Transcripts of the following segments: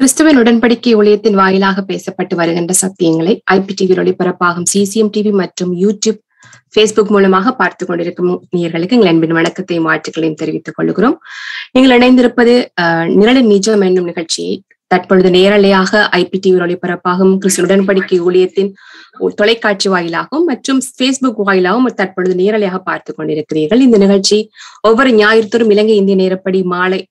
கிறிஸ்துவின் உடன்படிக்கை ஊழியத்தின் வாயிலாக பேசப்பட்டு வருகின்ற சத்தியங்களை IPTV ஒளிபரப்பாகும் CCM TV மற்றும் யூடியூப் பேஸ்புக் மூலமாக பார்த்து கொண்டிருக்கும் நேயர்களுக்கு எங்கள் அன்பின் வணக்கத்தையும் வாழ்த்துக்களையும் தெரிவித்துக் கொள்கிறோம். நீங்கள் இணைந்திருப்பது நிழலின் நிஜம் என்னும் நிகழ்ச்சியை தற்பொழுது நேரலையாக IPTV ஒளிபரப்பாகும் கிறிஸ்து உடன்படிக்கை ஊழியத்தின் தொலைக்காட்சி வாயிலாகவும் மற்றும் பேஸ்புக் வாயிலாகவும் தற்பொழுது நேரலையாக பார்த்து கொண்டிருக்கிறீர்கள். இந்த நிகழ்ச்சி ஒவ்வொரு ஞாயிற்றுத்தோறும் இலங்கை இந்திய நேரப்படி மாலை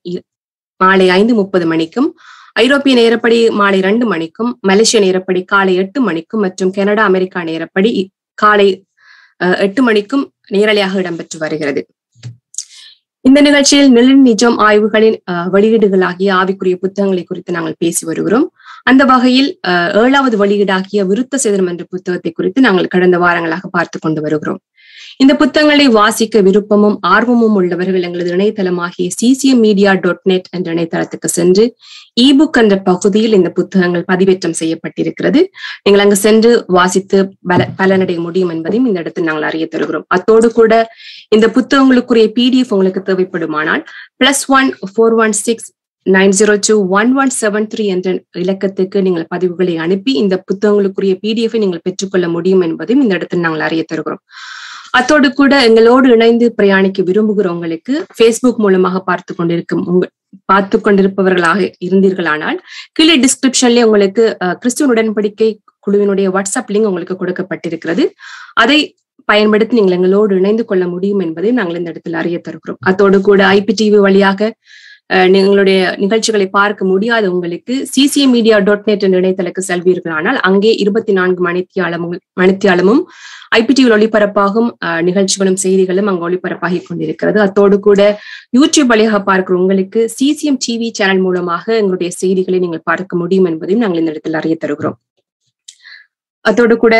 5:30 மணிக்கும், ஐரோப்பிய நேரப்படி மாலை 2 மணிக்கும், மலேசிய நேரப்படி காலை 8 மணிக்கும் மற்றும் கனடா அமெரிக்கா நேரப்படி காலை 8 மணிக்கும் நேரலையாக இடம்பெற்று வருகிறது. இந்த நிகழ்ச்சியில் நிழலின் நிஜம் ஆய்வுகளின் வெளியீடுகளாகிய ஆவிக்குரிய புத்தகங்களை குறித்து நாங்கள் பேசி வருகிறோம். அந்த வகையில் 7வது வெளியீடாகிய விருத்த சேதனம் என்ற புத்தகத்தை குறித்து நாங்கள் கடந்த வாரங்களாக பார்த்து கொண்டு வருகிறோம். இந்த புத்தகங்களை வாசிக்க விருப்பமும் ஆர்வமும் உள்ளவர்கள் எங்களது இணையதளமாகிய ccmmedia.net என்ற இணையதளத்துக்கு சென்று இபுக் என்ற பகுதியில் இந்த புத்தகங்கள் பதிவேற்றம் செய்யப்பட்டிருக்கிறது. நீங்கள் அங்கு சென்று வாசித்து பலனடைய முடியும் என்பதையும் இந்த இடத்தில் நாங்கள் அறிய தருகிறோம். அத்தோடு கூட இந்த புத்தகங்களுக்குரிய PDF உங்களுக்கு தேவைப்படுமானால் +1 416 9021173 என்ற இலக்கத்துக்கு நீங்கள் பதிவுகளை அனுப்பி இந்த புத்தகங்களுக்குரிய PDF நீங்கள் பெற்றுக்கொள்ள முடியும் என்பதையும் இந்த இடத்தில் நாங்கள் அறிய தருகிறோம். அத்தோடு கூட எங்களோடு இணைந்து பிரயாணிக்க விரும்புகிறவங்களுக்கு Facebook மூலமாக பார்த்து கொண்டிருப்பவர்களாக இருந்தீர்களானால் கீழே டிஸ்கிரிப்ஷன்ல உங்களுக்கு கிறிஸ்துவின் உடன்படிக்கை குழுவினுடைய வாட்ஸ்அப் லிங்க் உங்களுக்கு கொடுக்கப்பட்டிருக்கிறது. அதை பயன்படுத்தி நீங்கள் எங்களோடு இணைந்து கொள்ள முடியும் என்பதை நாங்கள் இந்த இடத்தில் அறிய தருகிறோம். அத்தோடு கூட IPTV வழியாக எங்களுடைய நிகழ்ச்சிகளை பார்க்க முடியாத உங்களுக்கு ccmmedia.net என்ற இணையதளக்கு செல்வீர்களானால் அங்கே 24 மணித்தியாலமும் IPTV ஒளிபரப்பாகும் நிகழ்ச்சிகளும் செய்திகளும் அங்கு ஒளிபரப்பாகி கொண்டிருக்கிறது. அத்தோடு கூட யூடியூப் வழியாக பார்க்கிற உங்களுக்கு CCM TV சேனல் மூலமாக எங்களுடைய செய்திகளை நீங்கள் பார்க்க முடியும் என்பதையும் நாங்கள் இந்த இடத்தில் அறிய தருகிறோம். அத்தோடு கூட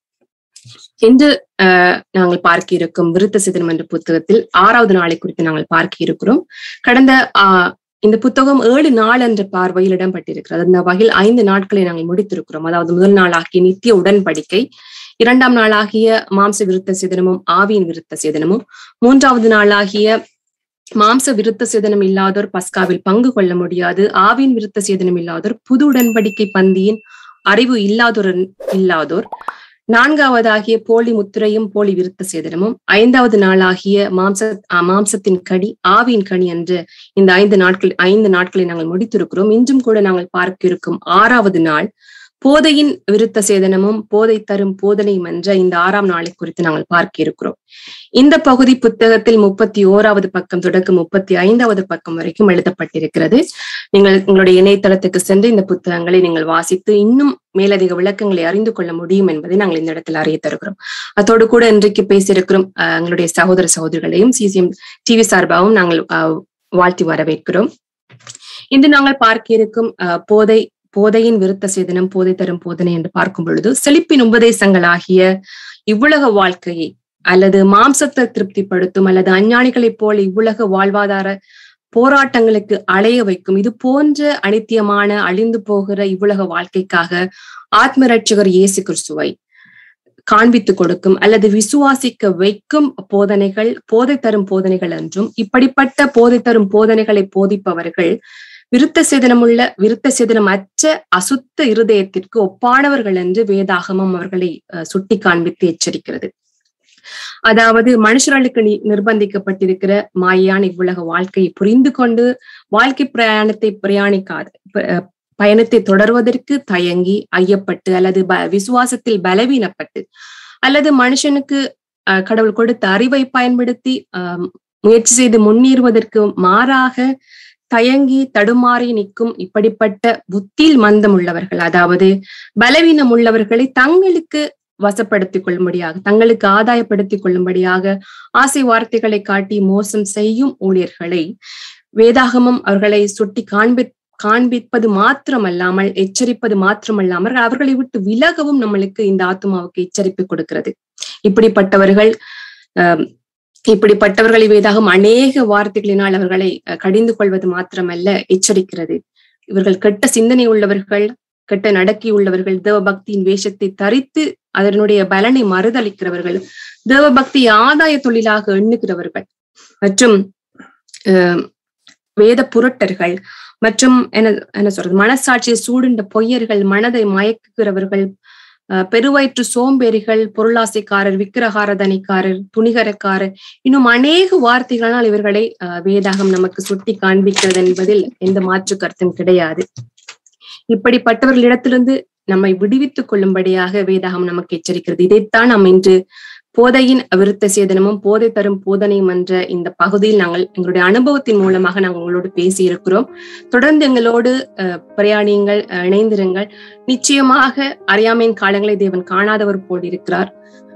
இன்று நாங்கள் பார்க்க இருக்கும் விருத்த சேதனம் என்ற புத்தகத்தில் 6வது நாளை குறித்து நாங்கள் பார்க்க இருக்கிறோம். கடந்த இந்த புத்தகம் 7 நாள் என்ற பார்வையில் இடம்பெற்றிருக்கிறது. அந்த வகையில் 5 நாட்களை நாங்கள் முடித்திருக்கிறோம். அதாவது முதல் நாளாகிய நித்திய உடன்படிக்கை, 2ஆம் நாளாகிய மாம்ச விருத்த சேதனமும் ஆவியின் விருத்த சேதனமும், 3வது நாளாகிய மாம்ச விருத்த சேதனம் இல்லாதோர் பஸ்காவில் பங்கு கொள்ள முடியாது, ஆவியின் விருத்த சேதனம் இல்லாதோர் புது உடன்படிக்கை பந்தியின் அறிவு இல்லாதோர், 4வதாகிய போலி முத்திரையும் போலி விருத்த சேதனமும், 5வது நாளாகிய மாம்சத்தின் கனி ஆவியின் கனி என்ற இந்த 5 நாட்களை நாங்கள் முடித்திருக்கிறோம். இன்றும் கூட நாங்கள் பார்க்க இருக்கும் 6வது நாள் போதையின் விருத்த சேதனமும் போதை தரும் போதனையும் என்ற இந்த 6ஆம் நாளை குறித்து நாங்கள் பார்க்க இருக்கிறோம். இந்த பகுதி புத்தகத்தில் 31வது பக்கம் தொடக்கம் 35வது பக்கம் வரைக்கும் எழுதப்பட்டிருக்கிறது. நீங்கள் உங்களுடைய இணையதளத்துக்கு சென்று இந்த புத்தகங்களை நீங்கள் வாசித்து இன்னும் மேலதிக விளக்கங்களை அறிந்து கொள்ள முடியும் என்பதை நாங்கள் இந்த இடத்தில் அறிய தருகிறோம். அதோடு கூட இன்றைக்கு பேசியிருக்கிறோம் எங்களுடைய சகோதர சகோதரிகளையும் CCM TV சார்பாகவும் நாங்கள் வாழ்த்தி வரவேற்கிறோம். இன்று நாங்கள் பார்க்க இருக்கும் போதையின் விருத்த சேதனம் போதை தரும் போதனை என்று பார்க்கும் பொழுது செழிப்பின் உபதேசங்களாகிய இவ்வுலக வாழ்க்கையை அல்லது மாம்சத்தை திருப்திப்படுத்தும் அல்லது அஞ்ஞானிகளைப் போல இவ்வுலக வாழ்வாதார போராட்டங்களுக்கு அலைய வைக்கும் இது போன்ற அனித்தியமான அழிந்து போகிற இவ்வுலக வாழ்க்கைக்காக ஆத்ம ரட்சகர் இயேசு கிறிஸ்துவை காண்பித்துக் கொடுக்கும் அல்லது விசுவாசிக்க வைக்கும் போதனைகள் போதை தரும் போதனைகள் என்றும், இப்படிப்பட்ட போதை தரும் போதனைகளை போதிப்பவர்கள் விருத்த சேதனம் அற்ற அசுத்த இருதயத்திற்கு ஒப்பானவர்கள் என்று வேதாகமம் அவர்களை சுட்டி காண்பித்து எச்சரிக்கிறது. அதாவது மனுஷர்களுக்கு நிர்பந்திக்கப்பட்டிருக்கிற மாயான இவ்வுலக வாழ்க்கையை புரிந்து கொண்டு வாழ்க்கை பயணத்தை தொடர்வதற்கு தயங்கி ஐயப்பட்டு அல்லது விசுவாசத்தில் பலவீனப்பட்டு அல்லது மனுஷனுக்கு கடவுள் கொடுத்த அறிவை பயன்படுத்தி முயற்சி செய்து முன்னேறுவதற்கு மாறாக தயங்கி தடுமாறி நிற்கும் இப்படிப்பட்ட புத்தியில் மந்தம் உள்ளவர்கள், அதாவது பலவீனம் உள்ளவர்களை தங்களுக்கு வசப்படுத்திக் கொள்ளும்படியாக தங்களுக்கு ஆதாயப்படுத்திக் கொள்ளும்படியாக ஆசை வார்த்தைகளை காட்டி மோசம் செய்யும் ஊழியர்களை வேதாகமம் அவர்களை சுட்டி காண்பிப்பது மாத்திரமல்லாமல் எச்சரிப்பது மாத்திரமல்லாமல் அவர்களை விட்டு விலகவும் நம்மளுக்கு இந்த ஆத்துமாவுக்கு எச்சரிப்பு கொடுக்கிறது. இப்படிப்பட்டவர்களை வேதாகம் அநேக வார்த்தைகளினால் அவர்களை கடிந்து கொள்வது மாத்திரமல்ல எச்சரிக்கிறது. இவர்கள் கெட்ட சிந்தனை உள்ளவர்கள், கெட்ட நடக்கை உள்ளவர்கள், தேவ பக்தியின் வேஷத்தை தரித்து அதனுடைய பலனை மறுதளிக்கிறவர்கள், தேவ பக்தி ஆதாய தொழிலாக எண்ணுகிறவர்கள் மற்றும் வேத புரட்டர்கள், மற்றும் என்ன சொல்றது, மனசாட்சியை சூடுண்ட பொய்யர்கள், மனதை மயக்குகிறவர்கள், பெருவயிற்று சோம்பேறிகள், பொருளாசைக்காரர், விக்கிரகாரதனைக்காரர், துணிகரக்காரர், இன்னும் அநேக வார்த்தைகளால் இவர்களை வேதாகம் நமக்கு சுட்டி காண்பிக்கிறது என்பதில் எந்த மாற்று கருத்தும் கிடையாது. இப்படிப்பட்டவர்களிடத்திலிருந்து நம்மை விடுவித்துக் கொள்ளும்படியாக வேதாகம் நமக்கு எச்சரிக்கிறது. இதைத்தான் நாம் இன்று போதையின் விருத்த சேதனமும் போதை தரும் போதனையும் என்ற இந்த பகுதியில் நாங்கள் எங்களுடைய அனுபவத்தின் மூலமாக நாங்கள் உங்களோடு பேசி இருக்கிறோம். தொடர்ந்து எங்களோடு பிரயாணியுங்கள், இணைந்திருங்கள். நிச்சயமாக அறியாமையின் காலங்களை தேவன் காணாதவர் போல் இருக்கிறார்.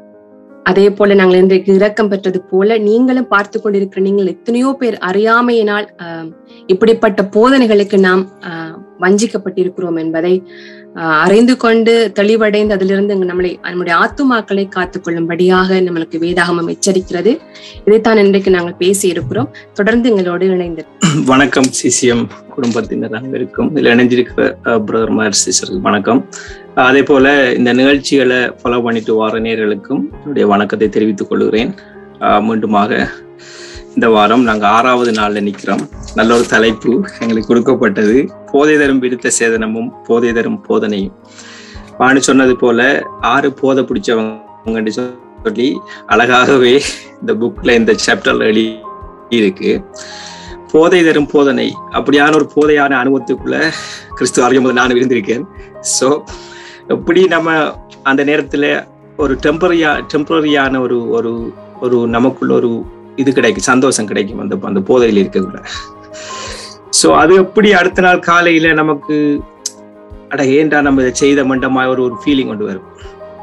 அதே போல நாங்கள் இன்றைக்கு இரக்கம் பெற்றது போல நீங்களும் பார்த்து கொண்டிருக்கிற நீங்கள் எத்தனையோ பேர் அறியாமையினால் இப்படிப்பட்ட போதனைகளுக்கு நாம் வஞ்சிக்கப்பட்டிருக்கிறோம் என்பதை அறிந்து கொண்டு தெளிவடைந்து அதிலிருந்து நம்முடைய ஆத்துமாக்களை காத்துக் கொள்ளும்படியாக நம்மளுக்கு வேதாகமம் எச்சரிக்கிறது. இதைத்தான் இன்றைக்கு நாங்கள் பேசி இருக்கிறோம். தொடர்ந்து எங்களோடு இணைந்து. வணக்கம் சிசிஎம் குடும்பத்தினர் அனைவருக்கும், இதில் இணைஞ்சிருக்கிற பிரதர்மார் சிஸ்டருக்கு வணக்கம். அதே போல இந்த நிகழ்ச்சிகளை ஃபாலோ பண்ணிட்டு வர நேயர்களுக்கும் என்னுடைய வணக்கத்தை தெரிவித்துக் கொள்கிறேன். மீண்டுமாக இந்த வாரம் நாங்கள் 6வது நாள்ல நிற்கிறோம். நல்ல ஒரு தலைப்பு எங்களுக்கு கொடுக்கப்பட்டது, போதை தரும் விருத்த சேதனமும் போதை தரும் போதனையும். பாணி சொன்னது போல 6 போதை பிடிச்சவங்க சொல்லி அழகாகவே இந்த புக்ல இந்த சாப்டர்ல எழுதி இருக்கு. போதை தரும் போதனை, அப்படியான ஒரு போதையான அனுபவத்துக்குள்ள கிறிஸ்துவ அறியும் போது நான் இருந்திருக்கேன். ஸோ எப்படி நம்ம அந்த நேரத்துல ஒரு டெம்பரரியான ஒரு நமக்குள்ள ஒரு இது கிடைக்கும், சந்தோஷம் கிடைக்கும் அந்த போதையில் இருக்கக்குள்ள. ஸோ அது எப்படி அடுத்த நாள் காலையில நமக்கு ஏண்டா நம்ம இதை செய்த மண்டமா ஒரு ஃபீலிங் கொண்டு வரும்.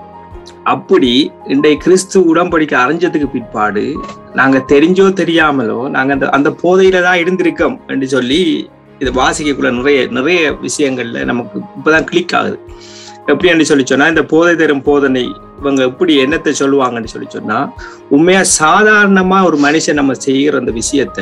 அப்படி இன்றைய கிறிஸ்து உடன்படிக்கை அறிஞ்சதுக்கு பிற்பாடு நாங்க தெரிஞ்சோ தெரியாமலோ நாங்க அந்த போதையில தான் இருந்திருக்கோம் என்று சொல்லி இதை வாசிக்கக்குள்ள நிறைய விஷயங்கள்ல நமக்கு இப்பதான் கிளிக் ஆகுது. எப்படி என்று சொல்லி சொன்னா, இந்த போதை தரும் போதனை இவங்க எப்படி என்னத்தை சொல்லுவாங்கன்னு சொல்லி சொன்னா, உண்மையா சாதாரணமா ஒரு மனுஷன் நம்ம செய்கிற அந்த விஷயத்த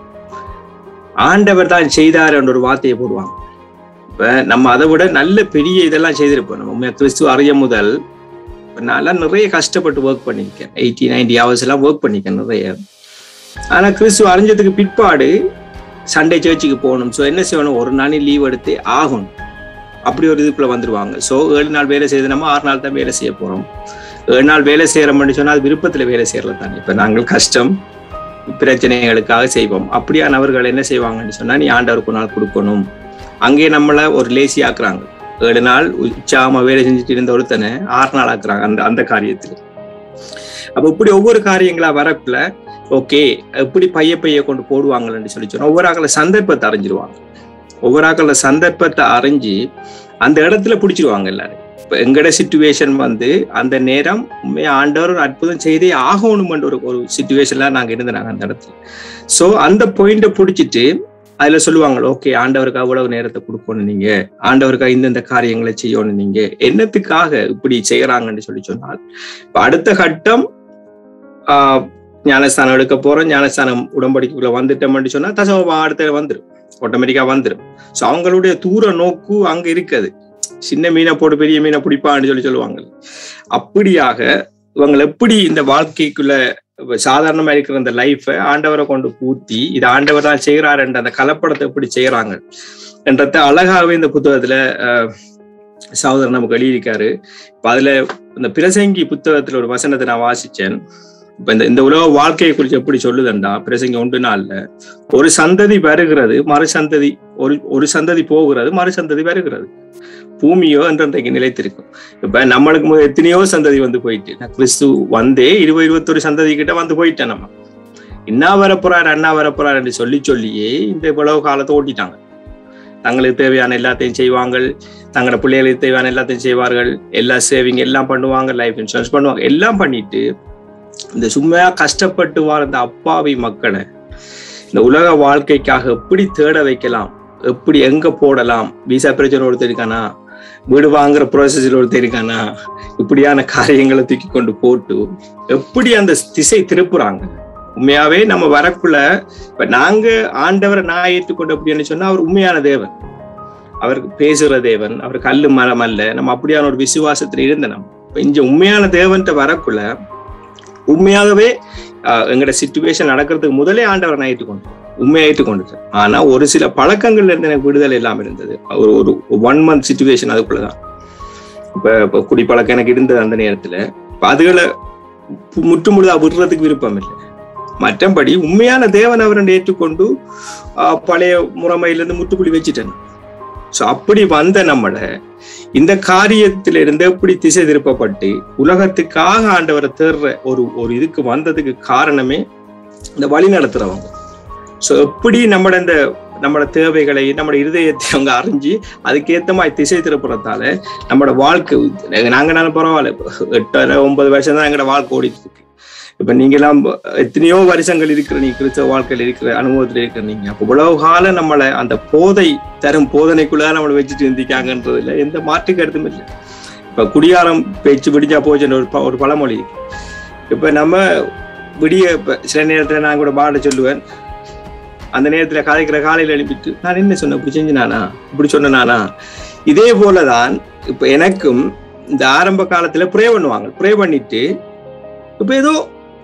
ஆண்டவர் தான் செய்தார் என்ற ஒரு வார்த்தையை போடுவாங்க. இப்ப நம்ம அதை விட நல்ல பெரிய இதெல்லாம் செய்திருப்போம். நம்ம உண்மையா கிறிஸ்துவ அறிய முதல் நான் நிறைய கஷ்டப்பட்டு ஒர்க் பண்ணிருக்கேன். 80-90 hours எல்லாம் ஒர்க் பண்ணிருக்கேன் நிறைய. ஆனா கிறிஸ்துவ அறிஞ்சதுக்கு பிற்பாடு சண்டே சர்ச்சுக்கு போகணும். ஸோ என்ன செய்யணும், ஒரு நாள் லீவ் எடுத்து ஆகணும். அப்படி ஒரு இதுக்குள்ள வந்துருவாங்க. ஸோ 7 நாள் வேலை செய்து நம்ம 6 நாள் தான் வேலை செய்ய போறோம். 7 நாள் வேலை செய்யறோம்னு சொன்னா அது விருப்பத்துல வேலை செய்யறது தானே. இப்ப நாங்கள் கஷ்டம் பிரச்சனைகளுக்காக செய்வோம். அப்படியானவர்கள் என்ன செய்வாங்கன்னு சொன்னா, நீ ஆண்டவருக்கு நாள் கொடுக்கணும். அங்கே நம்மள ஒரு லேசி ஆக்குறாங்க. 7 நாள் உச்சாம வேலை செஞ்சுட்டு இருந்த ஒருத்தனை 6 நாள் ஆக்குறாங்க அந்த காரியத்துல. அப்ப இப்படி ஒவ்வொரு காரியங்களா வரக்குள்ள ஓகே எப்படி பைய கொண்டு போடுவாங்கன்னு சொல்லி சொன்னா, ஒவ்வொரு ஆக்கள சந்தர்ப்பத்தை அறிஞ்சிருவாங்க. ஒவ்வொரு ஆக்கள சந்தர்ப்பத்தை அறிஞ்சு அந்த இடத்துல பிடிச்சிருவாங்க எல்லாரும். இப்ப எங்கட சிச்சுவேஷன் அந்த நேரம் உண்மையா ஆண்டவர் ஒரு அற்புதம் செய்தே ஆகணும்ன்ற ஒரு சிச்சுவேஷன்ல நாங்க இருந்தாங்க அந்த இடத்துல. சோ அந்த பாயிண்ட பிடிச்சிட்டு அதுல சொல்லுவாங்க, ஓகே ஆண்டவருக்கு அவ்வளவு நேரத்தை கொடுக்கணும், நீங்க ஆண்டவருக்காக இந்தந்த காரியங்களை செய்யணும், நீங்க என்னத்துக்காக இப்படி செய்யறாங்கன்னு சொல்லி சொன்னால், இப்ப அடுத்த கட்டம் ஞானஸ்தானம் எடுக்க போறோம். ஞானஸ்தானம் உடன்படிக்கைக்குள்ள வந்துட்டோம்னு சொன்னா தசம அடுத்த வந்துடும், ஆட்டோமேட்டிக்கா வந்துடும். ஸோ அவங்களுடைய தூர நோக்கு அங்க இருக்குது. சின்ன மீனை போட்டு பெரிய மீனை பிடிப்பான்னு சொல்லுவாங்க. அப்படியாக இவங்க எப்படி இந்த வாழ்க்கைக்குள்ள சாதாரணமா இருக்கிற அந்த லைஃபை ஆண்டவரை கொண்டு பூத்தி இது ஆண்டவர் தான் செய்யறாரு என்ற அந்த கலப்படத்தை எப்படி செய்யறாங்க என்றத அழகாகவே இந்த புத்தகத்துல சகோதரர் நமக்கு எழுதியிருக்காரு. இப்ப அதுல இந்த பிரசங்கி புத்தகத்துல ஒரு வசனத்தை நான் வாசிச்சேன். இப்ப இந்த உலக வாழ்க்கையை குறித்து எப்படி சொல்லுதுண்டா, பிரசங்கி 1 நாள்ல ஒரு சந்ததி வருகிறது, மறு சந்ததி ஒரு சந்ததி போகிறது, மறு சந்ததி வருகிறது. பூமியோ என்றைக்கு நிலைத்திருக்கும். இப்ப நம்மளுக்கு எத்தனையோ சந்ததி போயிட்டு, நான் கிறிஸ்து 20-21 சந்ததி கிட்ட போயிட்டேன். நம்ம இன்னா வரப்போறாரு அண்ணா வரப்போறாரு என்று சொல்லியே இந்த உலக காலத்தை ஓட்டிட்டாங்க. தங்களுக்கு தேவையான எல்லாத்தையும் செய்வாங்க, தங்களோட பிள்ளைகளுக்கு தேவையான எல்லாத்தையும் செய்வார்கள், எல்லா சேவிங் எல்லாம் பண்ணுவாங்க, லைஃப் இன்சூரன்ஸ் பண்ணுவாங்க, எல்லாம் பண்ணிட்டு இந்த சும்மையா கஷ்டப்பட்டு வாழ்ந்த அப்பாவி மக்களை இந்த உலக வாழ்க்கைக்காக எப்படி தேட வைக்கலாம், எப்படி எங்க போடலாம், விசா பிரச்சனை ஒருத்தர் இருக்கானா, வீடு வாங்குற ப்ராசஸ்ல ஒருத்தர் இருக்கானா, இப்படியான காரியங்களை தூக்கி கொண்டு போட்டு எப்படி அந்த திசை திருப்புறாங்க. உண்மையாவே நம்ம வரக்குள்ள இப்ப நாங்க ஆண்டவரை நான் ஏற்றுக்கொண்டு அப்படின்னு சொன்னா அவர் உண்மையான தேவன், அவருக்கு பேசுற தேவன், அவர் கல்லு மரம் அல்ல. நம்ம அப்படியான ஒரு விசுவாசத்துல இருந்த நம்ம இங்க உண்மையான தேவன்ட்ட வரக்குள்ள உண்மையாகவே எங்களோட சிச்சுவேஷன் நடக்கிறதுக்கு முதலே ஆண்டவரை நான் ஏற்றுக்கொண்டோம். உண்மையை ஏற்றுக்கொண்டுட்டேன். ஆனா ஒரு சில பழக்கங்கள்ல இருந்து எனக்கு விடுதலை இல்லாம இருந்தது. ஒரு 1 month சிச்சுவேஷன் அதுக்குள்ளதான். இப்ப குடிப்பழக்கம் எனக்கு இருந்தது அந்த நேரத்துல. அதுகளை முற்றுமுழுதா விடுறதுக்கு விருப்பம் இல்லை. மற்றபடி உண்மையான தேவன் அவரை ஏற்றுக்கொண்டு பழைய முறைமையிலிருந்து முற்றுப்புள்ளி வச்சுட்டேன். சோ அப்படி வந்த நம்மள இந்த காரியத்திலிருந்து எப்படி திசை திருப்பப்பட்டு உலகத்துக்காக ஆண்டவரை தேர்ற ஒரு இதுக்கு வந்ததுக்கு காரணமே இந்த வழி நடத்துறவங்க. சோ எப்படி நம்மளோட தேவைகளை நம்மளோட இருதயத்தை அவங்க அறிஞ்சு அதுக்கேற்ற மாதிரி திசை திருப்புறதால நம்மளோட வாழ்க்கை நாங்கனாலும் பரவாயில்ல 8-9 வருஷம் தான் எங்களோட வாழ்க்கை ஓடிட்டு இருக்கு. இப்ப நீங்க எல்லாம் எத்தனையோ வருஷங்கள் இருக்கிற நீங்க கிறிஸ்தவ வாழ்க்கையில் இருக்கிற அனுபவத்துல இருக்கிற நீங்க அப்ப உலக காலம் நம்மளை அந்த போதை தரும் போதனைக்குள்ள நம்மளை வச்சுட்டு இருந்திக்காங்கன்றதுல எந்த மாற்று கருத்தும் இல்லை. இப்ப குடியாரம் பேச்சு விடிஞ்சா போச்சுன்னு ஒரு பழமொழி இருக்கு. இப்ப நம்ம விடிய சில நேரத்துல நான் கூட பாட சொல்லுவேன். அந்த நேரத்துல கதைக்கிற காலையில எழுப்பிட்டு நான் என்ன சொன்னேன், இப்படி செஞ்சுனானா, இப்படி சொன்னானா. இதே போலதான் இப்ப எனக்கும் இந்த ஆரம்ப காலத்துல ப்ரே பண்ணுவாங்க. ப்ரே பண்ணிட்டு இப்ப ஏதோ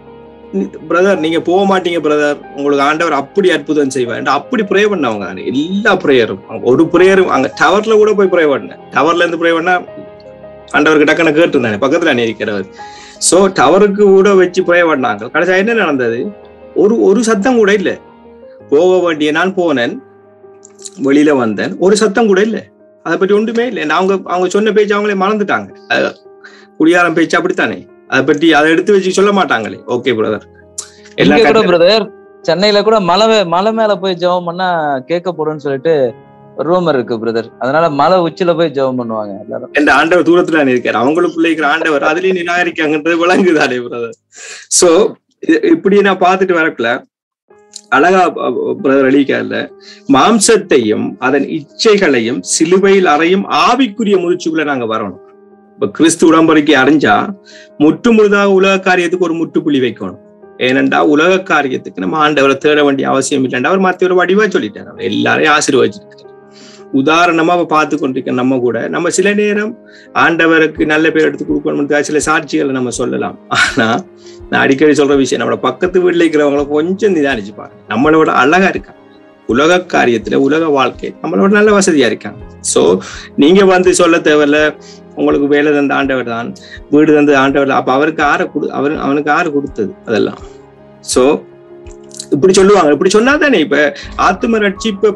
பிரதர் நீங்க போக மாட்டீங்க பிரதர், உங்களுக்கு ஆண்டவர் அப்படி அற்புதம் செய்வார் அப்படி ப்ரே பண்ணவங்க. எல்லா ப்ரேயரும் ஒரு ப்ரேயரும் அங்க டவர்ல கூட போய் ப்ரே பண்ணேன். டவர்ல இருந்து ப்ரே பண்ணா ஆண்டவருக்கு டக்குன்னு கேட்டுருந்தானே பக்கத்துல இருக்கிறவர். சோ டவருக்கு கூட வச்சு ப்ரே பண்ணாங்க. கடைசியா என்ன நடந்தது, ஒரு சத்தம் கூட இல்லை. போக வேண்டிய நான் போனேன், வெளியில வந்தேன், ஒரு சத்தம் கூட இல்லை. அதை பற்றி ஒன்றுமே இல்லை. அவங்க சொன்ன பேச்சு அவங்களே மறந்துட்டாங்க. குடியாரம் பேச்சு அப்படித்தானே, அதை பற்றி அதை எடுத்து வச்சு சொல்ல மாட்டாங்களே. ஓகே பிரதர், எல்லாம் பிரதர் சென்னையில கூட மலை மேல போய் ஜெபம் பண்ணா கேட்கப்படும்னு சொல்லிட்டு ரூமர் இருக்கு பிரதர். அதனால மலை உச்சில போய் ஜெபம் பண்ணுவாங்க எல்லாரும். இந்த ஆண்டவர் தூரத்துல இருக்காரு, அவங்களுக்குள்ள இருக்கிற ஆண்டவர் அதுலயும் நிராகரிக்காங்கன்றது விளங்குதானே பிரதர். சோ இப்படி நான் பார்த்துட்டு வரக்குல அழகா பிரதர் அழிக்கல மாம்சத்தையும் அதன் இச்சைகளையும் சிலுவையில் அறையும் ஆவிக்குரிய முயற்சிக்குள்ள நாங்க வரணும். இப்ப கிறிஸ்து உடம்படிக்கை அறிஞ்சா முற்றுமுழுதாக உலக காரியத்துக்கு ஒரு முற்றுப்புள்ளி வைக்கணும். ஏனென்றா உலக காரியத்துக்கு நம்ம ஆண்டவரை தேட வேண்டிய அவசியம் இல்லைண்டா அவர் மத்திய ஒரு வடிவா சொல்லிட்டாரு. அவர் எல்லாரையும் ஆசீர்வதிச்சிருக்காரு. உதாரணமா பார்த்து கொண்டிருக்க நம்ம கூட நம்ம சில நேரம் ஆண்டவருக்கு நல்ல பேர் எடுத்து கொடுக்கணும் சில சாட்சிகளை நம்ம சொல்லலாம். ஆனா நான் அடிக்கடி சொல்ற விஷயம், நம்மளோட பக்கத்து வீட்டுல இருக்கிறவங்கள கொஞ்சம் நிதானிச்சு பாருங்க. நம்மளோட அழகா இருக்காங்க உலக காரியத்துல, உலக வாழ்க்கை நம்மளோட நல்ல வசதியா இருக்காங்க. சோ நீங்க சொல்ல தேவையில்ல உங்களுக்கு வேலை தந்த ஆண்டவர் தான், வீடு தந்த ஆண்டவர். அப்ப அவருக்கு அவனுக்கு ஆறு கொடுத்தது அதெல்லாம். சோ இப்படி சொல்லுவாங்க. இப்படி சொன்னாதானே இப்ப ஆத்தும ரட்சிப்பு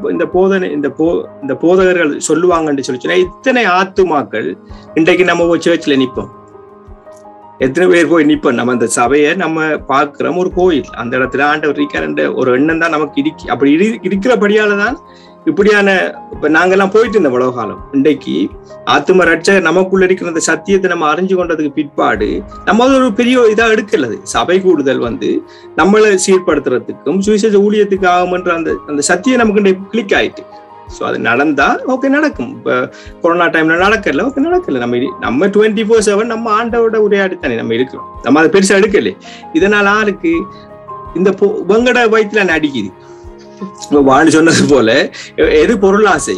இந்த போதகர்கள் சொல்லுவாங்கன்னு சொன்னா இத்தனை ஆத்துமாக்கள் இன்றைக்கு நம்ம சர்ச்ல நிற்போம். எத்தனை பேர் போய் நிற்போம்? நம்ம அந்த சபையை நம்ம பார்க்கிறோம், ஒரு கோயில், அந்த இடத்துல ஆண்டவர் இருக்காருன்ற ஒரு எண்ணம் தான் நமக்கு அப்படி இருக்கிறபடியாலதான் இப்படியான இப்ப நாங்கெல்லாம் போயிட்டு இருந்த உலக காலம். இன்றைக்கு ஆத்தும ரட்சகர் நமக்குள்ள இருக்கிற அந்த சத்தியத்தை நம்ம அறிஞ்சு கொண்டதுக்கு பிற்பாடு நம்ம ஒரு பெரிய இதா எடுக்கலது. சபை கூடுதல் நம்மளை சீர்படுத்துறதுக்கும் சுவிசேஷ ஊழியத்துக்கு ஆகும்ன்ற அந்த சத்தியம் நமக்கு கிளிக் ஆயிட்டு. சோ அது நடந்தா ஓகே நடக்கும். இப்ப கொரோனா டைம்ல நடக்கல, ஓகே நடக்கல. நம்ம 24/7 நம்ம ஆண்டவோட உரையாடித்தானே நம்ம இருக்கிறோம். நம்ம அதை பெருசா எடுக்கல. இதனால ஆருக்கு இந்த வெங்கட வயிற்றுல அடிக்குது. வாழ் சொன்னது போல எது பொருளாசை,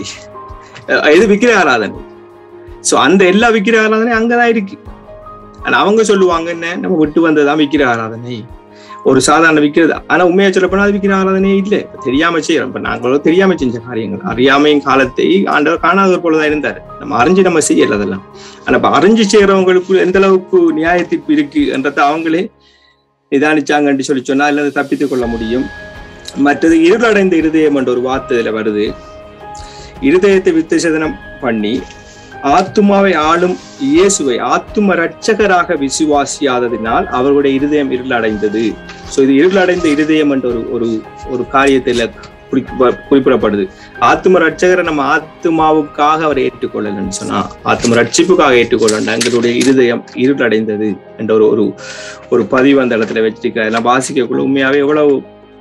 எது விக்கிர ஆராதனை. சோ அந்த எல்லா விக்கிர ஆராதனை அங்கதான் இருக்கு. ஆனா அவங்க சொல்லுவாங்க என்ன, நம்ம விட்டு வந்ததுதான் விக்கிர ஆராதனை, ஒரு சாதாரண விக்கிறது. ஆனா உண்மையா சொல்ல போனா அது விக்கிர ஆராதனையே இல்லை. தெரியாம செய்யறோம். இப்ப நாங்களும் தெரியாம செஞ்ச காரியங்கள், அறியாமையும் காலத்தை ஆண்டவர் காணாதவர் போலதான் இருந்தாரு. நம்ம அறிஞ்சு நம்ம செய்யல அதெல்லாம். ஆனா இப்ப அறிஞ்சு செய்யறவங்களுக்கு எந்த அளவுக்கு நியாய தீர்ப்பு இருக்கு என்றதை அவங்களே நிதானிச்சாங்கன்னு சொன்னா அல்லது தப்பித்துக் கொள்ள முடியும். மற்றது இருளடைந்த இருதயம் என்ற ஒரு வார்த்தை இதுல வருது. இருதயத்தை வித்தேசனம் பண்ணி ஆத்துமாவை ஆளும் இயேசுவை ஆத்தும ரட்சகராக விசுவாசியாததினால் அவர்களுடைய இருதயம் இருளடைந்தது. சோ இது இருளடைந்த இருதயம் என்ற ஒரு காரியத்துல குறிப்பிடப்படுது. ஆத்தும ரட்சகரை நம்ம ஆத்துமாவுக்காக அவர் ஏற்றுக்கொள்ளலன்னு சொன்னா, ஆத்தும ரட்சிப்புக்காக ஏற்றுக்கொள்ள எங்களுடைய இருதயம் இருளடைந்தது என்ற ஒரு பதிவு அந்த இடத்துல வச்சிருக்க. எல்லாம் வாசிக்கக்குள்ள உண்மையாவே எவ்வளவு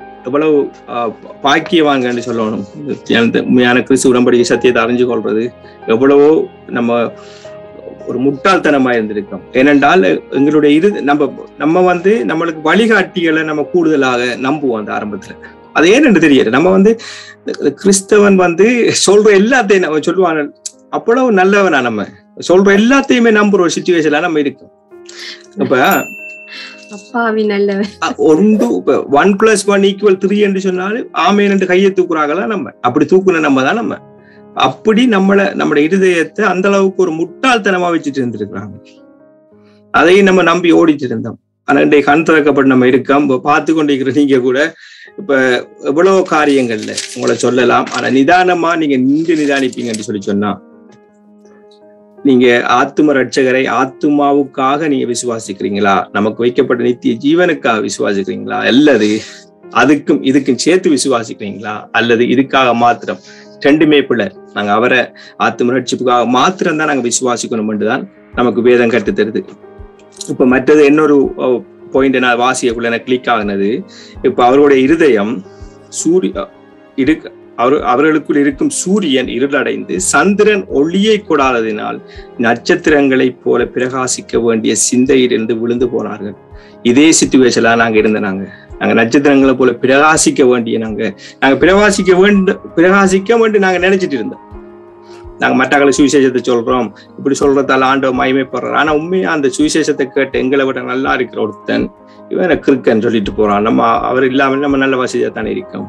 பாக்கியவாங்கன்னு சொல்லணும். உண்மையான கிறிஸ்து உடன்படிக்கை சத்தியத்தை அறிஞ்சு கொள்றது எவ்வளவோ நம்ம ஒரு முட்டாள்தனமா இருந்திருக்கோம். ஏனென்றால் எங்களுடைய நம்ம நம்மளுக்கு வழிகாட்டிகளை நம்ம கூடுதலாக நம்புவோம். அந்த ஆரம்பத்துல அது ஏன்னு தெரியாது. நம்ம கிறிஸ்தவன் சொல்ற எல்லாத்தையும் நம்ம சொல்லுவாங்க, அவ்வளவு நல்லவனா நம்ம சொல்ற எல்லாத்தையுமே நம்புற ஒரு சிச்சுவேஷன்ல நம்ம இருக்கோம். அப்ப அப்பாவி நல்லவன். ஒன்று 1+1=3 என்று சொன்னாலும் ஆமேன் என்று கையை தூக்குறாங்களா நம்ம? அப்படி தூக்குன நம்ம தான் நம்ம. அப்படி நம்மளோட இருதயத்தை அந்த அளவுக்கு ஒரு முட்டாள்தனமா வச்சுட்டு இருந்திருக்கிறாங்க. அதையும் நம்ம நம்பி ஓடிட்டு இருந்தோம். ஆனா இன்றைக்கு கண் திறக்கப்பட்டு நம்ம இருக்கோம். பார்த்து கொண்டிருக்கிற நீங்க கூட இப்ப எவ்வளவு காரியங்கள்ல உங்களை சொல்லலாம். ஆனா நிதானமா நீங்க நின்று நிதானிப்பீங்கன்னு சொல்லி சொன்னா, நீங்க ஆத்தும ரட்சகரை ஆத்துமாவுக்காக நீங்க விசுவாசிக்கிறீங்களா, நமக்கு வைக்கப்பட்ட நித்திய ஜீவனுக்காக விசுவாசிக்கிறீங்களா, அல்லது இதுக்கும் சேர்த்து விசுவாசிக்கிறீங்களா, அல்லது இதுக்காக மாத்திரம்? ரெண்டுமே பிள்ளை. நாங்க அவரை ஆத்தும ரட்சிப்புக்காக மாத்திரம் தான் நாங்க விசுவாசிக்கணும் என்றுதான் நமக்கு வேதம் கற்று தருது. இப்ப மற்றது இன்னொரு பாயிண்ட் நான் வாசியக்குள்ள எனக்கு கிளிக் ஆகினது. இப்ப அவருடைய இருதயம் அவர்களுக்குள் இருக்கும் சூரியன் இருளடைந்து சந்திரன் ஒளியை கொடாததினால் நட்சத்திரங்களை போல பிரகாசிக்க வேண்டிய சிந்தையிலிருந்து விழுந்து போனார்கள். இதே சிச்சுவேஷன்ல நாங்க நாங்க நட்சத்திரங்களை போல பிரகாசிக்க வேண்டிய நாங்க பிரகாசிக்க வேண்டி நாங்க நினைச்சிட்டு இருந்தோம். நாங்க மற்றவங்களை சுவிசேஷத்தை சொல்றோம், இப்படி சொல்றதால ஆண்டவர் மகிமைப்படுறார். ஆனா உண்மையா அந்த சுவிசேஷத்தை கேட்டு எங்களை விட நல்லா இருக்கிற ஒருத்தன் இவன் எனக்கு இருக்குன்னு சொல்லிட்டு போறான். நம்ம அவர் இல்லாமல் நம்ம நல்ல வசதியா தானே இருக்கோம்.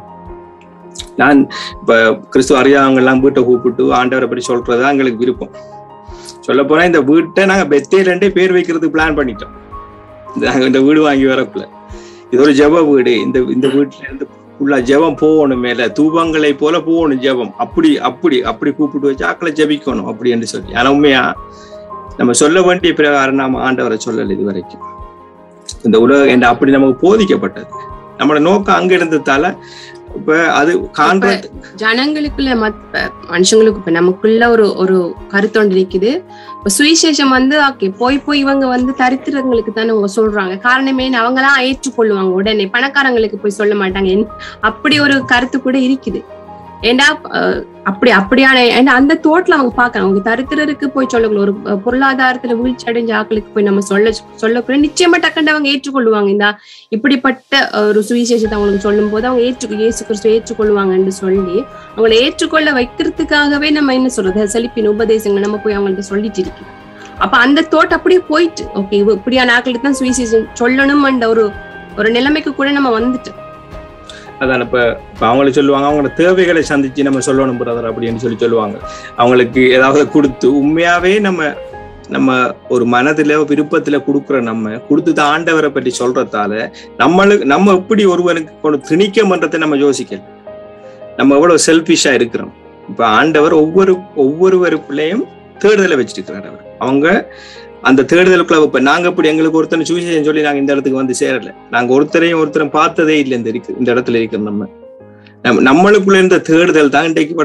நான் இப்ப கிறிஸ்துவ அறியாதவங்க எல்லாம் வீட்டை கூப்பிட்டு ஆண்டவரை பற்றி சொல்றதுதான் எங்களுக்கு விருப்பம். சொல்ல போனா இந்த வீட்டை நாங்க பெத்தேலண்டே பேர் வைக்கிறதுக்கு பிளான் பண்ணிட்டோம். நாங்க இந்த வீடு வாங்கி வரக்குள்ள இது ஒரு ஜெப வீடு. இந்த வீட்டுல இருந்து ஃபுல்லா ஜெபம் போகணும், மேல தூபங்களை போல போகணும் ஜெபம். அப்படி கூப்பிட்டு வச்சு ஆக்களை ஜெபிக்கணும் அப்படி என்று சொல்லி. ஆனா உண்மையா நம்ம சொல்ல வேண்டிய பிரகாரம் நாம ஆண்டவரை சொல்லல இது வரைக்கும். இந்த உலகம் என்று அப்படி நமக்கு போதிக்கப்பட்டது. நம்மளோட நோக்கம் அங்க இருந்ததால இப்ப அது ஜனங்களுக்குள்ள மனுஷங்களுக்கு இப்ப நமக்குள்ள ஒரு கருத்தொண்டு நிக்குது. இப்ப சுவிசேஷம் போய் இவங்க தரித்திரங்களுக்கு தானே அவங்க சொல்றாங்க. காரணமே அவங்க எல்லாம் ஏற்றுக்கொள்ளுவாங்க உடனே, பணக்காரங்களுக்கு போய் சொல்ல மாட்டாங்க. அப்படி ஒரு கருத்து கூட இருக்குது. ஏண்டா அப்படியான அந்த தோட்டல அவங்க பாக்குறாங்க. அவங்க தரித்திரருக்கு போய் சொல்லக்கூட, ஒரு பொருளாதாரத்துல வீழ்ச்சி அடைஞ்ச ஆக்களுக்கு போய் நம்ம சொல்லக்கூட நிச்சயமா டக்குன்னு அவங்க ஏற்றுக்கொள்ளுவாங்க. இந்த இப்படிப்பட்ட ஒரு சுவிசேஷத்தை அவங்களுக்கு சொல்லும் போது அவங்க இயேசு கிறிஸ்து ஏற்றுக்கொள்ளுவாங்கன்னு சொல்லி அவங்களை ஏற்றுக்கொள்ள வைக்கிறதுக்காகவே நம்ம என்ன சொல்றது, செழிப்பின் உபதேசங்கள் நம்ம போய் அவங்கள்ட்ட சொல்லிட்டு இருக்கோம். அப்ப அந்த தோட்டம் அப்படியே போயிட்டு ஓகே இப்படியான ஆக்களுக்கு தான் சுவிசேஷம் சொல்லணும் என்ற ஒரு நிலைமைக்கு கூட நம்ம வந்துட்டு. அதான் இப்ப அவங்களுக்கு சொல்லுவாங்க, அவங்களோட தேவைகளை சந்திச்சு நம்ம சொல்லணும் பிரதர் அப்படின்னு சொல்லுவாங்க. அவங்களுக்கு ஏதாவது கொடுத்து உண்மையாவே நம்ம ஒரு மனதுல விருப்பத்துல கொடுக்குற நம்ம கொடுத்து ஆண்டவரை பற்றி சொல்றதால நம்ம எப்படி ஒருவனுக்கு கொண்டு திணிக்கமன்றதை நம்ம யோசிக்கல. நம்ம எவ்வளவு செல்பிஷா இருக்கிறோம். இப்ப ஆண்டவர் ஒவ்வொருவருக்குள்ளேயும் தேடுதலை வச்சிருக்கிறார். அவர் அவங்க அந்த தேடுதலுக்குள்ள இப்ப நாங்க இப்படி எங்களுக்கு ஒருத்தனை சுவிசேஷம் சொல்லி நாங்க இந்த இடத்துக்கு சேரல. நாங்க ஒருத்தரையும் பார்த்ததே இல்லை இந்த இடத்துல இருக்கிற நம்மளுக்குள்ள இருந்த தேடுதல் தான் இன்றைக்கு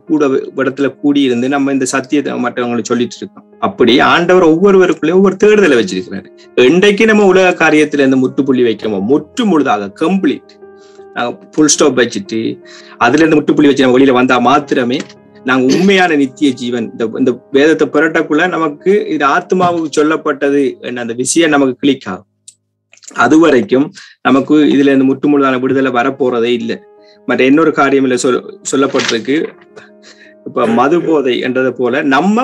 இடத்துல கூடி இருந்து நம்ம இந்த சத்தியத்தை மற்றவங்களுக்கு சொல்லிட்டு இருக்கோம். அப்படி ஆண்டவர் ஒவ்வொருவருக்குள்ளேயும் ஒவ்வொரு தேடுதலை வச்சிருக்கிறாரு. இன்றைக்கு நம்ம உலக காரியத்துல இருந்து முற்றுப்புள்ளி வைக்கமோ முற்று முழுதாக கம்ப்ளீட் நாங்க ஃபுல் ஸ்டாப் வச்சுட்டு அதுல இருந்து முற்றுப்புள்ளி வச்சு நம்ம வெளியில வந்தா மாத்திரமே நாங்க உண்மையான நித்திய ஜீவன் இந்த வேதத்தை புரட்டக்குள்ள நமக்கு இது ஆத்மாவுக்கு சொல்லப்பட்டது என்ன அந்த விஷயம் நமக்கு கிளிக் ஆகும். அது வரைக்கும் நமக்கு இதுல இருந்து முற்றுமுழுதான விடுதலை வரப்போறதே இல்லை. மற்ற இன்னொரு காரியம் இல்ல சொல்லப்பட்டிருக்கு. இப்ப மது போதை என்றதை போல நம்ம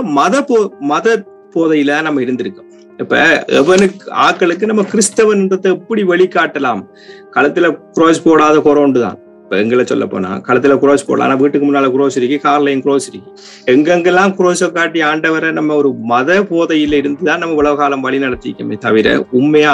மத போதையில நம்ம இருந்திருக்கோம். இப்ப எவனுக்கு ஆக்களுக்கு நம்ம கிறிஸ்தவன்றதை எப்படி வெளிக்காட்டலாம்? களத்துல குரோஸ் போடாத குரோண்டுதான். இப்ப எங்களை சொல்ல போனா களத்துல குரோஸ் போடலாம். ஆனா வீட்டுக்கு முன்னால குரோஸ் இருக்கு, கார்லயும் குரோஸ் இருக்கு. எங்கெங்கெல்லாம் குரோஸை காட்டி ஆண்டவரை நம்ம ஒரு மத போதையில இருந்துதான் நம்ம உலக காலம் வழி நடத்திக்கமே தவிர உண்மையா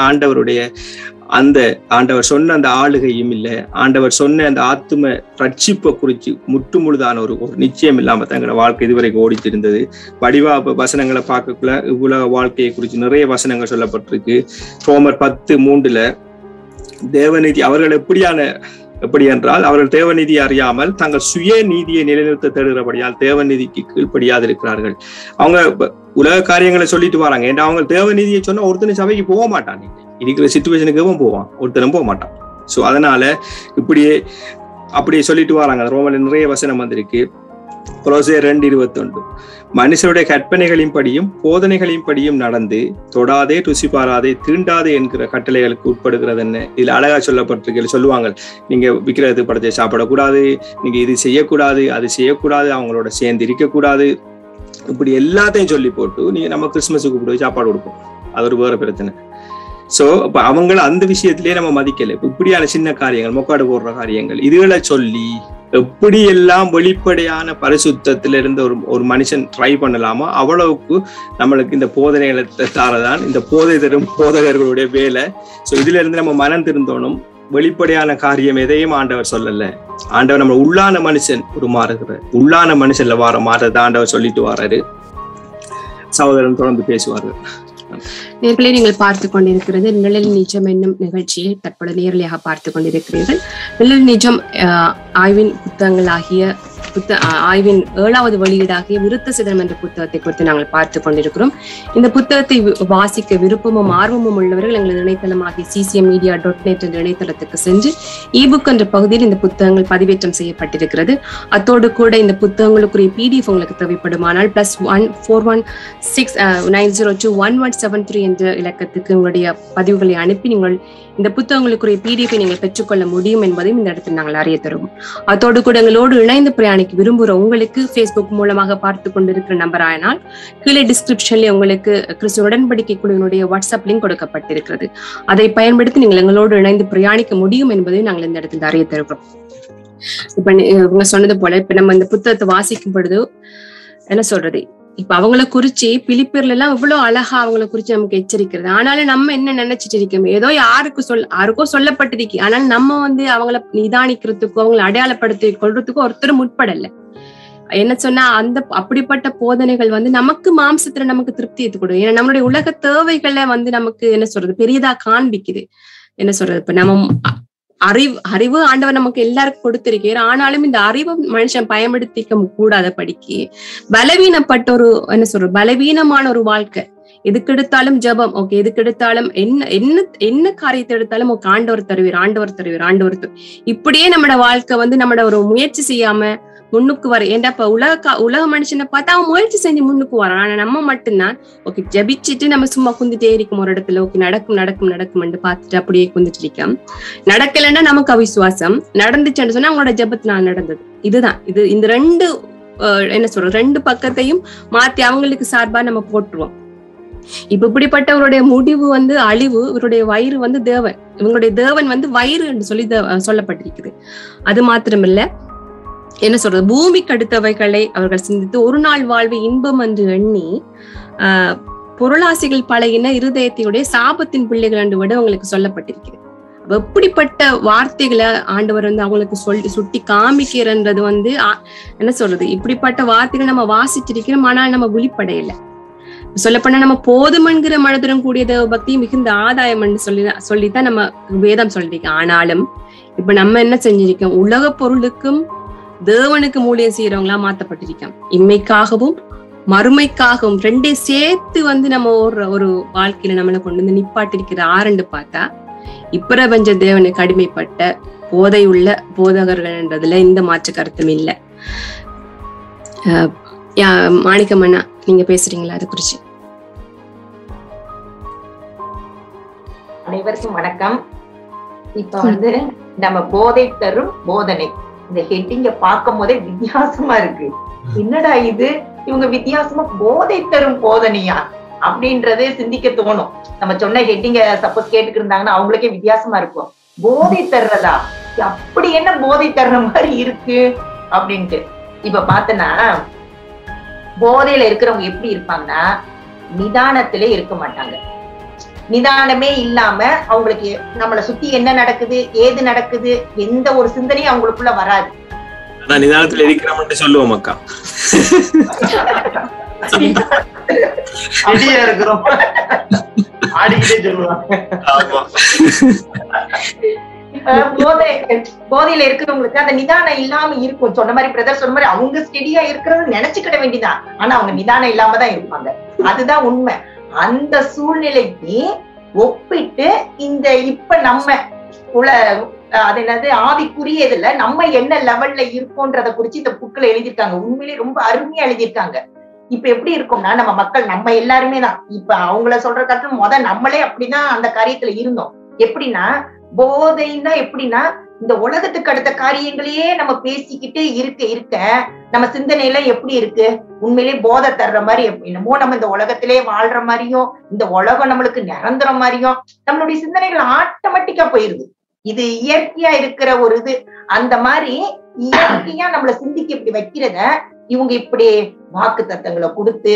ஆண்டவர் சொன்ன அந்த ஆளுகையும் இல்லை. ஆண்டவர் சொன்ன அந்த ஆத்தும ரட்சிப்பை குறிச்சு முற்று முழுதான ஒரு நிச்சயம் இல்லாம தங்களோட வாழ்க்கை இதுவரைக்கும் ஓடிட்டு இருந்தது. வடிவா வசனங்களை பார்க்கக்குள்ள உலக வாழ்க்கையை குறிச்சு நிறைய வசனங்கள் சொல்லப்பட்டிருக்கு. ரோமர் 10:3 தேவநீதி அவர்கள் எப்படி என்றால் அவர்கள் தேவநீதி அறியாமல் தங்கள் சுய நீதியை நிலைநிறுத்த தேடுகிறபடியால் தேவநீதிக்கு கீழ்ப்படியாது இருக்கிறார்கள். அவங்க உலக காரியங்களை சொல்லிட்டு வராங்க. ஏன்னா அவங்க தேவநீதியை சொன்னா ஒருத்தனை சபைக்கு போக மாட்டான். இருக்கிற சிச்சுவேஷனுக்கு போவான், ஒருத்தனும் போக மாட்டான். சோ அதனால அப்படியே சொல்லிட்டு வராங்க. ரோமன்ல நிறைய வசனம் வந்திருக்கு. கொலோசியர் 2:21 மனுஷருடைய கற்பனைகளின் படியும் போதனைகளின் படியும் நடந்து தொடாதே, ருசி பாராதே, தீண்டாதே என்கிற கட்டளைகளுக்கு உட்படுகிறது என்ன. இதுல அழகா சொல்லப்பட்டிருக்கு. சொல்லுவாங்க, நீங்க விக்கிரகத்து படத்தை சாப்பிடக்கூடாது, நீங்க இது செய்யக்கூடாது, அது செய்யக்கூடாது, அவங்களோட சேர்ந்து இருக்கக்கூடாது, இப்படி எல்லாத்தையும் சொல்லி போட்டு நீங்க நம்ம கிறிஸ்துமஸுக்கு போய் சாப்பாடு கொடுப்போம். அது ஒரு வேற பிரச்சனை. சோ இப்ப அவங்கள அந்த விஷயத்திலேயே நம்ம மதிக்கல. இப்படியான சின்ன காரியங்கள், மொக்காடு போடுற காரியங்கள், இதுகளை சொல்லி எப்படி எல்லாம் வெளிப்படையான பரிசுத்தத்தில இருந்து ஒரு மனுஷன் ட்ரை பண்ணலாமா அவ்வளவுக்கு நம்மளுக்கு இந்த போதனைகளை தாரதான் இந்த போதை தரும் போதகர்களுடைய வேலை. சோ இதுல இருந்து நம்ம மனம் திருந்தோணும். வெளிப்படையான காரியம் எதையும் ஆண்டவர் சொல்லல. ஆண்டவர் நம்ம உள்ளான மனுஷன் உருமாறுகிறார். உள்ளான மனுஷன்ல வார மாறதை ஆண்டவர் சொல்லிட்டு வர்றாரு. சகோதரன் தொடர்ந்து பேசுவார்கள். நேர்களை நீங்கள் பார்த்து கொண்டிருக்கிறது நிழல் நிஜம் என்னும் நிகழ்ச்சியை தற்போது நேரலையாக பார்த்து கொண்டிருக்கிறீர்கள். நிழல் நிஜம் ஆய்வின் புத்தகங்களாகிய ஆய்வின் 7வது வெளியீடாகிய விருத்த சிதனம் என்ற புத்தகத்தை குறித்து நாங்கள் பார்த்து கொண்டிருக்கிறோம். இந்த புத்தகத்தை வாசிக்க விருப்பமும் ஆர்வமும் உள்ளவர்கள் எங்களது இணையதளமாகிய ccmmedia.net என்ற இணையதளத்துக்கு சென்று இபுக் என்ற பகுதியில் இந்த புத்தகங்கள் பதிவேற்றம் செய்யப்பட்டிருக்கிறது. அத்தோடு கூட இந்த புத்தகங்களுக்குரிய PDF உங்களுக்கு தேவைப்படுமானால் +1 416 9021173 என்ற இலக்கத்துக்கு உங்களுடைய பதிவுகளை அனுப்பி நீங்கள் இந்த புத்தகங்களுக்குரிய PDF நீங்கள் பெற்றுக்கொள்ள முடியும் என்பதையும் இந்த இடத்தில் நாங்கள் அறிய தருவோம். அதோடு கூட எங்களோடு இணைந்து பிரயாணிக்க விரும்புகிற உங்களுக்கு Facebook மூலமாக பார்த்து கொண்டிருக்கிற நம்பர் ஆனால் கீழே டிஸ்கிரிப்ஷன்ல உங்களுக்கு கிறிஸ்துவ உடன்படிக்கை குழுவினுடைய வாட்ஸ்அப் லிங்க் கொடுக்கப்பட்டிருக்கிறது. அதை பயன்படுத்தி நீங்கள் எங்களோடு இணைந்து பிரயாணிக்க முடியும் என்பதையும் நாங்கள் இந்த இடத்தில் அறிய தருகிறோம். இப்ப இவங்க சொன்னது போல இப்ப நம்ம இந்த புத்தகத்தை வாசிக்கும் பொழுது என்ன சொல்றது, இப்ப அவங்கள குறிச்சு பிலிப்பியர்ல எல்லாம் இவ்வளவு அழகா அவங்கள குறிச்சு நமக்கு எச்சரிக்கிறது. ஆனாலும் நம்ம என்ன நினைச்சிட்டு இருக்கோம், ஏதோ யாருக்கோ சொல்லப்பட்டிருக்கு. ஆனாலும் நம்ம அவங்கள நிதானிக்கிறதுக்கோ அவங்களை அடையாளப்படுத்தி கொள்றதுக்கோ ஒருத்தர் முற்படல. என்ன சொன்னா அப்படிப்பட்ட போதனைகள் நமக்கு மாம்சத்துல நமக்கு திருப்தி எடுத்து கொடுக்கும். ஏன்னா நம்மளுடைய உலக தேவைகளை நமக்கு என்ன சொல்றது பெரியதா காண்பிக்குது. என்ன சொல்றது, இப்ப நம்ம அறிவு ஆண்டவர் நமக்கு எல்லாருக்கும் கொடுத்திருக்கிறார். ஆனாலும் இந்த அறிவை மனுஷன் பயன்படுத்திக்க கூடாத படிக்கு பலவீனப்பட்ட ஒரு என்ன சொல்றது பலவீனமான ஒரு வாழ்க்கை. எதுக்கு எடுத்தாலும் ஜபம், ஓகே, எதுக்கு எடுத்தாலும் என்ன காரியத்தை எடுத்தாலும் ஆண்டவர் தருவீர். இப்படியே நம்மட வாழ்க்கை நம்மட ஒரு முயற்சி செய்யாம முன்னுக்கு வர. ஏன்டா இப்ப உலக மனுஷனை பார்த்தா அவன் முயற்சி செஞ்சு முன்னுக்கு வரான். ஆனா நம்ம மட்டும்தான் ஓகே ஜபிச்சுட்டு நம்ம சும்மா குந்திட்டே இருக்கும் ஒரு இடத்துல. ஓகே நடக்கும் பார்த்துட்டு அப்படியே குந்திட்டு இருக்கோம். நடக்கலைன்னா நமக்கு அவிசுவாசம், நடந்துச்சுன்னு சொன்னா அவங்களோட ஜபத்தினால் நடந்தது. இதுதான் இந்த ரெண்டு என்ன சொல்ற ரெண்டு பக்கத்தையும் மாத்தி அவங்களுக்கு சார்பா நம்ம போட்டுருவோம். இப்ப இப்படிப்பட்டவருடைய முடிவு அழிவு. இவருடைய வயிறு தேவன், இவங்களுடைய தேவன் வயிறு என்று சொல்லி சொல்லப்பட்டிருக்குது. அது மாத்திரமில்ல, என்ன சொல்றது, பூமிக்கு அடுத்தவைகளை அவர்கள் சிந்தித்து ஒரு நாள் வாழ்வை இன்பம் என்று எண்ணி பொருளாசைகள் பழகின இருதயத்தையுடைய சாபத்தின் பிள்ளைகள் என்று விட அவங்களுக்கு சொல்லப்பட்டிருக்கிறது. எப்படிப்பட்ட வார்த்தைகளை ஆண்டவர் அவங்களுக்கு சுட்டி காமிக்கிறன்றது என்ன சொல்றது, இப்படிப்பட்ட வார்த்தைகள் நம்ம வாசிச்சிருக்கிறோம். ஆனால் நம்ம விழிப்படையில சொல்லப்போனா நம்ம போதுமன்கிற மனதுடன் கூடிய தேவ பக்தி மிகுந்த ஆதாயம் என்று சொல்லித்தான் நம்ம வேதம் சொல்லிருக்கோம். ஆனாலும் இப்ப நம்ம என்ன செஞ்சிருக்கோம், உலக பொருளுக்கும் தேவனுக்கு மூலியம் செய்யறவங்களா மாத்தப்பட்டிருக்கோம். இம்மைக்காகவும் மறுமைக்காகவும் ரெண்டையும் சேர்த்து நம்ம ஒரு வாழ்க்கையில நம்மளை கொண்டு நிப்பாட்டிருக்கிற ஆரண்டு பார்த்தா இப்பிரபஞ்ச தேவனுக்கு அடிமைப்பட்ட போதை உள்ள போதகர்கள் என்றதுல இந்த மாற்று கருத்தும் இல்லை. மாணிக்கமண்ணா, நீங்க பேசுறீங்களா அதை குறிச்சு? அனைவருக்கும் வணக்கம். இப்ப நம்ம போதை தரும் போதனை இந்த ஹெட்டிங்க பார்க்கும் போதே வித்தியாசமா இருக்கு. என்னடா இது, இவங்க வித்தியாசமா போதை தரும் போதனையா அப்படின்றதே சிந்திக்க தோணும். நம்ம சொன்ன ஹெட்டிங்க சப்போஸ் கேட்டுட்டு இருந்தாங்கன்னா அவங்களுக்கே வித்தியாசமா இருக்கும். போதை தர்றதா, அப்படி என்ன போதை தர்ற மாதிரி இருக்கு அப்படின்ட்டு. இப்ப பார்த்தனா போதையில இருக்கிறவங்க எப்படி இருப்பாங்கன்னா நிதானத்திலே இருக்க மாட்டாங்க. நிதானமே இல்லாம அவங்களுக்கு நம்மளை சுத்தி என்ன நடக்குது ஏது நடக்குது எந்த ஒரு சிந்தனையும் அவங்களுக்குள்ள வராது. நிதானத்துல இருக்கிறோம் சொல்லுவோம் அக்கா, இருக்கிறோம் ஆடிக்கிட்டே சொல்லுவாங்க. போதையில இருக்கிறவங்களுக்கு அந்த நிதானம் இல்லாம இருக்கும். சொன்ன மாதிரி பிரதர் சொன்ன மாதிரி அவங்க ஸ்டெடியா இருக்கிறது நினைச்சுக்கிட வேண்டியதான். ஆனா அவங்க நிதானம் இல்லாமதான் இருப்பாங்க. அதுதான் உண்மை. அந்த சூழ்நிலைக்கு ஒப்பிட்டு இப்ப நம்ம அது என்னது ஆவிக்குரிய இதுல நம்ம என்ன லெவல்ல இருக்கோன்றத குறிச்சு இந்த புக்ல எழுதியிருக்காங்க. உண்மையிலேயே ரொம்ப அருமையா எழுதியிருக்காங்க. இப்ப எப்படி இருக்கும்னா நம்ம மக்கள் நம்ம எல்லாருமே தான் இப்ப அவங்கள சொல்ற காட்டிலும் நம்மளே அப்படிதான் அந்த காரியத்துல இருந்தோம். எப்படின்னா போதைன்னா எப்படின்னா இந்த உலகத்துக்கு அடுத்த காரியங்களையே நம்ம பேசிக்கிட்டு இருக்க நம்ம சிந்தனையில எப்படி இருக்கு? உண்மையிலேயே போதை தர்ற மாதிரி என்னமோ நம்ம இந்த உலகத்திலே வாழ்ற மாதிரியும் இந்த உலகம் நம்மளுக்கு நிரந்தர மாதிரியும் நம்மளுடைய சிந்தனைகள் ஆட்டோமேட்டிக்கா போயிருது. இது இயற்கையா இருக்கிற ஒரு இது. அந்த மாதிரி இயற்கையா நம்மள சிந்திக்க இப்படி வைக்கிறத இவங்க இப்படி வாக்கு தத்தங்களை கொடுத்து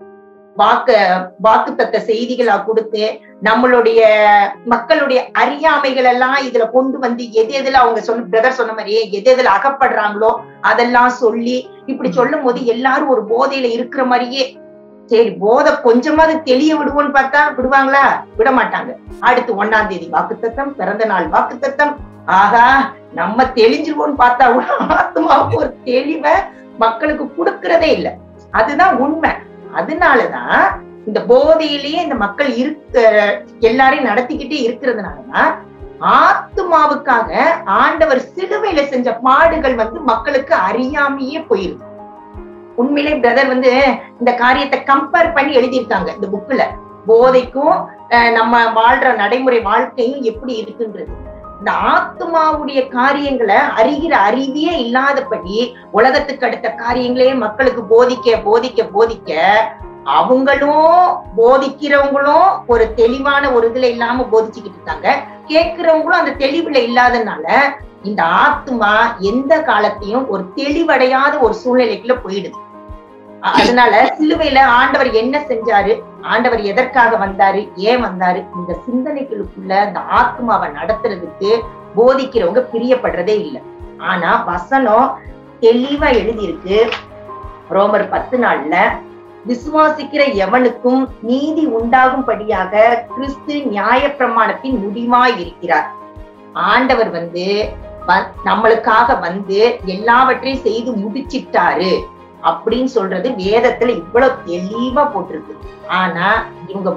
வாக்கு தத்த செய்திகளா கொடுத்து நம்மளுடைய மக்களுடைய அறியாமைகள் எல்லாம் இதுல கொண்டு வந்து எதுல அவங்க பிரதர் சொன்ன மாதிரியே எதுல அகப்படுறாங்களோ அதெல்லாம் சொல்லி இப்படி சொல்லும் போது எல்லாரும் ஒரு போதையில இருக்கிற மாதிரியே, சரி போதை கொஞ்சமாவது தெளிய விடுவோம்னு பார்த்தா விடுவாங்களா? விட மாட்டாங்க. அடுத்து 1ஆம் தேதி வாக்குத்தத்தம், பிறந்த நாள் வாக்குத்தத்தம். ஆகா நம்ம தெளிஞ்சிருவோம்னு பார்த்தா ஆத்மாவுக்கு ஒரு தெளிவை மக்களுக்கு கொடுக்கறதே இல்லை. அதுதான் உண்மை. அதனாலதான் இந்த போதையிலேயே இந்த மக்கள் எல்லாரையும் நடத்திக்கிட்டே இருக்கிறதுனாலதான் ஆத்மாவுக்காக ஆண்டவர் சிலுவையில செஞ்ச பாடுகள் மக்களுக்கு அறியாமையே போயிருக்கு. உண்மையிலே பிரதர் இந்த காரியத்தை கம்பேர் பண்ணி எழுதியிருக்காங்க இந்த புக்ல. போதைக்கும் நம்ம வாழ்ற நடைமுறை வாழ்க்கையும் எப்படி இருக்குன்றது. இந்த ஆத்மாவுடைய காரியங்களை அறிகிற அறிவியே இல்லாதபடி உலகத்துக்கு அடுத்த காரியங்களே மக்களுக்கு போதிக்க அவங்களும் போதிக்கிறவங்களும் ஒரு தெளிவான ஒரு இதுல இல்லாம போதிச்சுக்கிட்டு இருக்காங்க. கேட்கிறவங்களும் அந்த தெளிவுல இல்லாதனால இந்த ஆத்மா எந்த காலத்தையும் ஒரு தெளிவடையாத ஒரு சூழ்நிலைக்குள்ள போயிடுது. அதனால சிலுவையில ஆண்டவர் என்ன செஞ்சாரு, ஆண்டவர் எதற்காக வந்தாரு, ஏன் வந்தாரு, இந்த சிந்தனைகளுக்குள்ள இந்த ஆத்மாவை நடத்துறதுக்கு போதிக்கிறவங்க பிரியப்படுறதே இல்லை. ஆனா வசனம் தெளிவா எழுதியிருக்கு. ரோமர் 10:4 விசுவாசிக்கிற எவனுக்கும் நீதி உண்டாகும்படியாக கிறிஸ்து நியாயப்பிரமாணத்தின் முடிவாய் இருக்கிறார். ஆண்டவர் நம்மளுக்காக எல்லாவற்றையும் செய்து முடிச்சிட்டாரு அப்படின்னு சொல்றது வேதத்துல இவ்வளவு தெளிவா போட்டிருக்கு. ஆனா இவங்க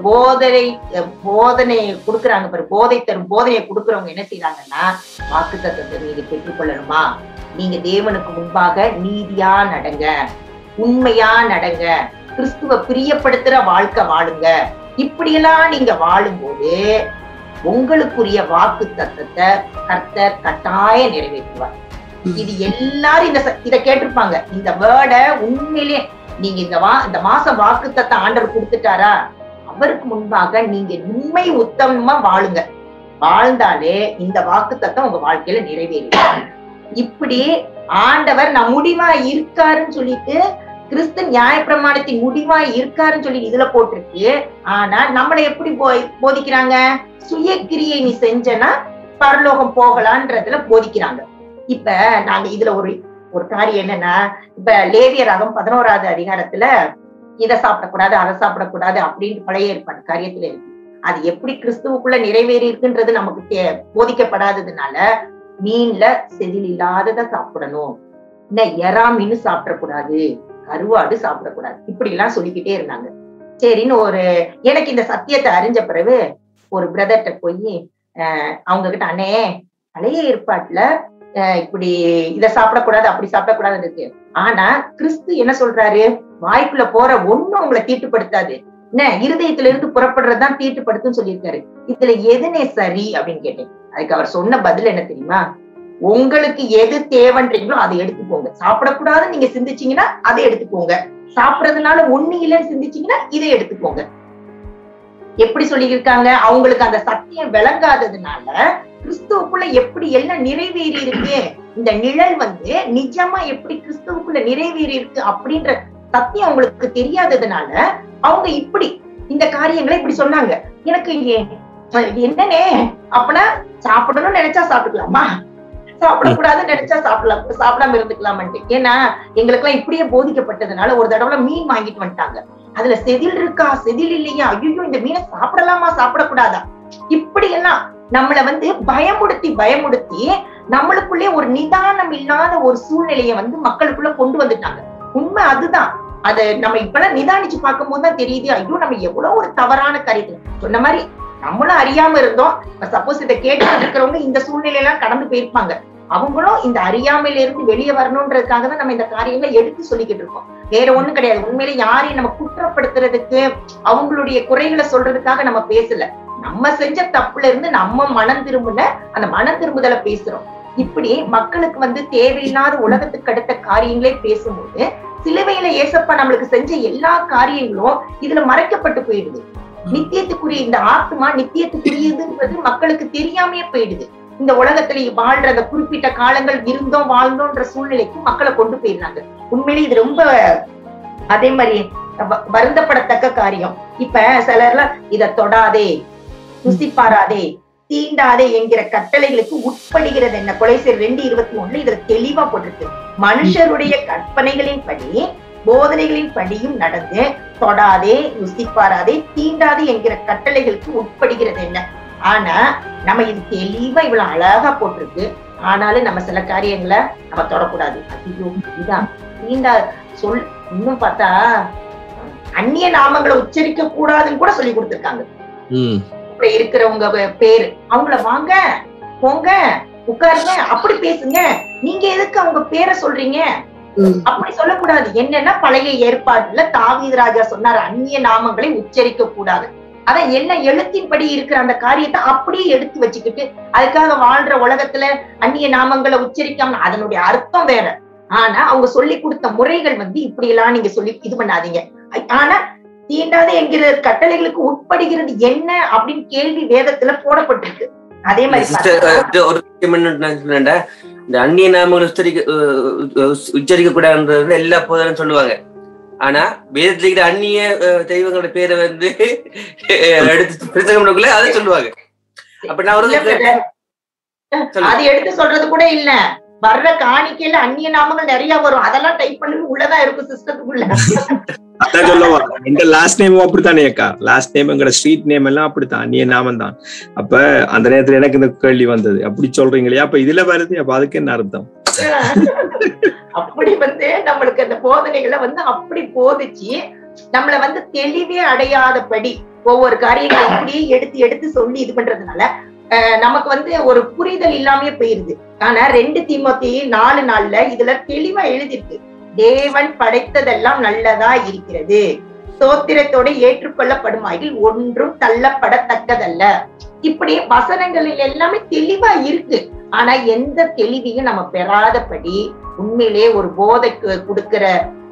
போதனை கொடுக்குறாங்க பாரு, போதை தரும் போதனையை கொடுக்குறவங்க என்ன செய்யறாங்கன்னா, வாக்குத்தத்தத்தை நீங்க பெற்றுக்கொள்ளணுமா, நீங்க தேவனுக்கு முன்பாக நீதியா நடங்க, உண்மையா நடங்க, கிறிஸ்துவ பிரியப்படுத்துற வாழ்க்கை வாழுங்க, இப்படியெல்லாம் நீங்க வாழும்போது உங்களுக்குரிய வாக்கு தத்தத்தை கர்த்தர் கட்டாய நிறைவேற்றுவார். இது எல்லாரும் இத கேட்டிருப்பாங்க. இந்த வேர்ட உண்மையிலே நீங்க இந்த மாசம் வாக்கு தத்த ஆண்டவர் கொடுத்துட்டாரா, அவருக்கு முன்பாக நீங்க உண்மை உத்தமமா வாழுங்க. வாழ்ந்தாலே இந்த வாக்கு தத்தம் உங்க வாழ்க்கையில நிறைவேறும். இப்படி ஆண்டவர் நான் முடிவா இருக்காருன்னு சொல்லிட்டு கிறிஸ்து நியாயப்பிரமாணத்தின் முடிவாய் இருக்காருன்னு சொல்லி இதுல போட்டிருக்கு. ஆனா நம்மளை எப்படி போதிக்கிறாங்க, சுய கிரியை நீ செஞ்சனா பரலோகம் போகலான்றதுல போதிக்கிறாங்க. இப்ப நாங்க இதுல ஒரு காரியம் என்னன்னா, இப்ப லேவியராகம் 11ஆவது அதிகாரத்துல இதை சாப்பிடக்கூடாது அதை சாப்பிடக்கூடாது அப்படின்னு பழைய ஏற்பாடு காரியத்துல இருக்கு. அது எப்படி கிறிஸ்துவுக்குள்ள நிறைவேறி இருக்குன்றது நமக்கு போதிக்கப்படாததுனால மீன்ல செதில் இல்லாததை சாப்பிடணும், எறா மீன் சாப்பிடக்கூடாது, கருவாடு சாப்பிடக்கூடாது, இப்படி எல்லாம் சொல்லிக்கிட்டே இருந்தாங்க. சரின்னு எனக்கு இந்த சத்தியத்தை அறிஞ்ச பிறகு ஒரு பிரதர்கிட்ட போய் அவங்க கிட்ட, அண்ணே பழைய ஏற்பாட்டுல இப்படி இதை சாப்பிடக்கூடாது அப்படி சாப்பிடக்கூடாதுன்னு இருக்கு, ஆனா கிறிஸ்து என்ன சொல்றாரு, வாய்க்குள்ள போற ஒண்ணும் உங்களை தீட்டுப்படுத்தாது, என்ன இருதயத்துல இருந்து புறப்படுறதுதான் தீட்டுப்படுத்துன்னு சொல்லியிருக்காரு, இதுல எதுனே சரி அப்படின்னு கேட்டேன். அதுக்கு அவர் சொன்ன பதில் என்ன தெரியுமா, உங்களுக்கு எது தேவைன்றீங்களோ அதை எடுத்துக்கோங்க, சாப்பிடக்கூடாதுன்னு நீங்க சிந்திச்சீங்கன்னா அதை எடுத்துக்கோங்க, சாப்பிடறதுனால ஒண்ணு இல்லைன்னு சிந்திச்சீங்கன்னா இதை எடுத்துக்கோங்க. எப்படி சொல்லியிருக்காங்க, அவங்களுக்கு அந்த சத்தியம் விளங்காததுனால கிறிஸ்துவுக்குள்ள எப்படி எல்லாம் நிறைவேறி இருக்கு, இந்த நிழல் நிஜமா எப்படி கிறிஸ்துவுக்குள்ள நிறைவேறி இருக்கு அப்படின்ற சத்தியம் அவங்களுக்கு தெரியாததுனால அவங்க இப்படி இந்த காரியங்களை இப்படி சொன்னாங்க. எனக்கு என்னன்னே அப்பனா சாப்பிடணும்னு நினைச்சா சாப்பிட்டுக்கலாமா, சாப்பிடக்கூடாதுன்னு நினைச்சா சாப்பிடாம இருந்துக்கலாமன்ட்டு. ஏன்னா எங்களுக்கு எல்லாம் இப்படியே போதிக்கப்பட்டதுனால ஒரு தடவை மீன் வாங்கிட்டு வந்துட்டாங்க, அதுல செதில் இருக்கா செதில் இல்லையா, ஐயோ இந்த மீனை சாப்பிடலாமா சாப்பிடக்கூடாதா, இப்படி எல்லாம் நம்மள பயமுடுத்தி நம்மளுக்குள்ளே ஒரு நிதானம் இல்லாத ஒரு சூழ்நிலையை மக்களுக்குள்ள கொண்டு வந்துட்டாங்க. உண்மை அதுதான். அதை நம்ம இப்பெல்லாம் நிதானிச்சு பார்க்கும் போதுதான் தெரியுது, ஐயோ நம்ம எவ்வளவு ஒரு தவறான காரியத்தை சொன்ன மாதிரி நம்மளும் அறியாம இருந்தோம். சப்போஸ் இதை கேட்டு இருக்கிறவங்க இந்த சூழ்நிலையெல்லாம் கடந்து போயிருப்பாங்க, அவங்களும் இந்த அறியாமையில இருந்து வெளியே வரணும்ன்றதுக்காக தான் நம்ம இந்த காரியங்களை எடுத்து சொல்லிக்கிட்டு இருக்கோம். வேற ஒண்ணும் கிடையாது. உண்மையில யாரையும் நம்ம குற்றப்படுத்துறதுக்கு அவங்களுடைய குறைகளை சொல்றதுக்காக நம்ம பேசல, நம்ம செஞ்ச தப்புல இருந்து நம்ம மனம் திரும்புன அந்த மனம் திரும்புதலை பேசுறோம். இப்படி மக்களுக்கு வந்து தேவையில்லாத உலகத்துக்கு அடுத்த காரியங்களே பேசும்போது சிலுவையில ஏசப்பா நம்மளுக்கு செஞ்ச எல்லா காரியங்களும் இதுல மறைக்கப்பட்டு போயிடுது. நித்தியத்துக்குரிய இந்த ஆத்மா நித்தியத்துக்குரியதுன்றது மக்களுக்கு தெரியாமையே போயிடுது. இந்த உலகத்துல வாழ்ற அந்த குறிப்பிட்ட காலங்கள் இருந்தோம் வாழ்ந்தோன்ற சூழ்நிலைக்கு மக்களை கொண்டு போயிடுறாங்க. உண்மையிலே இது ரொம்ப அதே மாதிரி வருந்தப்படத்தக்க காரியம். இப்ப சிலர்லாம் இத தொடாதே, ருசிப்பாராதே, தீண்டாதே என்கிற கட்டளைகளுக்கு உட்படுகிறது என்ன? கொலைசீர் 2:23 இதுல தெளிவா போட்டிருக்கு. மனுஷருடைய கற்பனைகளின் படி போதனைகளின் படியும் நடந்து தொடாதே, ருசிப்பாராதே, தீண்டாதே என்கிற கட்டளைகளுக்கு உட்படுகிறது என்ன? ஆனா நம்ம இது தெளிவா இவ்வளவு அழகா போட்டிருக்கு. ஆனாலும் நம்ம சில காரியங்களை நம்ம தொடக்கூடாது. ஐயோ இதுதான் தீண்டா சொல். இன்னும் பார்த்தா அந்நிய நாமங்களை உச்சரிக்க கூடாதுன்னு கூட சொல்லி கொடுத்திருக்காங்க. இருக்கிறவங்க பேரு அவங்கள வாங்க போங்க உட்காருங்க அப்படி பேசுங்க, நீங்க எதுக்கு அவங்க பேரை சொல்றீங்க? அப்படி சொல்லக்கூடாது. என்னன்னா பழைய ஏற்பாட்டுல தாவீது ராஜா சொன்னார் அந்நிய நாமங்களை உச்சரிக்க கூடாது. அதான் என்ன எழுத்தின்படி இருக்கிற அந்த காரியத்தை அப்படியே எடுத்து வச்சுக்கிட்டு அதுக்காக வாழ்ற உலகத்துல அந்நிய நாமங்களை உச்சரிக்காம அதனுடைய அர்த்தம் வேற. ஆனா அவங்க சொல்லி கொடுத்த முறைகள் வந்து இப்படி எல்லாம் நீங்க சொல்லி இது பண்ணாதீங்க. ஆனா தீண்டாதே என்கிற கட்டளைகளுக்கு உட்படுகிறது என்ன அப்படின்னு கேள்வி வேதத்துல போடப்பட்டிருக்கு. அதே மாதிரி ஒரு இந்த அந்நிய நாமங்கள் உச்சரிக்க கூடாதுன்றது எல்லா போதனும் சொல்லுவாங்க. ஆனா வேதத்துல இருக்கிற அந்நிய தெய்வங்களோட பேரை வந்து எடுத்து பிரச்சனை அதை சொல்லுவாங்க. அப்ப நான் அது எடுத்து சொல்றது கூட இல்ல. வர்ற காணிக்கையில அந்நிய நாமங்கள் நிறைய வரும். அதெல்லாம் டைப் பண்ணி உள்ளதான் இருக்கும் சிஸ்டத்துக்குள்ள. அதான் சொல்லுவா எங்க லாஸ்ட் நேமும் அப்படித்தானே அக்கா. லாஸ்ட் நேம் எங்களோட ஸ்ட்ரீட் நேம் எல்லாம் அப்படித்தான் அந்நிய நாமம் தான். அப்ப அந்த நேரத்துல எனக்கு இந்த கேள்வி வந்தது, அப்படி சொல்றீங்களா? அப்ப இதுல வருது, அப்ப அதுக்கு என்ன அர்த்தம்? அப்படி வந்து நம்மளுக்கு அந்த போதனைகளை வந்து அப்படி போதிச்சு நம்மள வந்து தெளிவே அடையாதபடி ஒவ்வொரு காரியங்களை இப்படியே எடுத்து எடுத்து சொல்லி இது பண்றதுனால நமக்கு வந்து ஒரு புரிதல் இல்லாமே போயிருது. ஆனா 2 தீமோத்தேயு 4:4 இதுல தெளிவா எழுதிருக்கு. தேவன் படைத்ததெல்லாம் நல்லதா இருக்கிறது, ஸ்தோத்திரத்தோட ஏற்றுக்கொள்ளப்படுமாயில் ஒன்றும் தள்ளப்படத்தக்கதல்ல. இப்படி வசனங்களில் எல்லாமே தெளிவா இருக்கு. ஆனா எந்த தெளிவையும் நம்ம பெறாதபடி உண்மையிலே ஒரு போதைக்கு கொடுக்கிற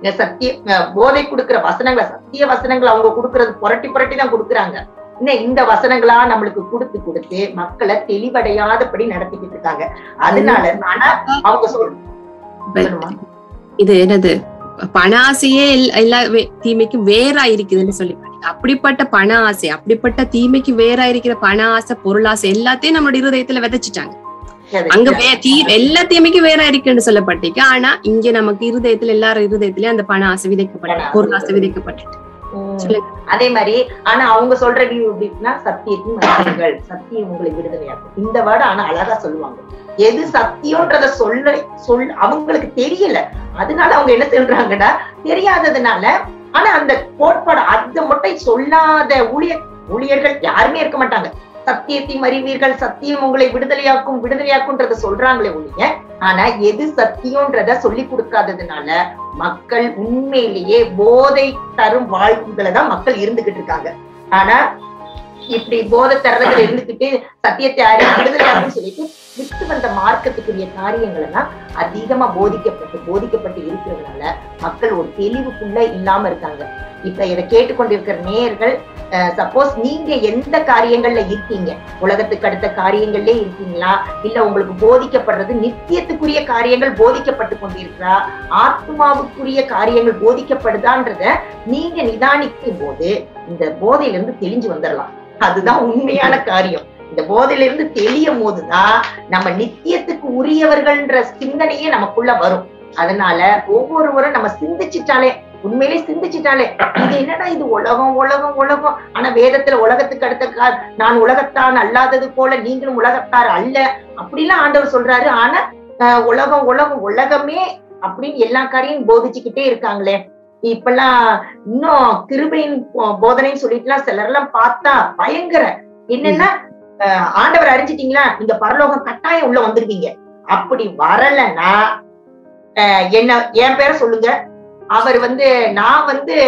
போதை கொடுக்கிற வசனங்களை, சத்திய வசனங்களை அவங்க கொடுக்கறது புரட்டி புரட்டி தான் கொடுக்குறாங்க. இந்த வசனங்களா நம்மளுக்கு கொடுத்து கொடுத்து மக்களை தெளிவடையாதபடி நடத்திக்கிட்டு இருக்காங்க. அதனால ஆனா அவங்க சொல்லுமா இது என்னது பண ஆசையே எல்லா தீமைக்கும் வேறா இருக்குதுன்னு சொல்லி அப்படிப்பட்ட பண ஆசை, அப்படிப்பட்ட தீமைக்கு வேறா இருக்கிற பண ஆசை, பொருளாசை எல்லாத்தையும் நம்மளோட இருதயத்துல விதைச்சிட்டாங்க. அங்க எல்லா தீமைக்கும் வேற இருக்குன்னு சொல்லப்பட்டிருக்கு. ஆனா இங்க நமக்கு இருதயத்துல எல்லாரும் இருதயத்திலயும் அந்த பண ஆசை விதைக்கப்பட்டு, பொருளாசை விதைக்கப்பட்டு. அதே மாதிரி ஆனா அவங்க சொல்ற வியூ எப்படின்னா சத்தியத்தின் மனிதர்கள் சத்தியம் உங்களை விடுதலையாக்கும். இந்த வேர்டு ஆனா அழகா சொல்லுவாங்க. எது சத்தியம்ன்றத அவங்களுக்கு தெரியல. அதனால அவங்க என்ன சொல்றாங்கன்னா தெரியாததுனால. ஆனா அந்த கோட்பாடு அதை மட்டும் சொல்லாத ஊழியர்கள் யாருமே இருக்க மாட்டாங்க. சத்தியத்தையும் அறிவீர்கள், சத்தியம் உங்களை விடுதலையாக்கும்ன்றத சொல்றாங்களே ஒழிய ஆனா எது சத்தியம்ன்றத சொல்லி கொடுக்காததுனால மக்கள் உண்மையிலேயே போதை தரும் வாழ்வுகளை தான் மக்கள் இருந்துகிட்டு இருக்காங்க. ஆனா இப்படி போதை தரதுல இருந்துகிட்டு சத்தியத்தை விடுதலையாக்குன்னு சொல்லிட்டு விட்டு வந்த மார்க்கத்துக்குரிய காரியங்கள் எல்லாம் அதிகமா போதிக்கப்பட்டு இருக்கிறதுனால மக்கள் ஒரு தெளிவுக்குள்ள இல்லாம இருக்காங்க. இப்ப இதை கேட்டுக்கொண்டிருக்கிற நேயர்கள் சப்போஸ் நீங்க எந்த காரியங்கள்ல இருக்கீங்க, உலகத்துக்கு அடுத்த காரியங்கள்ல இருக்கீங்களா, இல்ல உங்களுக்கு போதிக்கப்படுறது நித்தியத்துக்குரிய காரியங்கள் போதிக்கப்பட்டு கொண்டிருக்கிறா, ஆத்மாவுக்குரிய காரியங்கள் போதிக்கப்படுதான்றத நீங்க நிதானிக்கும் போது இந்த போதையில இருந்து தெளிஞ்சு வந்துடலாம். அதுதான் உண்மையான காரியம். இந்த போதையில இருந்து தெளியும் போதுதான் நம்ம நித்தியத்துக்கு உரியவர்கள்ன்ற சிந்தனையே நமக்குள்ள வரும். அதனால ஒவ்வொருவரும் நம்ம உண்மையிலே சிந்திச்சுட்டாலே இது என்னடா இது உலகம் உலகம் உலகம். ஆனா வேதத்துல உலகத்துக்கு அடுத்த நான் உலகத்தான் அல்லாதது போல நீங்களும் உலகத்தார் அல்ல அப்படிலாம் ஆண்டவர் சொல்றாரு. ஆனா உலகம் உலகம் உலகமே அப்படின்னு எல்லா காரியம் போதிச்சுக்கிட்டே இருக்காங்களே. இப்பெல்லாம் இன்னும் கிருபையின் போதனைன்னு சொல்லிட்டுலாம் சிலர்லாம் பார்த்தா பயங்கர என்னன்னா ஆண்டவர் அறிஞ்சிட்டீங்களா இந்த பரலோகம் கட்டாயம் உள்ள வந்துருவீங்க. அப்படி வரலன்னா என் பேரை சொல்லுங்க. அவர் நான்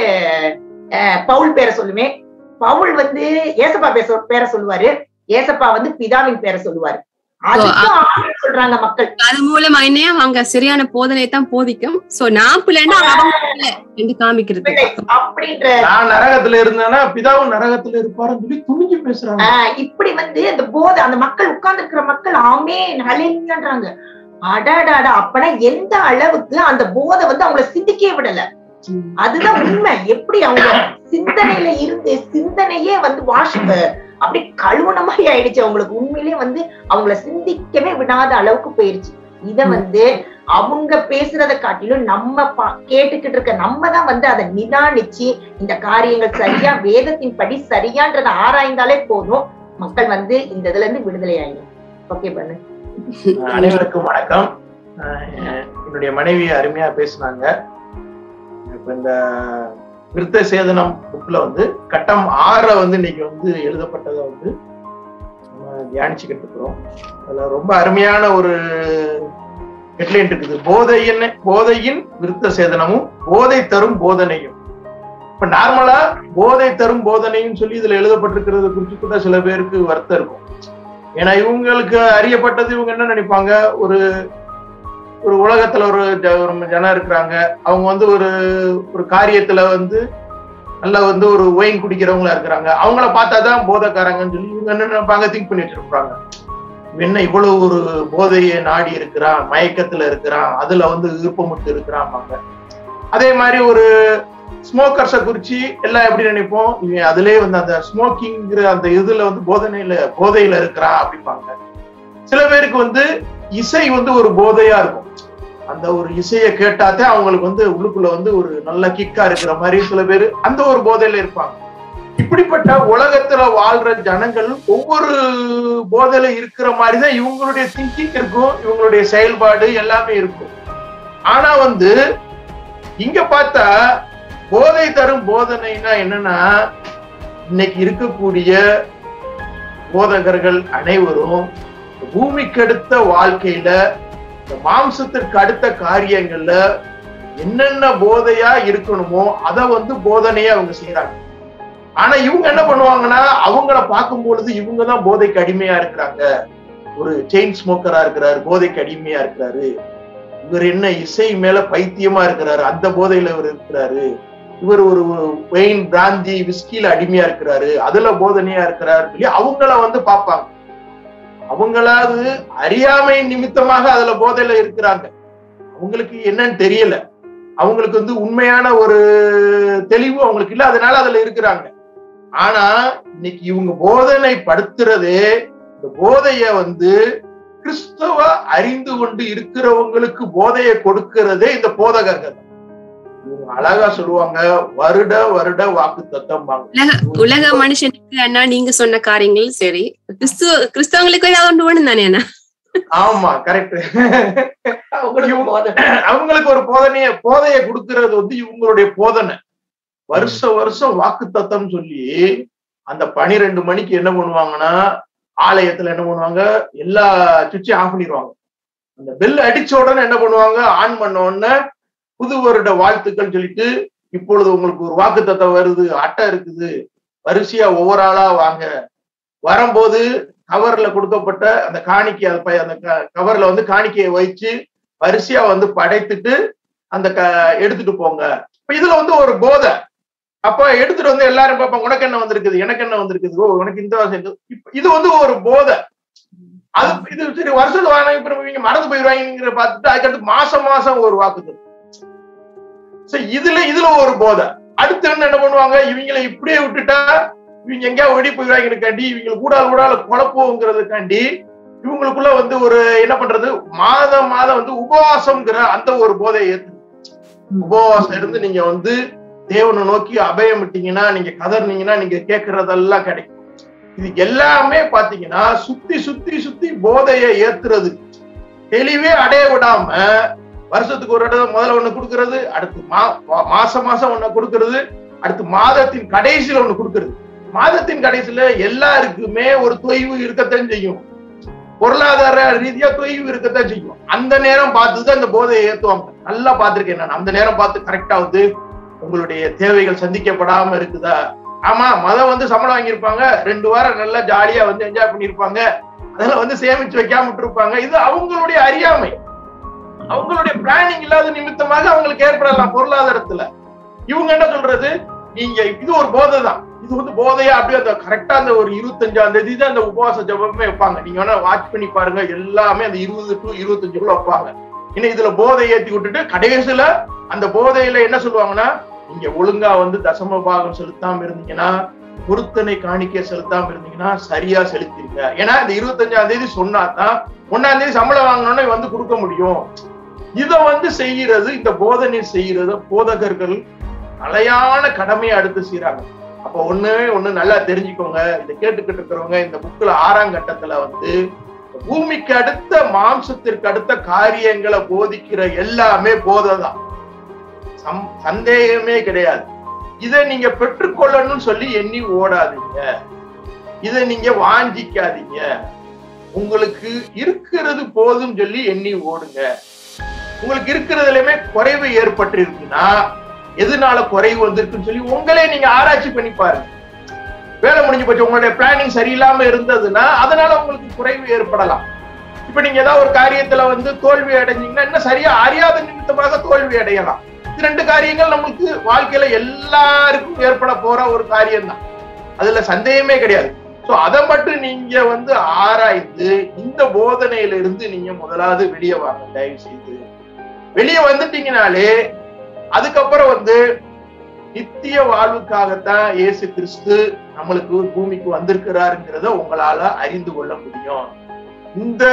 பவுல் பேரை சொல்லுவேன். பவுல் ஏசப்பா பேரை சொல்லுவாரு. ஏசப்பா பிதாவின் பேரை சொல்லுவாரு. சொல்றாங்க மக்கள். அது மூலமா என்ன அவங்க சரியான போதனை தான் போதிக்கும். சோ நான் பிள்ளைன்னா அவங்க காமிக்கிறது அப்படின்ற நான் நரகத்துல இருந்தேன்னா பிதாவும் நரகத்துல இருப்பாருன்னு சொல்லி துணிஞ்சு பேசுறாங்க. இப்படி அந்த போதை அந்த மக்கள் உட்கார்ந்து இருக்கிற மக்கள் ஆமென் ஹல்லேலூயான்றாங்க. அடாடாடா, அப்பனா எந்த அளவுக்கு அந்த போதை அவங்கள சிந்திக்கவே விடல. அதுதான் உண்மை. எப்படி அவங்க சிந்தனையில இருந்து சிந்தனையே வாஷ் அப்படி கழுவுன மாதிரி ஆயிடுச்சு அவங்களுக்கு. உண்மையிலேயே அவங்கள சிந்திக்கவே விடாத அளவுக்கு போயிருச்சு. இத அவங்க பேசுறத காட்டிலும் நம்ம கேட்டுக்கிட்டு இருக்க நம்ம தான் அதை நிதானிச்சு இந்த காரியங்கள் சரியா வேதத்தின் படி சரியான்றத ஆராய்ந்தாலே போதும். மக்கள் இந்த இதுல இருந்து விடுதலை ஆயிடும். ஓகே பண்ணு. அனைவருக்கும் வணக்கம். என்னுடைய மனைவி அருமையா பேசினாங்க. இப்ப இந்த விருத்த சேதனம் புக்ல கட்டம் 6 இன்னைக்கு எழுதப்பட்டதை தியானிச்சுக்கிட்டு இருக்கிறோம். அதுல ரொம்ப அருமையான ஒரு ஹெட்லைன் இருக்குது. போதையின் விருத்த சேதனமும் போதை தரும் போதனையும். இப்ப நார்மலா போதை தரும் போதனையும் சொல்லி இதுல எழுதப்பட்டிருக்கிறத குறிச்சு கூட சில பேருக்கு வருத்தம் இருக்கும். ஏன்னா இவங்களுக்கு அறியப்பட்டது இவங்க என்ன நினைப்பாங்க, ஒரு உலகத்துல ஒரு ஜனம் இருக்கிறாங்க, அவங்க ஒரு காரியத்துல நல்லா ஒரு ஒயின் குடிக்கிறவங்களா இருக்கிறாங்க, அவங்கள பார்த்தாதான் போதைக்காரங்கன்னு சொல்லி இவங்க என்ன நினைப்பாங்க, திங்க் பண்ணி வச்சிருப்பாங்க. என்ன இவ்வளவு ஒரு போதையை நாடி இருக்கிறான், மயக்கத்துல இருக்கிறான், அதுல விருப்பமுட்டு இருக்கிறான். அதே மாதிரி ஒரு ஸ்மோக்கர்ஸை குறிச்சு எல்லாம் எப்படி நினைப்போம், இவன் அதுலயே அந்த ஸ்மோக்கிங்கிற அந்த இதுல போதையில இருக்கிறான் அப்படிப்பாங்க. சில பேருக்கு இசை ஒரு போதையா இருக்கும். அந்த ஒரு இசையை கேட்டாத்தே அவங்களுக்கு உள்ளுக்குள்ள ஒரு நல்ல கிக்கா இருக்கிற மாதிரி சில பேர் அந்த ஒரு போதையில இருப்பாங்க. இப்படிப்பட்ட உலகத்துல வாழ்ற ஜனங்கள் ஒவ்வொரு போதையில இருக்கிற மாதிரிதான் இவங்களுடைய திங்கிங் இருக்கும், இவங்களுடைய செயல்பாடு எல்லாமே இருக்கும். ஆனா இங்க பார்த்தா போதை தரும் போதனைனா என்னன்னா, இன்னைக்கு இருக்கக்கூடிய போதகர்கள் அனைவரும் பூமிக்கு அடுத்த வாழ்க்கையில இந்த மாம்சத்திற்கு அடுத்த காரியங்கள்ல என்னென்ன போதையா இருக்கணுமோ அதை போதனையா அவங்க செய்யறாங்க. ஆனா இவங்க என்ன பண்ணுவாங்கன்னா, அவங்கள பார்க்கும் பொழுது இவங்கதான் போதைக்கு அடிமையா இருக்கிறாங்க. ஒரு செயின் ஸ்மோக்கரா இருக்கிறாரு, போதைக்கு அடிமையா இருக்கிறாரு. இவர் என்ன இசை மேல பைத்தியமா இருக்கிறாரு, அந்த போதையில இவர் இருக்கிறாரு. இவர் ஒரு ஒயின் பிராந்தி விஸ்கில அடிமையா இருக்கிறாரு, அதுல போதனையா இருக்கிறாரு சொல்லி அவங்கள பார்ப்பாங்க. அவங்களாவது அறியாமை நிமித்தமாக அதுல போதையில இருக்கிறாங்க. அவங்களுக்கு என்னன்னு தெரியல, அவங்களுக்கு உண்மையான ஒரு தெளிவு அவங்களுக்கு இல்ல, அதனால அதுல இருக்கிறாங்க. ஆனா இன்னைக்கு இவங்க போதனை படுத்துறதே இந்த போதைய கிறிஸ்தவ அறிந்து கொண்டு இருக்கிறவங்களுக்கு போதையை கொடுக்கிறதே இந்த போதகர்கள். அழகா சொல்லுவாங்க, வருட வருட வாக்கு தத்தம்பாங்க. உலக மனுஷனுக்கு அண்ணா நீங்க சொன்ன காரியங்கள் சரி, கிறிஸ்தவங்களுக்கு ஏதாவது ஒண்ணு தானே அண்ணா? ஆமா, கரெக்ட். அவங்களுக்கு ஒரு போதையை கொடுக்கிறது இவங்களுடைய போதனை. வருஷம் வாக்கு தத்தம் சொல்லி அந்த 12 மணிக்கு என்ன பண்ணுவாங்கன்னா, ஆலயத்துல என்ன பண்ணுவாங்க, எல்லா சுவிட்சையும் ஆஃப் பண்ணிடுவாங்க. அந்த பெல் அடிச்ச உடனே என்ன பண்ணுவாங்க, ஆன் பண்ண உடனே புது வருட வாழ்த்துக்கள் சொல்லிட்டு, இப்பொழுது உங்களுக்கு ஒரு வாக்கு தத்தம் வருது, அட்டை இருக்குது, வரிசையா ஒவ்வொரு ஆளா வாங்க, வரும்போது கவர்ல கொடுக்கப்பட்ட அந்த காணிக்கை, அந்த கவர்ல காணிக்கையை வச்சு வரிசையா படைத்துட்டு அந்த எடுத்துட்டு போங்க. இப்ப இதுல ஒரு போதை. அப்ப எடுத்துட்டு எல்லாரும் பார்ப்பாங்க, உனக்கு என்ன வந்திருக்குது, எனக்கு என்ன வந்திருக்குது, ஓ உனக்கு இந்த வாசம். இது ஒரு போதை. அது இது சரி, வருஷத்துல வாங்க மறந்து போயிடுவாங்க பார்த்துட்டு அதுக்கடுத்து மாசம் ஒரு வாக்குது. இதுல ஒரு போதை. அடுத்து என்ன பண்ணுவாங்க, இவங்களை இப்படியே விட்டுட்டா இவங்க எங்கேயா ஓடி போயிடுவாங்கக்காண்டி, இவங்க கூடால குழப்பங்கிறதுக்காண்டி இவங்களுக்குள்ள ஒரு என்ன பண்றது, மாதம் உபவாசம்ங்கிற அந்த ஒரு போதையை ஏத்து. உபவாசம் இருந்து நீங்க தேவனை நோக்கி அபயம் விட்டீங்கன்னா, நீங்க கதர்னீங்கன்னா நீங்க கேட்கறதெல்லாம் கிடைக்கும். இது எல்லாமே பாத்தீங்கன்னா சுத்தி போதையை ஏத்துறது. தெளிவே அடைய விடாம வருஷத்துக்கு ஒரு இடம் முதல்ல ஒண்ணு கொடுக்கறது, அடுத்து மாசம் ஒண்ணு கொடுக்கறது, அடுத்து மாதத்தின் கடைசியில ஒண்ணு கொடுக்கறது. மாதத்தின் கடைசியில எல்லாருக்குமே ஒரு தொய்வு இருக்கத்தான் செய்யும், பொருளாதார ரீதியா தொய்வு இருக்கத்தான் செய்யும். அந்த நேரம் பார்த்துதான் இந்த போதையை ஏத்துவாங்க. நல்லா பார்த்திருக்கேன் நான். அந்த நேரம் பார்த்து கரெக்டா உங்களுடைய தேவைகள் சந்திக்கப்படாம இருக்குதா? ஆமா, மதம் சம்பளம் வாங்கியிருப்பாங்க, 2 வாரம் நல்லா ஜாலியா என்ஜாய் பண்ணிருப்பாங்க. அதெல்லாம் வந்து சேமிச்சு வைக்காம விட்டுருப்பாங்க. இது அவங்களுடைய அறியாமை, அவங்களுடைய பிளானிங் இல்லாத நிமித்தமாக அவங்களுக்கு ஏற்படலாம் பொருளாதாரத்துல. இவங்க என்ன சொல்றது, நீங்க இது ஒரு போதை தான், இது வந்து போதையா அப்படியே அந்த கரெக்டா அந்த ஒரு 25ஆம் தேதி தான் அந்த உபவாச ஜபமே வைப்பாங்க. நீங்க வேணா வாட்ச் பண்ணி பாருங்க, எல்லாமே அந்த 20 to 25 வைப்பாங்க. இன்னும் இதுல போதை ஏத்தி விட்டுட்டு கடைசியில அந்த போதையில என்ன சொல்லுவாங்கன்னா, நீங்க ஒழுங்கா வந்து தசம பாகம் செலுத்தாம இருந்தீங்கன்னா, பொருத்தனை காணிக்கை செலுத்தாம இருந்தீங்கன்னா சரியா செலுத்திருங்க. ஏன்னா இந்த 25ஆம் தேதி சொன்னாதான் 1ஆம் தேதி சம்பளம் வாங்கணும்னு வந்து கொடுக்க முடியும். இத வந்து செய்யறது, இந்த போதனை செய்யறது போதகர்கள் தலையான கடமையை அடுத்து செய்யறாங்க. அப்ப ஒண்ணு நல்லா தெரிஞ்சுக்கோங்க, இதை கேட்டுக்கிட்டு இருக்கிறவங்க, இந்த புக்ல 6ஆம் கட்டத்துல வந்து பூமிக்கு அடுத்த மாம்சத்திற்கு அடுத்த காரியங்களை போதிக்கிற எல்லாமே போதை தான், சந்தேகமே கிடையாது. இதை நீங்க பெற்றுக்கொள்ளணும்னு சொல்லி எண்ணி ஓடாதீங்க, இதை நீங்க வாஞ்சிக்காதீங்க. உங்களுக்கு இருக்கிறது போதும் சொல்லி எண்ணி ஓடுங்க. உங்களுக்கு இருக்கிறதுலயுமே குறைவு ஏற்பட்டு இருக்குன்னா எதனால குறைவு வந்திருக்குன்னு சொல்லி உங்களே நீங்க ஆராய்ச்சி பண்ணி பாருங்க. வேலை முடிஞ்சு போச்சு, உங்களுடைய பிளானிங் சரியில்லாம இருந்ததுன்னா அதனால உங்களுக்கு குறைவு ஏற்படலாம். இப்ப நீங்க ஏதாவது ஒரு காரியத்துல வந்து தோல்வி அடைஞ்சீங்கன்னா இன்னும் சரியா அறியாத நிமித்தமாக தோல்வி அடையலாம். இது 2 காரியங்கள் நம்மளுக்கு வாழ்க்கையில எல்லாருக்கும் ஏற்பட போற ஒரு காரியம் தான், அதுல சந்தேகமே கிடையாது. சோ அதை மட்டும் நீங்க வந்து ஆராய்ந்து இந்த போதனையில இருந்து நீங்க முதலாவது வெளியே வாங்க. தயவு செய்து வெளியே வந்துட்டீங்கனாலே அதுக்கப்புறம் வந்து நித்திய வாழ்வுக்காகத்தான் இயேசு கிறிஸ்து நம்மளுக்கு பூமிக்கு வந்திருக்கிறாருங்கிறத உங்களால அறிந்து கொள்ள முடியும். இந்த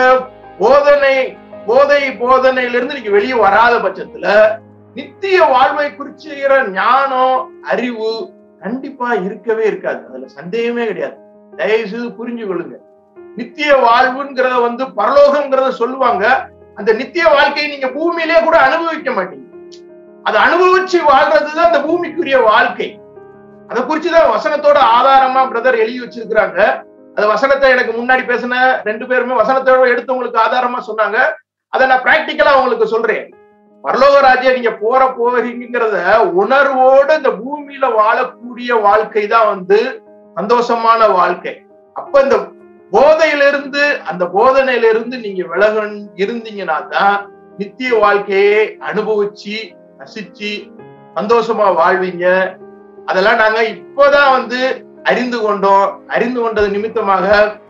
போதனையிலிருந்து நீங்க வெளியே வராத பட்சத்துல நித்திய வாழ்வை குறிச்சுகிற ஞானம் அறிவு கண்டிப்பா இருக்கவே இருக்காது, அதுல சந்தேகமே கிடையாது. தயவு செய்து புரிஞ்சு கொள்ளுங்க. நித்திய வாழ்வுங்கிறத வந்து பரலோகம்ங்கிறத சொல்லுவாங்க, அந்த நித்திய வாழ்க்கையை நீங்க பூமியிலே கூட அனுபவிக்க மாட்டீங்க. அதை அனுபவிச்சு வாழ்றதுதான் அந்த பூமிக்குரிய வாழ்க்கை. அதை குறிச்சுதான் வசனத்தோட ஆதாரமா பிரதர் எழுதி வச்சிருக்கிறாங்க. அந்த வசனத்தை எனக்கு முன்னாடி பேசின 2 பேருமே வசனத்தோட எடுத்து உங்களுக்கு ஆதாரமா சொன்னாங்க. அதை நான் பிராக்டிக்கலா உங்களுக்கு சொல்றேன். பரலோக ராஜ்யம் நீங்க போறீங்கிறத உணர்வோடு இந்த பூமியில வாழக்கூடிய வாழ்க்கை தான் வந்து சந்தோஷமான வாழ்க்கை. அப்ப இந்த போதையிலிருந்து அந்த போதனையிலிருந்து நீங்க விலகன் இருந்தீங்கன்னா தான் நித்திய வாழ்க்கையை அனுபவிச்சு ரசிச்சு சந்தோஷமா வாழ்வீங்க. அதெல்லாம் நாங்க இப்போதான் வந்து அறிந்து கொண்டது நிமித்தமாக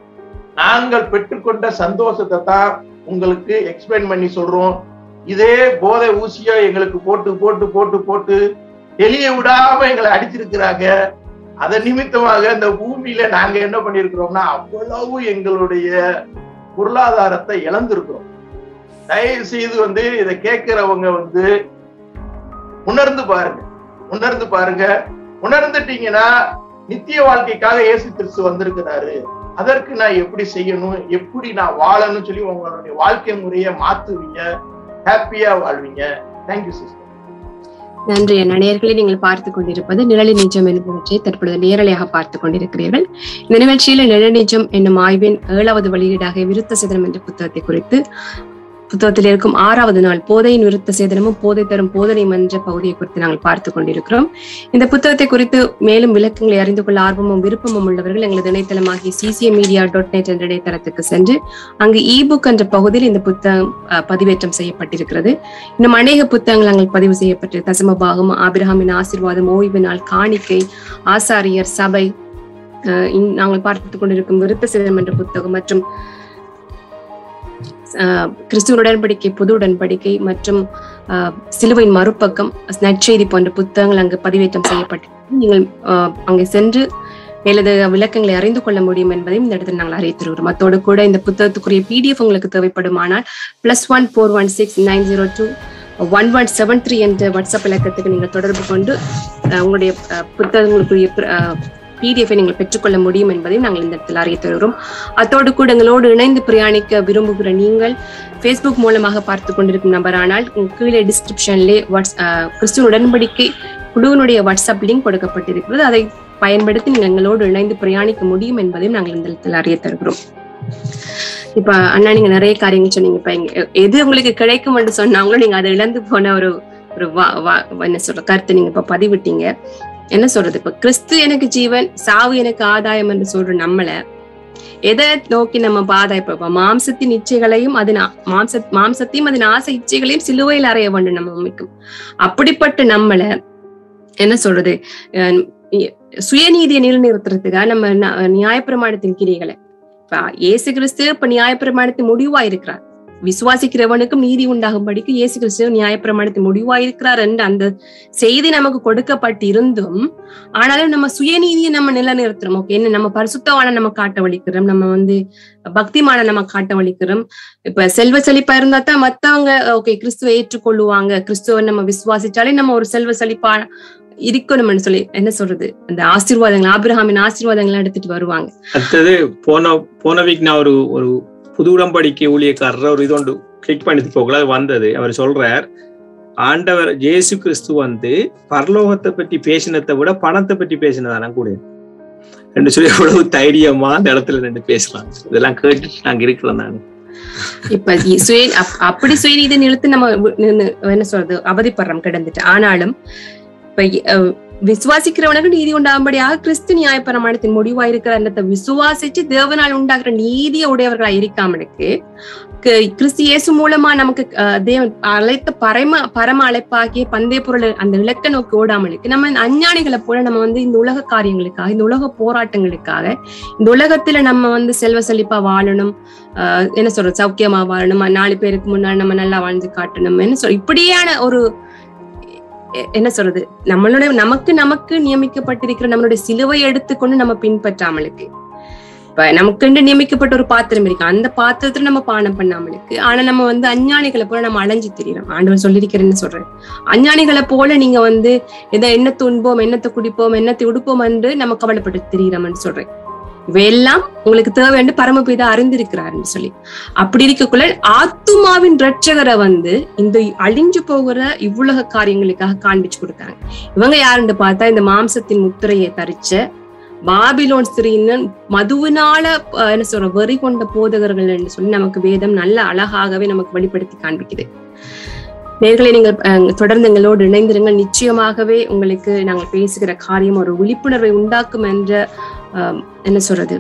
நாங்கள் பெற்றுக்கொண்ட சந்தோஷத்தை தான் உங்களுக்கு எக்ஸ்பிளைன் பண்ணி சொல்றோம். இதே போதை ஊசியா எங்களுக்கு போட்டு போட்டு போட்டு போட்டு வெளிய விடாம எங்களை அடிச்சிருக்கிறாங்க. அதன் நிமித்தமாக இந்த பூமியில நாங்க என்ன பண்ணிருக்கிறோம்னா அவ்வளவு எங்களுடைய பொருளாதாரத்தை இழந்திருக்கிறோம். தயவு செய்து வந்து இதை கேட்கிறவங்க வந்து உணர்ந்து பாருங்க. உணர்ந்துட்டீங்கன்னா நித்திய வாழ்க்கைக்காக இயேசு கிறிஸ்து வந்திருக்கிறாரு, அதற்கு நான் எப்படி செய்யணும், எப்படி நான் வாழணும்னு சொல்லி உங்களுடைய வாழ்க்கை முறையை மாத்துவீங்க, ஹாப்பியா வாழ்வீங்க. Thank you sister. நன்றி. நேயர்களை நீங்கள் பார்த்துக் கொண்டிருப்பது நிழலின் நிஜம் என்னும் நிகழ்ச்சியை தற்பொழுது நேரலையாக பார்த்துக் கொண்டிருக்கிறீர்கள். இந்த நிகழ்ச்சியில நிழல் நிஜம் என்னும் ஆய்வின் 7வது வெளியீடாக விருத்த சேதனம் என்ற புத்தகத்தை குறித்து புத்தகத்தில் இருக்கும் 6வது நாள் போதையின் விருத்த சேதனமும் போதை தரும் போதனையும் என்ற பகுதியை குறித்து நாங்கள் பார்த்துக் கொண்டிருக்கிறோம். இந்த புத்தகத்தை குறித்து மேலும் விளக்கங்களை அறிந்து கொள்ள ஆர்வமும் விருப்பமும் உள்ளவர்கள் எங்களது இணையதளமாகிய ccmedia.net என்ற இணையதளத்துக்கு சென்று அங்கு இபுக் என்ற பகுதியில் இந்த புத்தகம் பதிவேற்றம் செய்யப்பட்டிருக்கிறது. இன்னும் அநேக புத்தகங்கள் நாங்கள் பதிவு செய்யப்பட்டு தசமபாகம், ஆபிரகாமின் ஆசீர்வாதம், ஓய்வு நாள், காணிக்கை, ஆசாரியர், சபை, நாங்கள் பார்த்துக் கொண்டிருக்கும் விருத்த சேதனம் என்ற புத்தகம் மற்றும் கிறிஸ்துவ உடன்படிக்கை, புது உடன்படிக்கை மற்றும் சிலுவையின் மறுபக்கம், நற்செய்தி போன்ற புத்தகங்கள் அங்கு பதிவேற்றம் செய்யப்பட்டிருக்கு. நீங்கள் அங்கே சென்று மேலதிக விளக்கங்களை அறிந்து கொள்ள முடியும் என்பதையும் இந்த இடத்தில் நாங்கள் அறிவித்திருக்கிறோம். அத்தோடு கூட இந்த புத்தகத்துக்குரிய PDF உங்களுக்கு தேவைப்படுமானால் +1 416 902 1173 என்ற வாட்ஸ்அப் இலக்கத்துக்கு நீங்கள் தொடர்பு கொண்டு உங்களுடைய புத்தகங்களுக்குரிய PDF நீங்கள் பெற்றுக்கொள்ள முடியும் என்பதையும் நாங்கள் இந்த இடத்தில் அறிய தருகிறோம். அத்தோடு கூட எங்களோடு இணைந்து பிரயாணிக்க விரும்புகிற நீங்கள் Facebook மூலமாக பார்த்து கொண்டிருக்கும் நபரானால் கீழே டிஸ்கிரிப்ஷன்லே கிறிஸ்துவ உடன்படிக்கை குழுவினுடைய வாட்ஸ்அப் லிங்க் கொடுக்கப்பட்டிருக்கிறது. அதை பயன்படுத்தி நீங்கள் எங்களோடு இணைந்து பிரயாணிக்க முடியும் என்பதையும் நாங்கள் இந்த இடத்தில் அறிய தருகிறோம். இப்ப அண்ணா, நீங்க நிறைய காரியங்கள் சொன்னீங்க. இப்ப எது உங்களுக்கு கிடைக்கும் என்று சொன்னாங்களோ நீங்க அதை இழந்து போன ஒரு என்ன சொல்ற கருத்தை நீங்க இப்ப பதிவிட்டீங்க. என்ன சொல்றது, இப்ப கிறிஸ்து எனக்கு ஜீவன், சாவு எனக்கு ஆதாயம் என்று சொல்ற நம்மள எதை நோக்கி நம்ம பாதைப்போம்? மாம்சத்தின் இச்சைகளையும் மாம்சத்தையும் அதன் ஆசை இச்சைகளையும் சிலுவையில் அறைய வேண்டும் நம்ம உண்மைக்கும். அப்படிப்பட்ட நம்மள என்ன சொல்றது, சுயநீதியை நிலைநிறுத்துறதுக்காக நம்ம நியாயப்பிரமாணத்தின் கிரிகளை இப்ப இயேசு கிறிஸ்து இப்ப நியாயப்பிரமாணத்தின் முடிவா இருக்கிறார். விசுவாசிக்கிறவனுக்கும் நீதி உண்டாகும்படிக்கு இயேசு கிறிஸ்து நியாயப்பிரமாணத்தின் முடிவா இருக்கிறார் என்று அந்த செய்தி நமக்கு கொடுக்கப்பட்டிருந்தும், ஆனாலும் நம்ம சுயநீதியை நம்ம நிலைநிறுத்துறோம். ஓகே, என்ன நம்ம பரிசுத்தவான நம்ம காட்ட வலிக்கிறோம், நம்ம பக்திமான நம்ம காட்ட வலிக்கிறோம். இப்ப செல்வ செழிப்பா இருந்தா தான் மத்தவங்க ஓகே கிறிஸ்துவை ஏற்றுக்கொள்ளுவாங்க, கிறிஸ்துவ நம்ம விசுவாசிச்சாலே நம்ம ஒரு செல்வ செழிப்பா இருக்கணும்னு சொல்லி என்ன சொல்றது, அந்த ஆசீர்வாதங்கள், ஆபிரகாமின் ஆசீர்வாதங்கள் எடுத்துட்டு வருவாங்க. அடுத்தது போன வீக் நான் ஒரு புது உடம்படிக்கை ஊழியக்காரர் ஒரு இதோண்டு கிளிக் பண்ணிட்டு போகல வந்தது. அவர் சொல்றார், ஆண்டவர் இயேசு கிறிஸ்து பரலோகத்தை பற்றி பேசினதை விட பணத்தை பற்றி பேசினதான கூட ரெண்டு சொல்லி எவ்வளவு தைரியமா அந்த இடத்துல ரெண்டு பேசலாம். இதெல்லாம் கேட்டுட்டு நாங்க இருக்கிறோம். நான் இப்ப அப்படி சுயநீதி நிறுத்து நம்ம என்ன சொல்றது அவதிப்படுறோம் கிடந்துட்டு. ஆனாலும் இப்ப விசுவாசிக்கிறவனுக்கு நீதி உண்டாகும்படியாக கிறிஸ்து நியாயப்பிரமாணத்தின் முடிவா இருக்கிற அந்த விசுவாசிச்சு தேவனால் உண்டாகிற நீதிய உடையவர்களா இருக்காமனுக்கு கிறிஸ்து இயேசு மூலமா நமக்கு தேவன் அழைத்த பரம அழைப்பாகிய பந்தய பொருள் அந்த இலக்க நோக்கி ஓடாமலுக்கு நம்ம அஞ்ஞானிகளை போல நம்ம இந்த உலக காரியங்களுக்காக, இந்த உலக போராட்டங்களுக்காக, இந்த உலகத்துல நம்ம செல்வ செழிப்பா வாழணும், என்ன சொல்றது சௌக்கியமா வாழணும், 4 பேருக்கு முன்னாடி நம்ம நல்லா வாழ்ந்து காட்டணும், என்ன சொல்ற இப்படியான ஒரு என்ன சொல்றது நமக்கு நியமிக்கப்பட்டிருக்கிற நம்மளுடைய சிலுவை எடுத்துக்கொண்டு நம்ம பின்பற்றாமலுக்கு, இப்ப நமக்கு நியமிக்கப்பட்ட ஒரு பாத்திரம் இருக்கு, அந்த பாத்திரத்துல நம்ம பானம் பண்ணாமலுக்கு, ஆனா நம்ம அஞ்ஞானிகளை போல நம்ம அலைஞ்சு திரியிறோம். ஆண்டவர் சொல்லியிருக்கிறேன்னு சொல்றேன், அஞ்ஞானிகளை போல நீங்க என்னத்தை உண்போம், என்னத்தை குடிப்போம், என்னத்தை உடுப்போம் என்று நம்ம கவலைப்பட்டு திரியிறோம்னு சொல்றேன். இவையெல்லாம் உங்களுக்கு தேவை என்று பரமபிதா அறிந்திருக்கிறாருன்னு சொல்லி, அப்படி இருக்கக்குள்ள ஆத்துமாவின் ரட்சகரை இந்த அழிஞ்சு போகிற இவ்வுலக காரியங்களுக்காக காண்பிச்சு கொடுத்தாங்க. இவங்க யாருன்னு பார்த்தா இந்த மாம்சத்தின் முத்திரையை தரிச்ச பாபிலோன் ஸ்திரீன்னு மதுவினால என்ன சொல்ற வெறி கொண்ட போதகர்கள் என்று சொல்லி நமக்கு வேதம் நல்ல அழகாகவே நமக்கு வெளிப்படுத்தி காண்பிக்குது. நேர்களை நீங்கள் தொடர்ந்து எங்களோடு இணைந்திருங்கள். நிச்சயமாகவே உங்களுக்கு நாங்கள் பேசுகிற காரியம் ஒரு விழிப்புணர்வை உண்டாக்கும் என்ற என்ன சொல்றது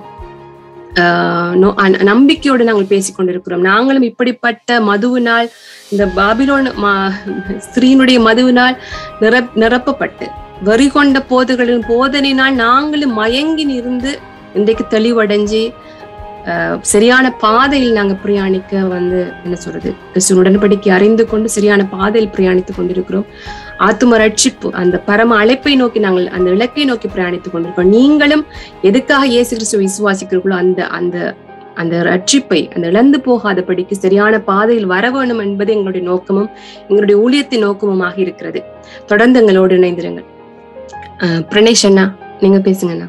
நம்பிக்கையோடு நாங்கள் பேசிக்கொண்டிருக்கிறோம். நாங்களும் இப்படிப்பட்ட மதுவினால், இந்த பாபிலோன் ஸ்திரீனுடைய மதுவினால் நிரப்பப்பட்டு வரி கொண்ட போதகளின் போதனையினால் நாங்களும் மயங்கி இருந்து இன்றைக்கு தெளிவடைஞ்சு சரியான பாதையில் நாங்க பிரயாணிக்க என்ன சொல்றது கிறிஸ்துவின் உடன்படிக்கை அறிந்து கொண்டு சரியான பாதையில் பிரயாணித்துக் கொண்டிருக்கிறோம். ஆத்தும ரட்சிப்பு அந்த பரம அழைப்பை நோக்கி நாங்கள் அந்த இலக்கை நோக்கி பிரயாணித்துக் கொண்டிருக்கிறோம். நீங்களும் எதுக்காக இயேசு கிறிஸ்துவை விசுவாசிக்கிறீர்களோ அந்த ரட்சிப்பை அந்த இழந்து போகாதபடிக்கு சரியான பாதையில் வர வேணும் என்பது எங்களுடைய நோக்கமும் எங்களுடைய ஊழியத்தின் நோக்கமுமாக இருக்கிறது. தொடர்ந்து எங்களோடு இணைந்திருங்கள். பிரணேஷ் அண்ணா, நீங்க பேசுங்கண்ணா.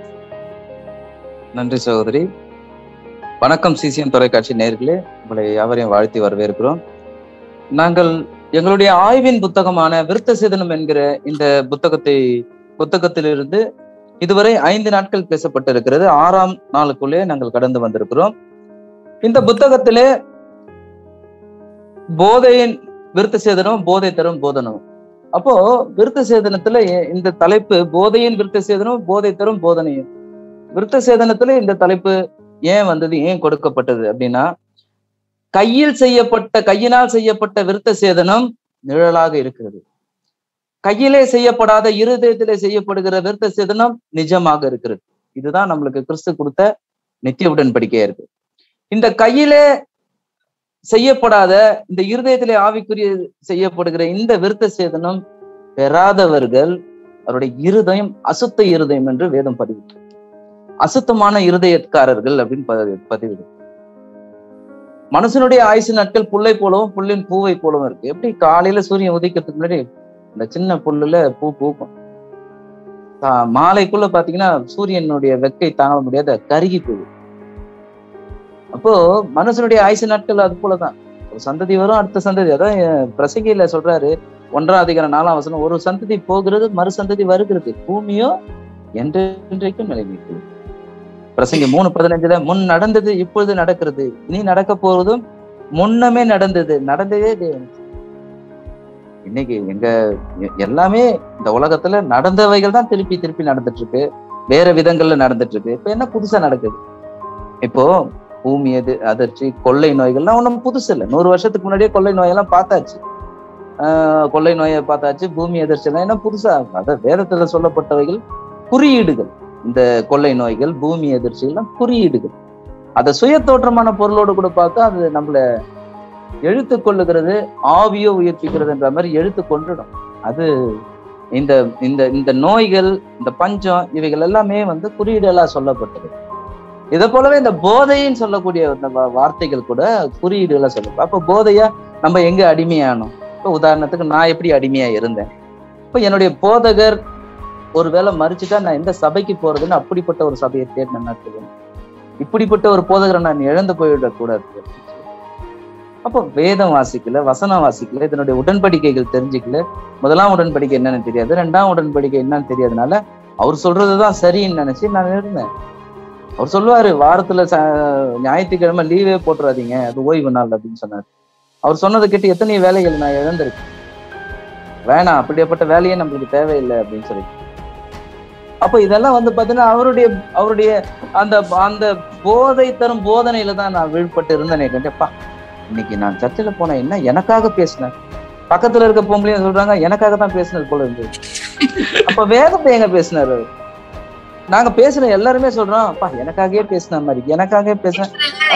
நன்றி சகோதரி. வணக்கம் சிசிஎம் தொலைக்காட்சி நேயர்களே, உங்களை யாவரையும் வாழ்த்தி வரவேற்கிறோம். நாங்கள் எங்களுடைய ஆய்வின் புத்தகமான விருத்த சேதனம் என்கிற இந்த புத்தகத்திலிருந்து இதுவரை 5 நாட்கள் பேசப்பட்டிருக்கிறது. 6ஆம் நாளுக்குள்ளே நாங்கள் கடந்து வந்திருக்கிறோம். இந்த புத்தகத்திலே போதையின் விருத்த சேதனம், போதை தரும் போதனம். அப்போ விருத்த சேதனத்துல இந்த தலைப்பு போதையின் விருத்த சேதனம், போதை தரும் போதனையும். விருத்த சேதனத்துல இந்த தலைப்பு ஏன் வந்தது, ஏன் கொடுக்கப்பட்டது அப்படின்னா, கையினால் செய்யப்பட்ட விருத்த சேதனம் நிழலாக இருக்கிறது. கையிலே செய்யப்படாத இருதயத்திலே செய்யப்படுகிற விருத்த சேதனம் நிஜமாக இருக்கிறது. இதுதான் நம்மளுக்கு கிறிஸ்து கொடுத்த நித்திய உடன்படிக்கையா இருக்கு. இந்த கையிலே செய்யப்படாத இந்த இருதயத்திலே ஆவிக்குரிய செய்யப்படுகிற இந்த விருத்த சேதனம் பெறாதவர்கள் அவருடைய இருதயம் அசுத்த இருதயம் என்று வேதம் பதிவிட்டு, அசுத்தமான இருதயக்காரர்கள் அப்படின்னு பதிவிடு. மனுஷனுடைய ஆயுசு நாட்கள் புல்லை போலவும் புல்லின் பூவை போலவும் இருக்கு. எப்படி காலையில சூரியன் உதிக்கிறதுக்கு முன்னாடி இந்த சின்ன புல்லுல பூ பூக்கும், மாலைக்குள்ள பாத்தீங்கன்னா சூரியனுடைய வெக்கை தாங்க முடியாத கருகி போகுது. அப்போ மனுஷனுடைய ஆயுசு நாட்கள் அது போலதான். ஒரு சந்ததி வரும், அடுத்த சந்ததி. அதான் பிரசங்கியில சொல்றாரு 1ஆம் அதிகாரம் 4ஆம் வசனம், ஒரு சந்ததி போகிறது, மறு சந்ததி வருகிறது, பூமியோ என்றைக்கும் நிலை நிற்கிறது. பிரசங்கி 3:15 முன் நடந்தது இப்பொழுது நடக்கிறது, நீ நடக்க போவதும் முன்னமே நடந்ததே தேவன். இன்னைக்கு எல்லாமே இந்த உலகத்துல நடந்தவைகள் தான் திருப்பி நடந்துட்டு இருக்கு, வேற விதங்கள்ல நடந்துட்டு இருக்கு. இப்ப என்ன புதுசா நடக்குது? இப்போ பூமி அதிர்ச்சி, கொள்ளை நோய்கள்லாம் ஒன்றும் புதுசு இல்லை. 100 வருஷத்துக்கு முன்னாடியே கொள்ளை நோயெல்லாம் பார்த்தாச்சு. கொள்ளை நோயை பார்த்தாச்சு. பூமி அதிர்ச்சி எல்லாம் என்ன புதுசா? அதான் வேதத்துல சொல்லப்பட்டவைகள் குறியீடுகள். இந்த கொள்ளை நோய்கள், பூமி அதிர்ச்சிகள்லாம் குறியீடுகள். அதை சுய தோற்றமான பொருளோடு கூட பார்த்தா அது நம்மள எழுத்து கொள்ளுகிறது, ஆவியோ உயிர்ப்பிக்கிறதுன்ற மாதிரி எழுத்து கொண்டுடும். அது இந்த இந்த இந்த நோய்கள், இந்த பஞ்சம், இவைகள் எல்லாமே வந்து குறியீடுகளா சொல்லப்பட்டது. இதை போலவே இந்த போதைன்னு சொல்லக்கூடிய வார்த்தைகள் கூட குறியீடுகளா சொல்லப்படும். அப்போ போதையா நம்ம எங்க அடிமையானோம்? இப்போ உதாரணத்துக்கு நான் எப்படி அடிமையா இருந்தேன், இப்போ என்னுடைய போதகர் ஒருவேளை மறிச்சுட்டா நான் எந்த சபைக்கு போறதுன்னு அப்படிப்பட்ட ஒரு சபையை தேடினா சொல்லுவேன். இப்படிப்பட்ட ஒரு போதகரை நான் இழந்து போயிடக்கூடாது. அப்போ வேதம் வாசிக்கல, வசனம் வாசிக்கல, இதனுடைய உடன்படிக்கைகள் தெரிஞ்சுக்கல. முதலாம் உடன்படிக்கை என்னன்னு தெரியாது, 2ஆம் உடன்படிக்கை என்னன்னு தெரியாதனால அவர் சொல்றதுதான் சரின்னு நினைச்சு நான் இருந்தேன். அவர் சொல்லுவாரு, வாரத்துல ஞாயிற்றுக்கிழமை லீவே போட்டுறாதீங்க, அது ஓய்வு நாள் அப்படின்னு சொன்னாரு. அவர் சொன்னதை கேட்டு எத்தனை வேலைகள் நான் இழந்திருக்கேன். வேணாம், அப்படிப்பட்ட வேலையே நம்மளுக்கு தேவையில்லை அப்படின்னு சொல்லி. அப்போ இதெல்லாம் வந்து பாத்தீங்கன்னா அவருடைய அந்த அந்த போதை தரும் போதனையில தான் நான் விழுப்பட்டு இருந்தேனே. கண்டிப்பா இன்னைக்கு நான் சர்ச்சில் போனேன், என்ன எனக்காக பேசினேன். பக்கத்துல இருக்க பொம்பளையும் சொல்றாங்க எனக்காக தான் பேசினது போல இருந்தது. அப்ப வேதத்தை எங்க பேசினாரு? நாங்க பேசுன எல்லாருமே சொல்றோம், அப்பா எனக்காகவே பேசின மாதிரி, எனக்காகவே பேசினேன்.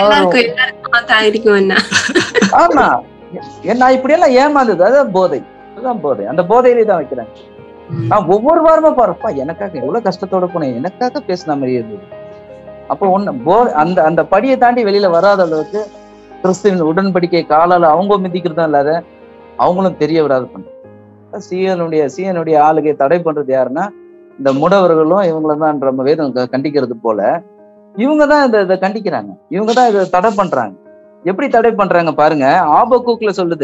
ஆமா, நான் இப்படி எல்லாம் ஏமாந்தது அதுதான் போதை. அதுதான் போதை. அந்த போதையிலே தான் வைக்கிறாங்க. நான் ஒவ்வொரு வாரமும் பாருப்பா எனக்காக எவ்வளவு கஷ்டத்தோட போனேன், எனக்காக பேசின மாதிரி இருந்தது. அப்போ அந்த அந்த படியை தாண்டி வெளியில வராத அளவுக்கு கிறிஸ்துவின் உடன்படிக்கை காலால அவங்க மிதிக்கிறதும் இல்லாத அவங்களும் தெரிய விடாது பண்ற சீயனுடைய ஆளுகை தடை பண்றது யாருன்னா இந்த முடவர்களும் இவங்களதான் நம்ம வேதம் கண்டிக்கிறது போல இவங்கதான் இதை கண்டிக்கிறாங்க. இவங்கதான் இதை தடை பண்றாங்க. எப்படி தடை பண்றாங்க பாருங்க. ஆபக்கூக்குல சொல்லுது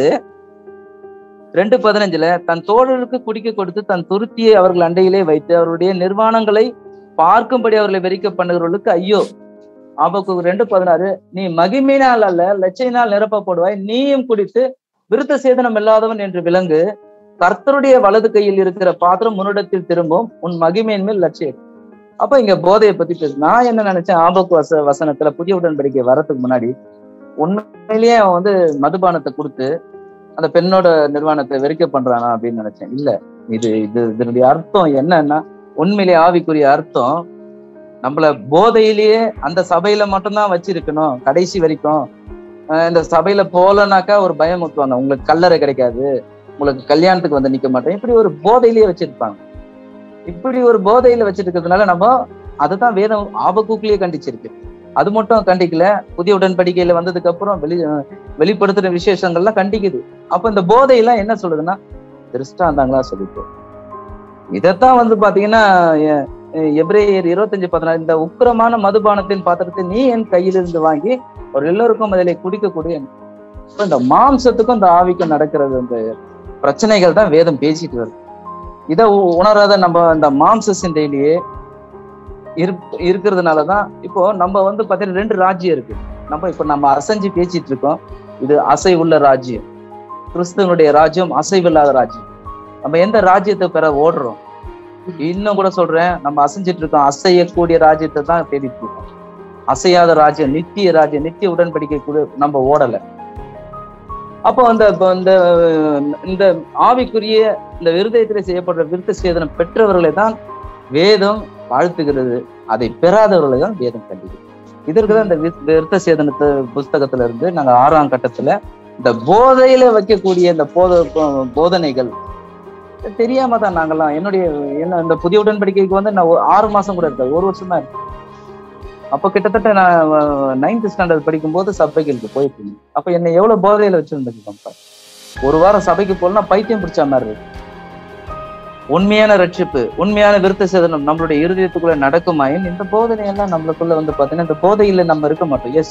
2:15 தன் தோழருக்கு குடிக்க கொடுத்து தன் துருத்தியை அவர்கள் அண்டையிலே வைத்து அவருடைய நிர்வாணங்களை பார்க்கும்படி அவர்களை வெறிக்க பண்ணுகிறவர்களுக்கு ஐயோ. ஆபக்கூக்கு 2:16 நீ மகிமையினால் அல்ல லட்சையினால் நிரப்பப்படுவாய், நீயும் குடித்து விருத்த சேதனம் இல்லாதவன் என்று விலங்கு, கர்த்தருடைய வலது கையில் இருக்கிற பாத்திரம் முன்னிடத்தில் திரும்பும், உன் மகிமையின் மேல் லட்சியம். அப்ப இங்க போதையை பத்தி பேசு. நான் என்ன நினைச்சேன், ஆபக்கு வசனத்துல புதிய உடன்படிக்கை வரதுக்கு முன்னாடி உண்மையிலேயே அவன் வந்து மதுபானத்தை கொடுத்து அந்த பெண்ணோட நிர்வாணத்தை வெறிக்க பண்றானா அப்படின்னு நினைச்சேன். இல்ல, இதனுடைய அர்த்தம் என்னன்னா, உண்மையிலேயே ஆவிக்குரிய அர்த்தம் நம்மள போதையிலேயே அந்த சபையில மட்டும்தான் வச்சிருக்கணும் கடைசி வரைக்கும். இந்த சபையில போலனாக்கா ஒரு பயம் ஊத்துவாங்க, உங்களுக்கு கல்லறை கிடைக்காது, உங்களுக்கு கல்யாணத்துக்கு வந்து நிக்க மாட்டேன், இப்படி ஒரு போதையிலேயே வச்சிருப்பாங்க. இப்படி ஒரு போதையில வச்சிருக்கிறதுனால நம்ம அதுதான் வேதம் ஆபக்கூக்குலயே கண்டிச்சிருக்கு. அது மட்டும் கண்டிக்கல, புதிய உடன்படிக்கையில வந்ததுக்கு அப்புறம் வெளிப்படுத்துற விசேஷங்கள்லாம் கண்டிக்குது. அப்ப இந்த போதையெல்லாம் என்ன சொல்லுதுன்னா திருஷ்டாந்தாங்களா சொல்லிட்டு இதைத்தான் வந்து பாத்தீங்கன்னா எபிரேயர் 25:16 இந்த உக்கிரமான மதுபானத்தின் பாத்திரத்தை நீ என் கையிலிருந்து வாங்கி ஒரு எல்லோருக்கும் அதிலே குடிக்கக்கூடிய இந்த மாம்சத்துக்கும் இந்த ஆவிக்கும் நடக்கிறது இந்த பிரச்சனைகள் தான் வேதம் பேசிட்டு வருது. இதை உணராத நம்ம இந்த மாம்ச சிந்தையிலேயே இருக்கிறதுனாலதான் இப்போ நம்ம வந்து பாத்தீங்கன்னா 2 ராஜ்யம் இருக்கு. நம்ம அசைஞ்சு பேசிட்டு இருக்கோம். இது அசைவுள்ள ராஜ்யம், கிறிஸ்துவனுடைய ராஜ்யம் அசைவில்லாத ராஜ்யம். நம்ம எந்த ராஜ்யத்தை பெற ஓடுறோம்? இன்னும் கூட சொல்றேன், நம்ம அசைஞ்சிட்டு இருக்கோம் அசையக்கூடிய ராஜ்யத்தை தான் தேடிட்டு இருக்கோம். அசையாத ராஜ்யம், நித்திய ராஜ்யம், நித்திய உடன்படிக்கை கூட நம்ம ஓடலை. அப்போ இந்த ஆவிக்குரிய இந்த விருதயத்திலே செய்யப்படுற விருத்த சேதனம் பெற்றவர்களை தான் வேதம் வாழ்த்துகிறது, அதை பெறாதவர்களை தான் வேதம் கண்டிக்கிறது. இதற்குதான் இந்த விருத்த சேதனத்தை புஸ்தகத்துல இருந்து நாங்க 6ஆம் கட்டத்துல இந்த போதையில வைக்கக்கூடிய இந்த போதனைகள் தெரியாம தான் நாங்கெல்லாம் இந்த புதிய உடன்படிக்கைக்கு வந்து நான் 6 மாசம் கூட இருக்காது, 1 வருஷம் தான் இருக்கு. அப்ப கிட்டத்தட்ட நான் 9th ஸ்டாண்டர்ட் படிக்கும் போது சபைகளுக்கு போயிட்டு இருந்தேன். அப்ப என்னை எவ்வளவு போதையில வச்சிருந்தேன். 1 வாரம் சபைக்கு போனா பைத்தியம் பிடிச்ச மாதிரி இருக்கு. உண்மையான ரட்சிப்பு, உண்மையான விருத்த சேதனம் நம்மளுடைய இருதயத்துக்குள்ள நடக்குமாயின் இந்த போதனை எல்லாம் நம்மளுக்குள்ள வந்து பாத்தீங்கன்னா இந்த போதையில நம்ம இருக்க மாட்டோம். எஸ்,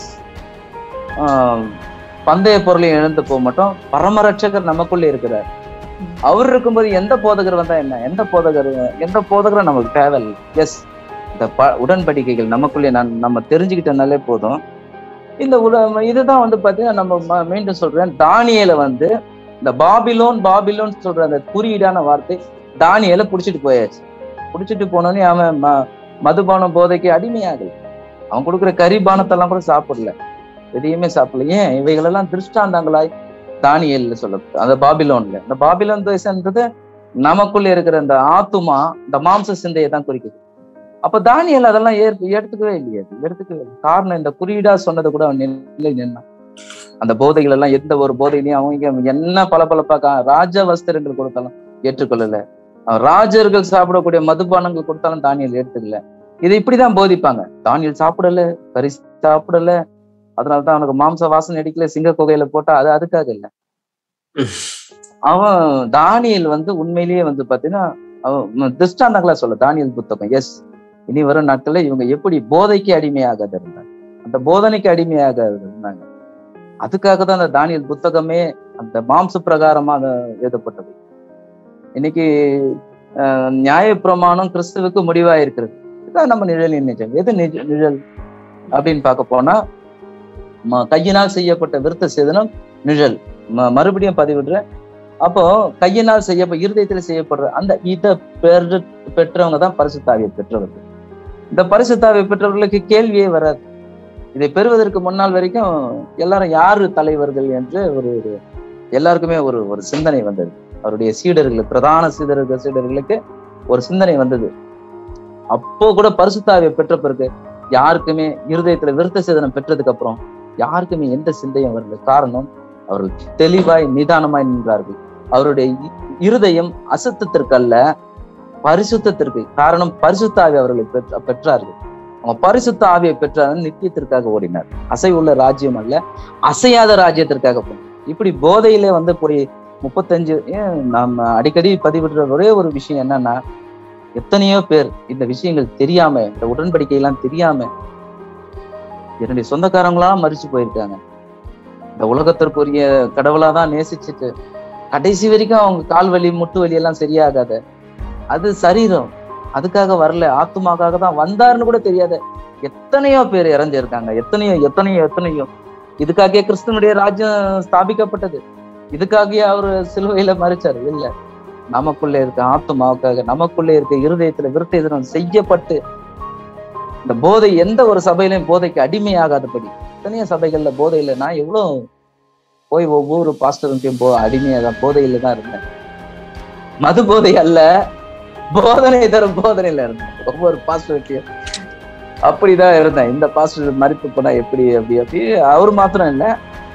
பந்தய பொருளையும் இழந்து போக மாட்டோம். பரமரட்சகர் நமக்குள்ளே இருக்கிறார். அவர் இருக்கும்போது எந்த போதகர் வந்தா என்ன, எந்த போதகரும் நமக்கு தேவையில்லை. எஸ், இந்த உடன்படிக்கைகள் நமக்குள்ளே நம்ம தெரிஞ்சுக்கிட்டனாலே போதும். இந்த இதுதான் வந்து பாத்தீங்கன்னா நம்ம மீண்டும் சொல்றேன், தானியேல வந்து இந்த பாபிலோன் சொல்ற அந்த குறியீடான வார்த்தை தானியேல புடிச்சிட்டு போயாச்சு. புடிச்சிட்டு போனோடனே அவன் மதுபானம் போதைக்கு அடிமையாகல. அவன் கொடுக்குற கறி பானத்தெல்லாம் கூட சாப்பிடல, எதையுமே சாப்பிடல. ஏன்? இவைகளெல்லாம் திருஷ்டாந்தங்களாய் தானியேல்ல சொல்லப்படும். அந்த பாபிலோன்ல, இந்த பாபிலோன் தேசம்ன்றது நமக்குள்ள இருக்கிற இந்த ஆத்துமா, இந்த மாம்ச சிந்தையை தான் குறிக்குது. அப்ப தானியேல் அதெல்லாம் எடுத்துக்கவே இல்லையா? எடுத்துக்கவே இல்லை. காரணம், இந்த குறியீடா சொன்னதை கூட அவன் நின்னான். அந்த போதைகள் எல்லாம் எந்த ஒரு போதையிலையும் அவங்க என்ன பளபளப்பா ராஜ வஸ்திரங்கள் கொடுத்தாலும் ஏற்றுக்கொள்ளல, ராஜர்கள் சாப்பிடக்கூடிய மதுபானங்கள் கொடுத்தாலும் தானியேல் ஏற்றுக்கல. இதை இப்படிதான் போதிப்பாங்க. தானியேல் சாப்பிடல, கறி சாப்பிடல, அதனாலதான் அவனுக்கு மாம்ச வாசனை அடிக்கல, சிங்க குகையில போட்டா அது அதுக்காக இல்லை. அவன் தானியேல் உண்மையிலேயே பாத்தீங்கன்னா அவன் திருஷ்டாந்தங்களா சொல்ல தானியேல் புத்தகம். எஸ், இனி வரும் நாட்கள்ல இவங்க எப்படி போதைக்கு அடிமையாக இருந்தாங்க, அந்த போதனைக்கு அடிமையாக இருந்தாங்க. அதுக்காக தான் அந்த தானியேல் புத்தகமே அந்த மாம்ச பிரகாரமா எழுதப்பட்டது. இன்னைக்கு நியாயப்பிரமாணம் கிறிஸ்துவுக்கு முடிவா இருக்கிறது. இதான் நம்ம நிழலின் நிஜம். எது நிழல் அப்படின்னு பார்க்க போனா, கையினால் செய்யப்பட்ட விருத்த சேதனம் நிழல். மறுபடியும் பதிவிடுற அப்போ கையினால் இருதயத்துல செய்யப்படுற அந்த இதை பெற்றவங்க தான் பரிசுத்த ஆவியை பெற்றவர்கள். இந்த பரிசுத்த ஆவியை பெற்றவர்களுக்கு கேள்வியே வராது. இதை பெறுவதற்கு முன்னால் வரைக்கும் எல்லாரும் யாரு தலைவர்கள் என்று எல்லாருக்குமே ஒரு சிந்தனை வந்தது. அவருடைய சீடர்களுக்கு, பிரதான சீடர்களுக்கு ஒரு சிந்தனை வந்தது. அப்போ கூட பரிசுத்த ஆவியை பெற்ற பிறகு யாருக்குமே இருதயத்துல விருத்த சேதனம் பெற்றதுக்கு அப்புறம் யாருக்குமே எந்த சிந்தையும் வரல. காரணம், அவர்கள் தெளிவாய் நிதானமாய் நின்றார்கள். அவருடைய இருதயம் அசுத்தத்திற்கு அல்ல, பரிசுத்தத்திற்கு. காரணம், பரிசுத்த ஆவி அவர்களை பெற்றார்கள். அவங்க பரிசுத்த ஆவியை பெற்றார்கள், நித்தியத்திற்காக ஓடினார். அசைவுள்ள ராஜ்யம் அல்ல, அசையாத ராஜ்யத்திற்காக போனார். இப்படி போதையிலே போய் 35 நம்ம அடிக்கடி பதிவிடுற ஒரே ஒரு விஷயம் என்னன்னா, எத்தனையோ பேர் இந்த விஷயங்கள் தெரியாம, இந்த உடன்படிக்கையெல்லாம் தெரியாம என்னுடைய சொந்தக்காரங்களாம் மறிச்சு போயிருக்காங்க. இந்த உலகத்திற்குரிய கடவுளாதான் நேசிச்சுட்டு கடைசி வரைக்கும் அவங்க கால் வலி முட்டு வலி எல்லாம் சரியாகாத, அது சரீரம், அதுக்காக வரல, ஆத்துமாக்காக தான் வந்தாருன்னு கூட தெரியாத எத்தனையோ பேர் இறந்திருக்காங்க. எத்தனையோ எத்தனையோ எத்தனையோ. இதுக்காகவே கிறிஸ்துவனுடைய ராஜ்யம் ஸ்தாபிக்கப்பட்டது. இதுக்காகவே அவரு சிலுவையில மறிச்சாரு. இல்ல, நமக்குள்ள இருக்க ஆத்துமாவுக்காக, நமக்குள்ள இருக்க இருதயத்துல விருத்தம் செய்யப்பட்டு இந்த போதை எந்த ஒரு சபையிலையும் போதைக்கு அடிமையாகாதபடி. எத்தனையோ சபைகள்ல போதையில நான் எவ்வளவு போய் ஒவ்வொரு பாஸ்டருக்கும் அடிமையாக போதையில தான் இருந்தேன். மது போதை அல்ல, போதனை தரும் போதனையில இருந்தேன். ஒவ்வொரு பாஸ்டருக்கும் அப்படிதான் இருந்தேன். இந்த பாஸ்டர் மறிப்பு போனா எப்படி அப்படி அப்படி அவரு மாத்திரம் இல்லை,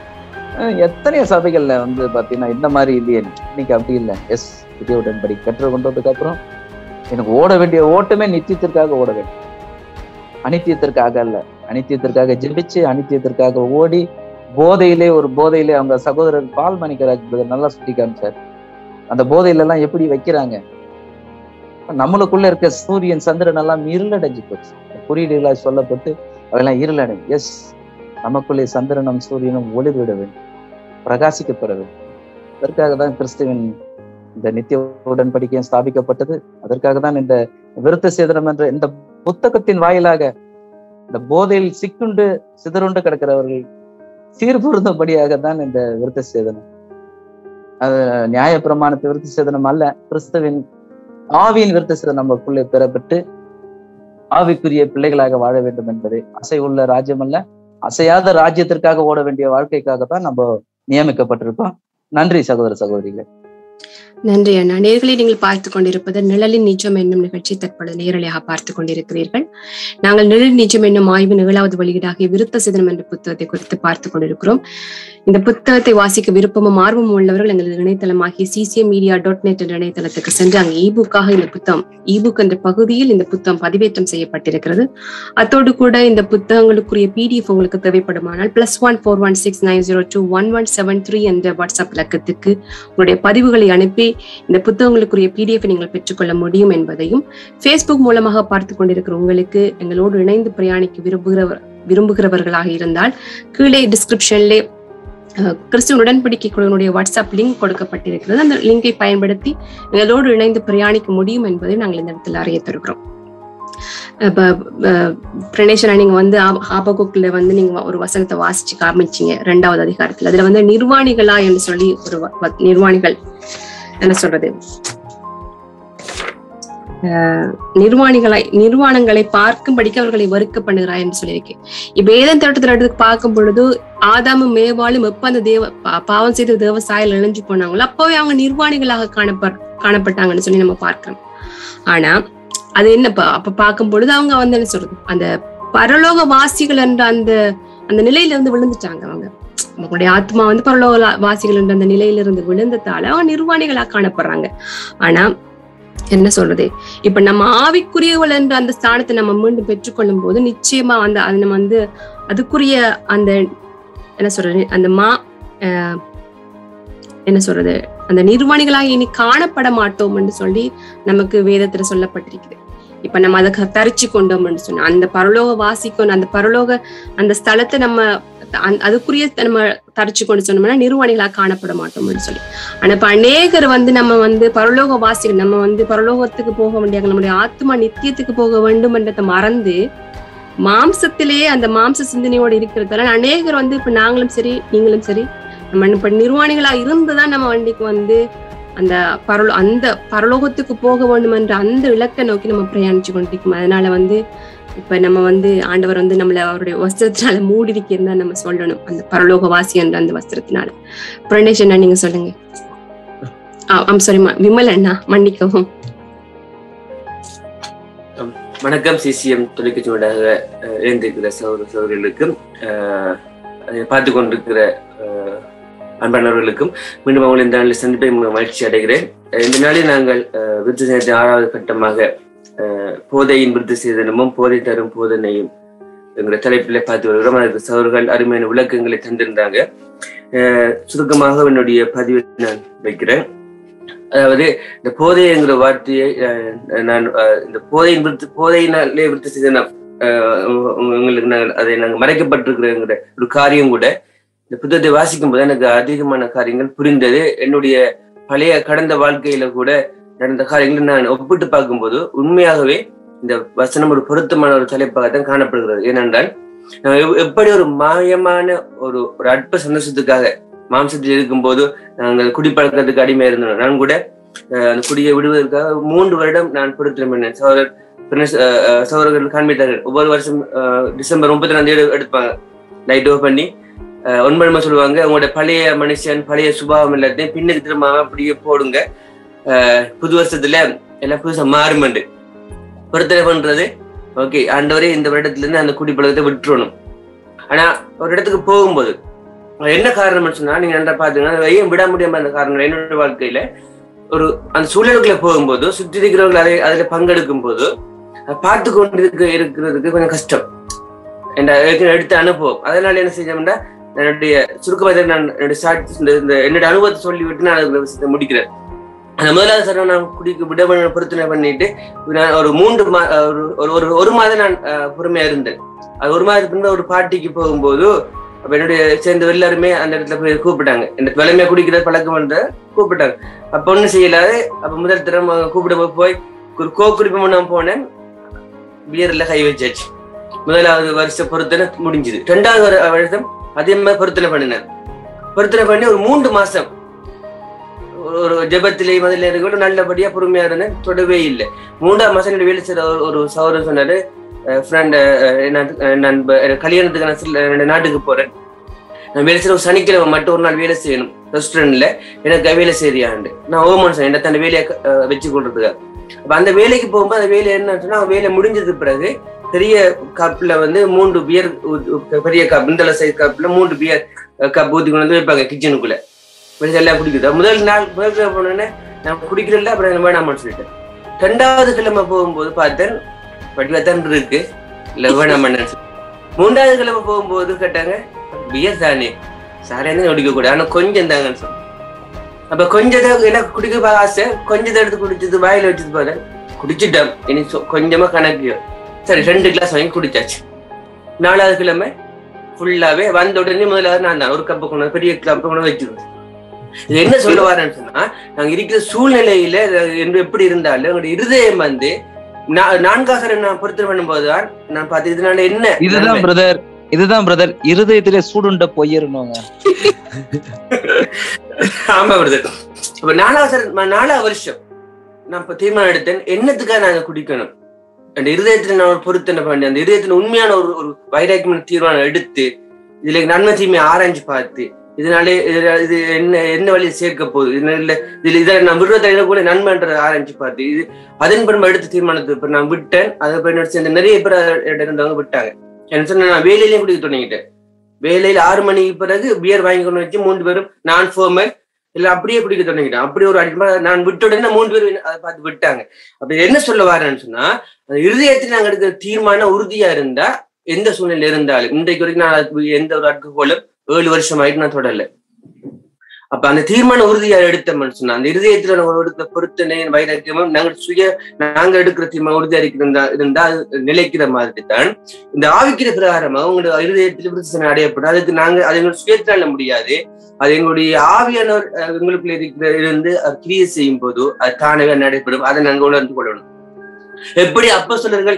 எத்தனையோ சபைகள்ல பாத்தீங்கன்னா இந்த மாதிரி இல்லையே. இன்னைக்கு அப்படி இல்லை. எஸ், இதே உடன்படி கற்றுக்கொண்டதுக்கு அப்புறம் எனக்கு ஓட வேண்டிய ஓட்டமே நித்தியத்திற்காக ஓட வேண்டும், அனித்தியத்திற்காக அல்ல. அனித்தியத்திற்காக ஜெபிச்சு, அனித்தியத்திற்காக ஓடி, போதையிலே அவங்க சகோதரர் பால் மணிக்கராஜ் நல்லா சுட்டி காமிச்சார். அந்த போதையில எல்லாம் எப்படி வைக்கிறாங்க. நம்மளுக்குள்ள இருக்க சூரியன் சந்திரன் எல்லாம் இருளடைஞ்சு போச்சு. குறியீடுகளாக சொல்லப்பட்டு அதெல்லாம் இருளடைஞ்சு. எஸ், நமக்குள்ளே சந்திரனும் சூரியனும் ஒளிவிட வேண்டும், பிரகாசிக்கப்பட வேண்டும். அதற்காக தான் கிறிஸ்துவின் இந்த நித்திய உடன்படிக்கையும் ஸ்தாபிக்கப்பட்டது. அதற்காக தான் இந்த விருத்த சேதனம் என்ற இந்த புத்தகத்தின் வாயிலாக இந்த போதையில் சிக்குண்டு சிதறுண்டு கிடக்கிறவர்கள் சீர்பொருந்தபடியாக தான் இந்த விருத்த சேதனம். அது நியாய பிரமாணத்தை விருத்த சேதனம் அல்ல, கிறிஸ்துவின் ஆவியின் விருத்த சேதனம் நமக்குள்ளே பெறப்பட்டு ஆவிக்குரிய பிள்ளைகளாக வாழ வேண்டும் என்பதை, அசை உள்ள ராஜ்யம் அல்ல, அசையாத ராஜ்யத்திற்காக ஓட வேண்டிய வாழ்க்கைக்காகத்தான் நம்ம நியமிக்கப்பட்டிருக்கோம். நன்றி சகோதர சகோதரிகளே. நன்றி அண்ணா. நேர்களை நீங்கள் பார்த்து கொண்டிருப்பது நிழலின் நிஜம் என்னும் நிகழ்ச்சி தற்பொழுது நேரலையாக பார்த்து கொண்டிருக்கிறீர்கள். நாங்கள் நிழல் நிஜம் என்னும் ஆய்வு 7வது வெளியீடாகிய விருத்த சேதனம் என்ற புத்தகத்தை குறித்து பார்த்து கொண்டிருக்கிறோம். இந்த புத்தகத்தை வாசிக்க விருப்பமும் ஆர்வமும் உள்ளவர்கள் எங்களது இணையதளமாகிய ccmedia.net என்ற இணையதளத்துக்கு சென்று அங்கு ஈபுக்காக இந்த புத்தகம் ஈபுக் என்ற பகுதியில் இந்த புத்தகம் பதிவேற்றம் செய்யப்பட்டிருக்கிறது. அத்தோடு கூட இந்த புத்தகங்களுக்குரிய PDF உங்களுக்கு தேவைப்படுமானால் +1 416 902 1173 என்ற வாட்ஸ்அப் இலக்கத்துக்கு உங்களுடைய பதிவுகளை அனுப்பி இந்த புத்தகங்களுக்குரிய PDF நீங்கள் பெற்றுக்கொள்ள முடியும் என்பதையும், Facebook மூலமாக பார்த்து கொண்டிருக்கிற உங்களுக்கு எங்களோடு இணைந்து பிரயாணிக்க விரும்புகிறவர்களாக இருந்தால் கீழே டிஸ்கிரிப்ஷன்லே கிறிஸ்துவ உடன்படிக்கை குழுவினுடைய வாட்ஸ்அப் லிங்க் கொடுக்கப்பட்டிருக்கிறது. அந்த லிங்கை பயன்படுத்தி எங்களோடு இணைந்து பிரயாணிக்க முடியும் என்பதை நாங்கள் இந்த இடத்துல அறிய தருகிறோம். பிரணேஷனா, நீங்க ஆபகுக்ல நீங்க ஒரு வசனத்தை வாசிச்சு காமிச்சீங்க 2வது அதிகாரத்துல. அதுல நிர்வாணிகளா என்று சொல்லி ஒரு நிர்வாணிகள் என்ன சொல்றது, நிர்வாணங்களை பார்க்கும்படிக்கு அவர்களை வெறுக்க பண்ணுகிறாய் என்று சொல்லியிருக்கேன். இப்ப ஏதேன் தோட்டத்துல எடுத்து பார்க்கும் பொழுது ஆதாமும் மேவாலும் எப்ப அந்த பாவம் செய்த தேவ சாயல் இணைஞ்சு போனாங்களோ அப்பவே அவங்க நிர்வாணிகளாக காணப்பட்டாங்கன்னு சொல்லி நம்ம பார்க்கணும். ஆனா அது என்னப்பா அப்ப பார்க்கும் பொழுது அவங்க வந்து என்ன சொல்றது, அந்த பரலோக வாசிகள் என்ற அந்த நிலையில இருந்து விழுந்துட்டாங்க. அவங்களுடைய ஆத்மா வந்து பரலோக வாசிகள் என்ற அந்த நிலையில இருந்து விழுந்ததால அவங்க நிர்வாணிகளா காணப்படுறாங்க. ஆனா என்ன சொல்றது, இப்ப நம்ம ஆவிக்குரியவள் என்ற அந்த ஸ்தானத்தை நம்ம மீண்டும் பெற்றுக்கொள்ளும் போது நிச்சயமா நம்ம வந்து அதுக்குரிய அந்த என்ன சொல்றது, அந்த என்ன சொல்றது, அந்த நிர்வாணிகளாக இனி காணப்பட மாட்டோம் என்று சொல்லி நமக்கு வேதத்துல சொல்லப்பட்டிருக்குது. இப்ப நம்ம அதை தரிச்சு கொண்டோம்னு சொன்னா அந்த பரலோக வாசிக்கணும், அந்த பரலோக அந்த ஸ்தலத்தை நம்ம அதுக்குரிய நம்ம தரிச்சு கொண்டு சொன்னோம்னா நிர்வாணிகளாக காணப்பட மாட்டோம்னு சொல்லி. ஆனா இப்ப அநேகர் வந்து நம்ம வந்து பரலோக வாசிகள், நம்ம வந்து பரலோகத்துக்கு போக வேண்டிய நம்முடைய ஆத்மா நித்தியத்துக்கு போக வேண்டும் என்றதை மறந்து மாம்சத்திலேயே அந்த மாம்ச சிந்தனையோடு இருக்கிறதால அநேகர் வந்து இப்ப நாங்களும் சரி நீங்களும் சரி நம்ம இப்ப நிர்வாணிகளா இருந்துதான் நம்ம வண்டிக்கு வந்து அந்த பரலோகத்துக்கு போக வேண்டும் என்ற அந்த இலக்கை நோக்கி நம்ம பிரயாணிச்சு கொண்டிருக்கோம். அதனால வந்து இப்ப நம்ம வந்து ஆண்டவர் வந்து நம்மள அவருடைய வஸ்திரத்தினால மூடி இருக்கிறதா நம்ம சொல்லணும், அந்த பரலோக வாசி என்ற அந்த வஸ்திரத்தினால. பிரணேஷ் அண்ணா நீங்க சொல்லுங்க. சாரி விமல் அண்ணா மன்னிக்கவும். வணக்கம். சிசிஎம் தொலைக்காட்சியோடாக இணைந்திருக்கிற சகோதரர்களுக்கும் பார்த்து கொண்டிருக்கிற அன்பானவர்களுக்கும் மீண்டும் அவங்களை இந்த நாளில் சந்திப்பை மகிழ்ச்சி அடைகிறேன். இந்த நாளில் நாங்கள் விருத்தி சேதத்தின் 6வது கட்டமாக போதையின் விருத்தி சேதனமும் போதை தரும் போதனையும் என்கிற தலைப்பில் பார்த்து வருகிறோம். அதற்கு சகோதரர்கள் அருமையான விளக்கங்களை தந்திருந்தாங்க. சுருக்கமாக என்னுடைய பதிவை நான் வைக்கிறேன். அதாவது இந்த போதை என்கிற வார்த்தையை நான் இந்த போதையினாலே விருத்தி சேதனம் உங்களுக்கு அதை நாங்கள் மறைக்கப்பட்டிருக்கிறேங்கிற ஒரு காரியம் கூட இந்த புத்தகத்தை வாசிக்கும் போது எனக்கு அதிகமான காரியங்கள் புரிந்தது. என்னுடைய பழைய கடந்த வாழ்க்கையில கூட நடந்த காரியங்களை நான் ஒப்பிட்டு பார்க்கும்போது உண்மையாகவே இந்த வசனம் ஒரு பொருத்தமான ஒரு தலைப்பாகத்தான் காணப்படுகிறது. ஏனென்றால் எப்படி ஒரு மாயமான ஒரு அற்ப சந்தோஷத்துக்காக மாம்சத்தில் இருக்கும்போது நாங்கள் குடிப்பழக்கத்துக்கு அடிமையா இருந்தோம். நான் கூட அந்த குடியை விடுவதற்காக 3 வருடம் நான் பொருத்தம் பண்ணேன். சகோதரர்கள் காண்பித்தார்கள். ஒவ்வொரு வருஷம் டிசம்பர் 31 எடுப்பாங்க, லைட் ஓஃப் பண்ணி 9 சொல்லுவாங்க, உங்களோட பழைய மனுஷன் பழைய சுபாவம் எல்லாத்தையும் பின்னுக்கு திரும்ப அப்படியே போடுங்க, புது வருஷத்துல எல்லாம் புதுசா மாறுமண்டு பொருத்தனை பண்றது. ஓகே, ஆண்டவரே இந்த வருடத்துல இருந்து அந்த குடிப்பழக்கத்தை விட்டுறணும். ஆனா ஒரு இடத்துக்கு போகும்போது என்ன காரணம்னு சொன்னா நீங்க நல்லா பாத்தீங்கன்னா ஏன் விட முடியாம அந்த காரணம் என்னோட வாழ்க்கையில ஒரு அந்த சூழலுக்குள்ள போகும்போது சுற்றி இருக்கிறவர்கள் அதுல பங்கெடுக்கும் போது பார்த்து கொண்டு இருக்கிறதுக்கு கொஞ்சம் கஷ்டம், எடுத்த அனுபவம். அதனால என்ன செஞ்சோம்னா என்னுடைய சுருக்கமாக நான் என்னுடைய அனுபவத்தை சொல்லிவிட்டு நான் அந்த விஷயத்தை முடிக்கிறேன். அந்த முதலாவது சட்டம் நான் விட பொருத்தனை பண்ணிட்டு நான் ஒரு மாதம் நான் பொறுமையா இருந்தேன். அது 1 மாதத்துக்கு பின்பு ஒரு பார்ட்டிக்கு போகும்போது அப்ப என்னுடைய சேர்ந்த எல்லாருமே அந்த இடத்துல போய் கூப்பிட்டாங்க. எனக்கு விலைமையா குடிக்கிற பழக்கம் வந்து கூப்பிட்டாங்க. அப்ப ஒண்ணும் செய்யலாது. அப்ப முதல் தரம் கூப்பிட போய் ஒரு குடிப்போம் நான் போனேன், பியர்ல கை வச்சாச்சு. முதலாவது வருஷம் பொருத்தனை முடிஞ்சுது. 2வது வருஷம் அதே மாதிரி பொருத்தனை பண்ணினேன். பொருத்தனை பண்ணி ஒரு 3 மாசம் ஒரு ஜபத்திலே முதல்ல இருக்க நல்லபடியா பொறுமையா இருந்தேன், தொடவே இல்லை. 3ஆம் மாசம் என்னோட வேலை செய்யற ஒரு சகோதரர் சொன்னாரு, ஃப்ரெண்ட் நான் கல்யாணத்துக்கு நான் நாட்டுக்கு போறேன், நான் வேலை செய்யற சனிக்கிழமை மட்டும் ஒரு நாள் வேலை செய்யணும் ரெஸ்டாரண்ட்ல, எனக்கு வேலை செய்யறியாண்டு. நான் ஓமன் சொன்னேன் என்ன தன் வேலையை வச்சு கொள்றதுக்காக. அப்ப அந்த வேலைக்கு போகும்போது அந்த வேலை என்னன்னு சொன்னா வேலை முடிஞ்சதுக்கு பிறகு பெரிய கப்ல வந்து 3 பியர் பெரிய கப் இந்த சைஸ் கப்ல 3 பியர் கப் ஊத்தி கொண்டு வந்து வைப்பாங்க கிச்சனுக்குள்ள. எல்லாம் குடிக்குது. முதல் போனோடனே நான் குடிக்கிறதில்ல, அப்புறம் வேணாமான்னு சொல்லிட்டேன். 2வது கிழமை போகும்போது பார்த்தேன் வடிவத்தான் இருக்கு, இல்ல வேணாமன்னு. 3வது கிழமை போகும்போது கேட்டாங்க பியர் தானே சாரே குடிக்க கூடாது, ஆனா கொஞ்சம் தாங்கன்னு சொன்னேன். அப்ப கொஞ்சத்தை எனக்கு குடிக்க ஆசை, கொஞ்சத்தை எடுத்து குடிச்சது வாயில வச்சது பாரு குடிச்சுட்டேன். இனி கொஞ்சமா கணக்கு சரி 2 கிளாஸ் வாங்கி குடிச்சாச்சு. 4வது கிழமை ஃபுல்லாவே வந்த உடனே முதலாவது நான் தான் ஒரு கப்பு கொண்டு பெரிய கப்பு கொண்டு வச்சிருவேன். இது என்ன சொல்ல வரேன்னு சொன்னா நாங்க இருக்கிற சூழ்நிலையில எப்படி இருந்தாலும் எங்களுடைய இருதயம் வந்து 4ஆக நான் பொருத்தனை பண்ணும்போதுதான் நான் பார்த்தேன் இதனால என்ன இதுதான் பிரதர் இருதயத்திலே சூடுண்ட போயிருந்தோங்க. ஆமா பிரதர். அப்ப 4வது வருஷம் நான் இப்ப தீர்மானம் எடுத்தேன், என்னத்துக்காக நாங்க குடிக்கணும், அந்த இருதயத்துல நான் பொருத்தனை பண்ணி அந்த இருதயத்துல உண்மையான ஒரு வைராக்கியமான தீர்மானம் எடுத்து இதுல நன்மை தீமை ஆராய்ஞ்சு பார்த்து இதனாலே இது என்ன வழியை சேர்க்க போகுது, இதுல நான் விடுறத கூட நன்மைன்ற ஆராய்ச்சி பார்த்து இது அதன் பிறகு எடுத்த தீர்மானத்தை இப்ப நான் விட்டேன். அதை போய் சேர்ந்த நிறைய பேர் இருந்தவங்க விட்டாங்க. என்ன சொன்ன, நான் வேலையிலையும் குடிக்க தொடங்கிட்டேன். வேலையில 6 மணிக்கு பிறகு பியர் வாங்கி கொண்டு வச்சு 3 பேரும் நான் ஃபார்மல் இல்ல அப்படியே குடிக்க தொடங்கிட்டேன். அப்படி ஒரு நான் விட்ட உடனே 3 பேர் அதை பார்த்து விட்டாங்க. அப்படி என்ன சொல்ல வரேன்னு சொன்னா, அந்த இருதயத்தில் நாங்க எடுக்கிற தீர்மானம் உறுதியா இருந்தா எந்த சூழ்நிலை இருந்தாலும், இன்றைக்கு வரைக்கும் நான் எந்த ஒரு அல்கஹாலும் 7 வருஷம் ஆயிட்டு நான் தொடரல. அப்ப அந்த தீர்மானம் உறுதியா எடுத்தோம்னு சொன்னா அந்த இருதயத்துல நம்ம எடுக்கிற பொருத்தனை வைராக்கியமும் நாங்க எடுக்கிற தீர்மானம் உறுதியா இருந்தா நிலைக்கிற மாதிரி தான் இந்த ஆவிக்கிற பிரகாரமா உங்களோட இருதயத்துல விருத்தனை அடையப்படும். அதுக்கு நாங்க அது எங்களோட சுயத்தினால முடியாது. அது எங்களுடைய ஆவியானவர் எங்களுக்குள்ள இருந்து கிரியை செய்யும் போது அது தானவே நடைபெறும். அதை நாங்க உணர்ந்து கொள்ளணும். எப்படி அப்போஸ்தலர்கள்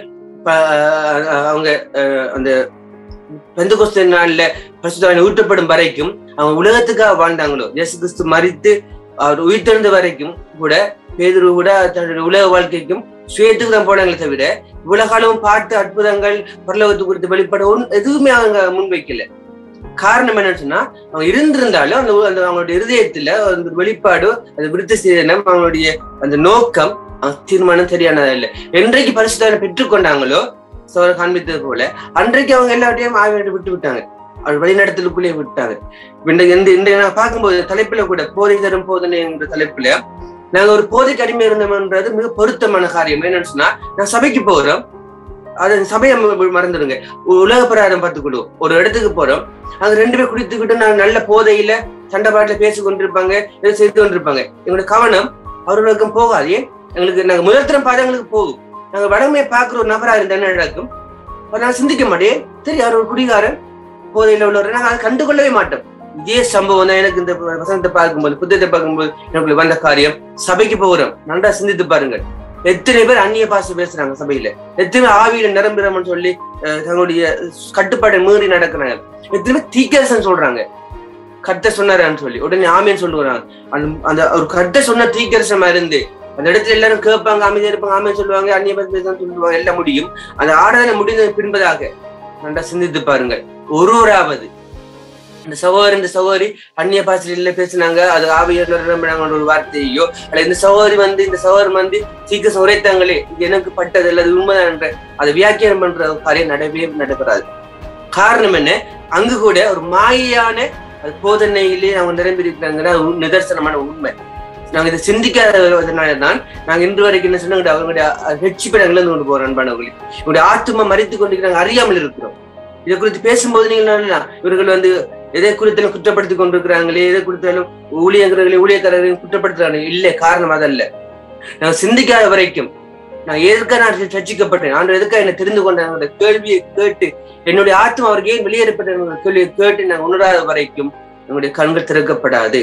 அவங்க அந்த பெந்தெகோஸ்தே நாள்ல பரிசுத்த ஆவியானவர் ஊற்றப்படும் வரைக்கும் அவங்க உலகத்துக்காக வாழ்ந்தாங்களோ, இயேசு கிறிஸ்து மரித்து அவர் உயிர்த்தெழுந்த வரைக்கும் கூட பேதுரு கூட தன்னுடைய உலக வாழ்க்கைக்கும் சுயத்துக்கு தான் போனாங்களே தவிர உலகாலும் பாட்டு அற்புதங்கள் பரலோகத்து குறித்து வெளிப்பட எதுவுமே அவங்க முன்வைக்கல. காரணம் என்னன்னு சொன்னா, அவங்க இருந்திருந்தாலும் அந்த அவங்களுடைய இருதயத்துல அந்த வெளிப்பாடு அந்த விருத்த சேதனம் அவங்களுடைய அந்த நோக்கம் தீர்மானம் சரியானதா இல்லை. என்றைக்கு பரிசுத்த பெற்றுக்கொண்டாங்களோ சோழ காண்பித்தது போல அன்றைக்கு அவங்க எல்லாத்தையும் ஆவியை விட்டு விட்டாங்க, அவர் வழிநடத்தலுக்குள்ளே விட்டாங்க. இன்றைக்கு நான் பார்க்கும்போது தலைப்புல கூட போதை தரும் போதனை என்ற தலைப்புல நாங்க ஒரு போதைக்கு அடிமை இருந்தோம்ன்றது மிக பொருத்தமான காரியம். என்னன்னு சொன்னா, நான் சபைக்கு போறோம், அது சபையை மறந்துடுங்க, உலக பிரகாரம் பார்த்துக்கொள்வோம். ஒரு இடத்துக்கு போறோம், அங்க 2 பேர் குடித்துக்கிட்டு நாங்க நல்ல போதையில சண்டை பாட்டுல பேசி கொண்டிருப்பாங்க, இதை செய்து கொண்டிருப்பாங்க. எங்களோட கவனம் அவர்களுக்கும் போகாது. எங்களுக்கு நாங்க முதல் தரம் பார்த்து எங்களுக்கு போகும். நாங்க வடமையை பார்க்குற ஒரு நபரா இருந்தா என்ன நடக்கும், நாங்க சிந்திக்க மாட்டேன், சரி அவர் ஒரு குடிகாரன் போதையில உள்ளவர், நாங்க அதை கண்டுகொள்ளவே மாட்டோம். இதே சம்பவம் தான் எனக்கு இந்த வசனத்தை பார்க்கும்போது புத்தகத்தை பார்க்கும்போது எனக்கு வந்த காரியம். சபைக்கு போகிறோம், நன்றா சிந்தித்து பாருங்கள். எத்தனை பேர் அந்நிய பாஷை பேசுறாங்க சபையில, எத்தனை ஆவியில நிரம்பிரம்னு சொல்லி தங்களுடைய கட்டுப்பாட்டை மீறி நடக்கிறாங்க. எத்தனை பேர் தீக்கரசன் சொல்றாங்க, கர்த்தர் சொன்னாரான்னு சொல்லி உடனே ஆமேன்னு சொல்லுவாங்க. அந்த ஒரு கர்த்தர் சொன்ன தீக்கரசமா இருந்து அந்த இடத்துல எல்லாரும் கேட்பாங்க, அமைதியா இருப்பாங்க, ஆமேன்னு சொல்லுவாங்க, அந்நிய பாஷை சொல்லுவாங்க, எல்லாம் முடியும். அந்த ஆராதனை முடிந்தது பின்பதாக நன்றா சிந்தித்து பாருங்கள். ஒருவராவது இந்த சகோதரி அந்நிய பாஷையில பேசினாங்க, அது ஆவியானவர் ஒரு வார்த்தையோ அல்ல இந்த சகோதரி வந்து சீக்கிரம் உரைத்தாங்களே இது எனக்கு பட்டது அல்லது உண்மைதான் என்ற அதை வியாக்கியானம் பண்ற காரியம் நடைபெறாது. காரணம் என்ன, அங்கு கூட ஒரு மாயான போதனையிலே அவங்க நிரம்பி இருக்கிறாங்கன்னா நிதர்சனமான உண்மை. நாங்க இதை சிந்திக்காதனாலதான் நாங்க இன்று வரைக்கும் என்ன சொன்னாங்க, அவங்களுடைய ஹெச்சிப்பை இழந்து கொண்டு போறோம். அன்பானவர்களே, இவருடைய ஆத்துமா மறித்து கொண்டிருக்கிறாங்க, அறியாமல் இருக்கிறோம். இதை குறித்து பேசும்போது நீங்க இவர்கள் வந்து எதை குறித்தாலும் குற்றப்படுத்திக் கொண்டிருக்கிறாங்களே, எதை குறித்தாலும் ஊழியக்காரர்களையும் குற்றப்படுத்துறாங்க. இல்லை, காரணம் அதல்ல. நான் சிந்திக்காத வரைக்கும் நான் எதுக்காக நான் ரட்சிக்கப்பட்டேன், ஆண்டு எதுக்காக என்னை தெரிந்து கொண்ட கேள்வியை கேட்டு என்னுடைய ஆத்மா அவருக்கு ஏன் வெளியேறப்பட்ட கேள்வியை கேட்டு நான் உணராத வரைக்கும் என்னுடைய கண்கள் திறக்கப்படாது.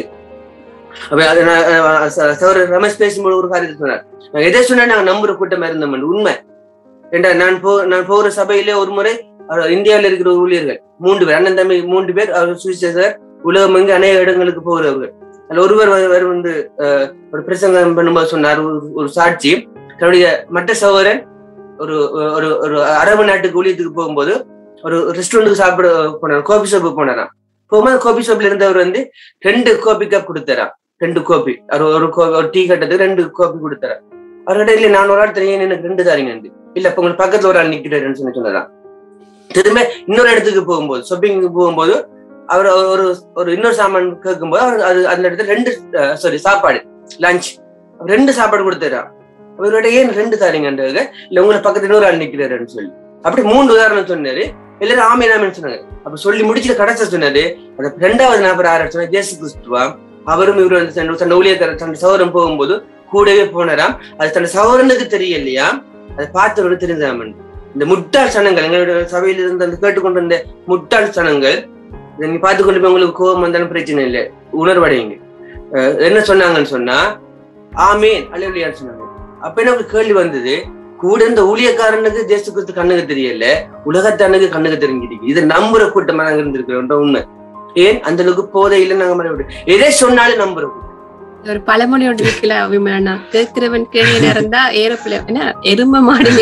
சகோதரர் ரமேஷ் பேசும்போது ஒரு காரியத்தை சொன்னார், நான் எதை சொன்னா நாங்க நம்புற கூட்டமா இருந்தோம். உண்மை ஏண்டா, நான் போகிற சபையிலே ஒரு முறை இந்தியாவில இருக்கிற ஊழியர்கள் 3 பேர், அண்ணன் தம்பி 3 பேர், அவர் சுவிசேஷர், உலகம் எங்கு அநேக இடங்களுக்கு போகிறவர்கள். அதுல ஒருவர் வந்து ஒரு பிரசங்கம் பண்ணும்போது சொன்னார், ஒரு சாட்சி, தன்னுடைய மற்ற சகோதரன் ஒரு அரபு நாட்டுக்கு ஊழியத்துக்கு போகும்போது ஒரு ரெஸ்டாரண்ட்டுக்கு சாப்பிட போனார், கோபி ஷாப்புக்கு போனாராம். போகும்போது கோபி ஷாப்ல இருந்தவர் வந்து 2 கோபி கப் கொடுத்தாராம், 2 கோபி, ஒரு டீ கட்டத்துக்கு 2 கோபி கொடுத்தாராம். அவர்கிட்ட இல்லை, நான் ஒரு ஆள் தெரியும், எனக்கு 2 தாரிங்க, இல்ல இப்ப உங்களுக்கு பக்கத்துல ஒரு ஆள் நிக்கிறாருன்னு சொன்னதான். திரும்ப இன்னொரு இடத்துக்கு போகும்போது, ஷாப்பிங்க்கு போகும்போது அவர் ஒரு இன்னொரு சாமான் கேட்கும்போது அவர் அந்த இடத்துல சாப்பாடு லஞ்ச் 2 சாப்பாடு கொடுத்தாரா. அவரோட ஏன் 2 தாரிங்கன்றது, இல்ல உங்களை பக்கத்துல இன்னொரு ஆள் நிக்கிறாருன்னு சொல்லி அப்படி 3 உதாரணம் சொன்னாரு. எல்லாரும் ஆமேன் சொன்னாங்க. அப்ப சொல்லி முடிச்சுட்டு கடைசி சொன்னாரு, அந்த 2வது நபர் யாரு சொன்னா இயேசு கிறிஸ்துவா. அவரும் இவரு வந்து தன் ஊழியக்காரர் தன் சகோதரன் போகும்போது கூடவே போனாராம். அது தன் சகோதரனுக்கு தெரியலையா, அதை பார்த்தவரோட தெரிஞ்சாமன். இந்த முட்டாள் சனங்கள், எங்களுடைய சபையில இருந்து அந்த கேட்டுக்கொண்டு இருந்த முட்டாள் சனங்கள், நீ பார்த்து கொண்டு போய் உங்களுக்கு கோபம் வந்தாலும் பிரச்சனை இல்லை, உணர்வடையுங்க. என்ன சொன்னாங்கன்னு சொன்னா ஆமேன் அல்லேலூயான்னு சொன்னாங்க. அப்ப என்ன கேள்வி வந்தது, கூட இந்த ஊழியக்காரனுக்கு இயேசு கிறிஸ்து கண்ணுக்கு தெரியல, உலகத்தானுக்கு கண்ணுக்கு தெரிஞ்சிருக்கு. இதை நம்புற கூட்டமா நாங்க இருந்திருக்கிறோம். உண்மை. ஏன் அந்த அளவுக்கு போதையில நாங்க மறைவிடும், எதை சொன்னாலும் நம்புற கூட்டம். ஒரு பழமொழி ஒன்று இருக்குல்ல விமலண்ணா, கேட்கிறவன் கேள்வி நேரம்தா ஏறப்பிள்ள எரும மாடு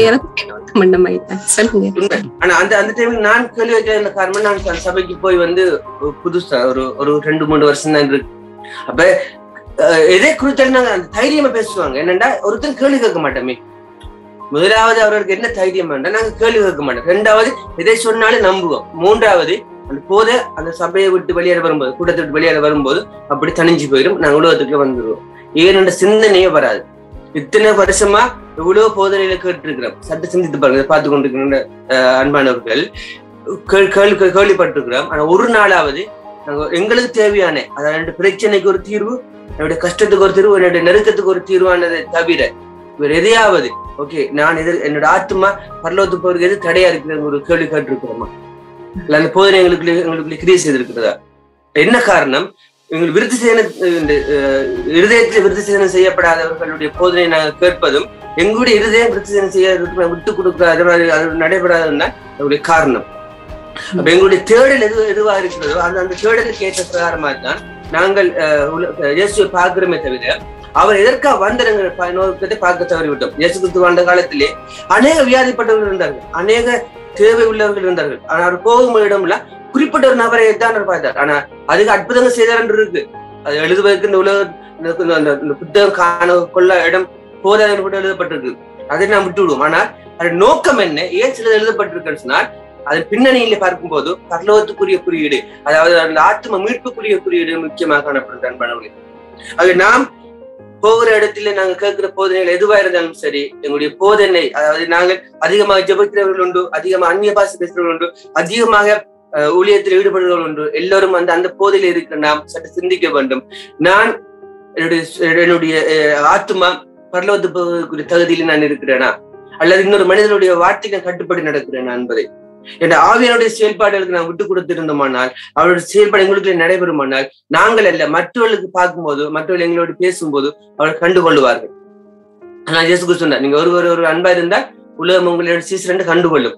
நேரம் சொல்லுங்க. ஆனா அந்த டைம்ல நான் கேள்வி வைக்கிற காரணம், நான் சபைக்கு போய் வந்து புதுசா ஒரு 2-3 வருஷம் தான் இருக்கு. அப்ப எதை குறித்தாலும் நாங்க அந்த தைரியமா பேசுவாங்க. என்னண்டா ஒருத்தன் கேள்வி கேட்க மாட்டோமே. முதலாவது அவர்களுக்கு என்ன தைரியம் வேண்டாம், நாங்க கேள்வி கேட்க மாட்டோம். 2வது எதை சொன்னாலும் நம்புவோம். 3வது அந்த போத அந்த சபையை விட்டு வெளியேற வரும்போது, கூட்டத்தை விட்டு வெளியேற வரும்போது அப்படி தனிஞ்சு போயிடும், நாங்க உலகத்துக்குள்ள வந்துடுவோம். ஏனென்ற சிந்தனையே வராது. இத்தனை வருஷமா எவ்வளவு போதனையில கேட்டு இருக்கிறோம். சட்ட சிந்தித்து பாருங்க, பார்த்து கொண்டிருக்கிற அன்பானவர்கள் கேள்விப்பட்டிருக்கிறோம். ஆனா ஒரு நாளாவது நாங்க எங்களுக்கு தேவையான, அதாவது பிரச்சனைக்கு ஒரு தீர்வு, என்னுடைய கஷ்டத்துக்கு ஒரு தீர்வு, என்னுடைய நெருக்கத்துக்கு ஒரு தீர்வானதை தவிர வேற எதையாவது ஓகே நான் என்னோட ஆத்மா பரலோகத்துக்கு போறதுக்கு எது தடையா இருக்கிற ஒரு கேள்வி கேட்டிருக்கிறோமா? இல்ல அந்த போதனை எங்களுக்குள்ள கிரியை செய்திருக்கிறதா? என்ன காரணம்? எங்களுக்கு விருத்தி சேதனம், இந்த இருதயத்தில் விருத்தி சேதனம் செய்யப்படாதவர்களுடைய போதனை நாங்கள் கேட்பதும், எங்களுடைய இருதயம் விருத்தி சேதனம் செய்ய விட்டு கொடுக்காத அது நடைபெறாதுன்னா அதனுடைய காரணம். அப்ப எங்களுடைய தேடல் எதுவா இருக்கிறதோ அந்த தேடலுக்கு ஏற்ற பிரகாரமா தான் நாங்கள் இயேசுவை பார்க்கிறோமே தவிர அவர் எதற்காக வந்தாருங்கிற நோக்கத்தை பார்க்க தவறிவிட்டோம். இயேசு கிறிஸ்து வாழ்ந்த காலத்திலே அநேக வியாதிப்பட்டவர்கள் இருந்தார்கள், அநேக தேவை உள்ளவர்கள் இருந்தார்கள். ஆனா அவர் போகும் இடம்ல குறிப்பிட்ட ஒரு நபரை தான் பார்த்தார். ஆனா அதுக்கு அற்புதங்கள் செய்தார் என்று இருக்கு. அது எழுதுவதற்கு இந்த உலக அந்த புத்தகம் காண கொள்ள இடம் போதாது கூட எழுதப்பட்டிருக்கு. அதை நாம் விட்டு விடுவோம். ஆனால் அதோட நோக்கம் என்ன, ஏன் சிலது எழுதப்பட்டிருக்குன்னு சொன்னால் அதன் பின்னணியில பார்க்கும்போது பரலோகத்துக்குரிய குறியீடு, அதாவது அந்த ஆத்ம மீட்புக்குரிய குறியீடு முக்கியமாக காணப்படுது அன்பானவர்களே. அது நாம் போகிற இடத்துல நாங்க கேட்கிற போதனைகள் எதுவா இருந்தாலும் சரி, எங்களுடைய போதனை, அதாவது நாங்கள் அதிகமாக ஜெபிக்கிறவர்கள் உண்டு, அதிகமாக அந்நிய பாஷை பேசுறவர்கள் உண்டு, அதிகமாக ஊழியத்தில் ஈடுபடுறவர்கள் உண்டு. எல்லோரும் அந்த போதையில இருக்கிற நாம் சற்று சிந்திக்க வேண்டும். நான் என்னுடைய ஆத்மா பரலோகத்து போவதற்குரிய தகுதியில நான் இருக்கிறேனா, அல்லது இன்னொரு மனிதனுடைய வார்த்தைக்கு கட்டுப்படி நடக்கிறேனா என்பதை, என்ற ஆவியனுடைய செயல்பாடுகளுக்கு நான் விட்டு கொடுத்திருந்தோமானால், அவருடைய செயல்பாடு எங்களுக்கு நடைபெறுமானால், நாங்கள் அல்ல மற்றவர்களுக்கு பார்க்கும்போது, மற்றவர்கள் எங்களோடு பேசும்போது அவர்கள் கண்டுகொள்ளுவார்கள். ஆனா இயேசு கிறிஸ்து சொன்னார், நீங்க ஒரு அன்பா இருந்தால் உலகம் உங்களோட சீசரண்டு கண்டுகொள்ளும்.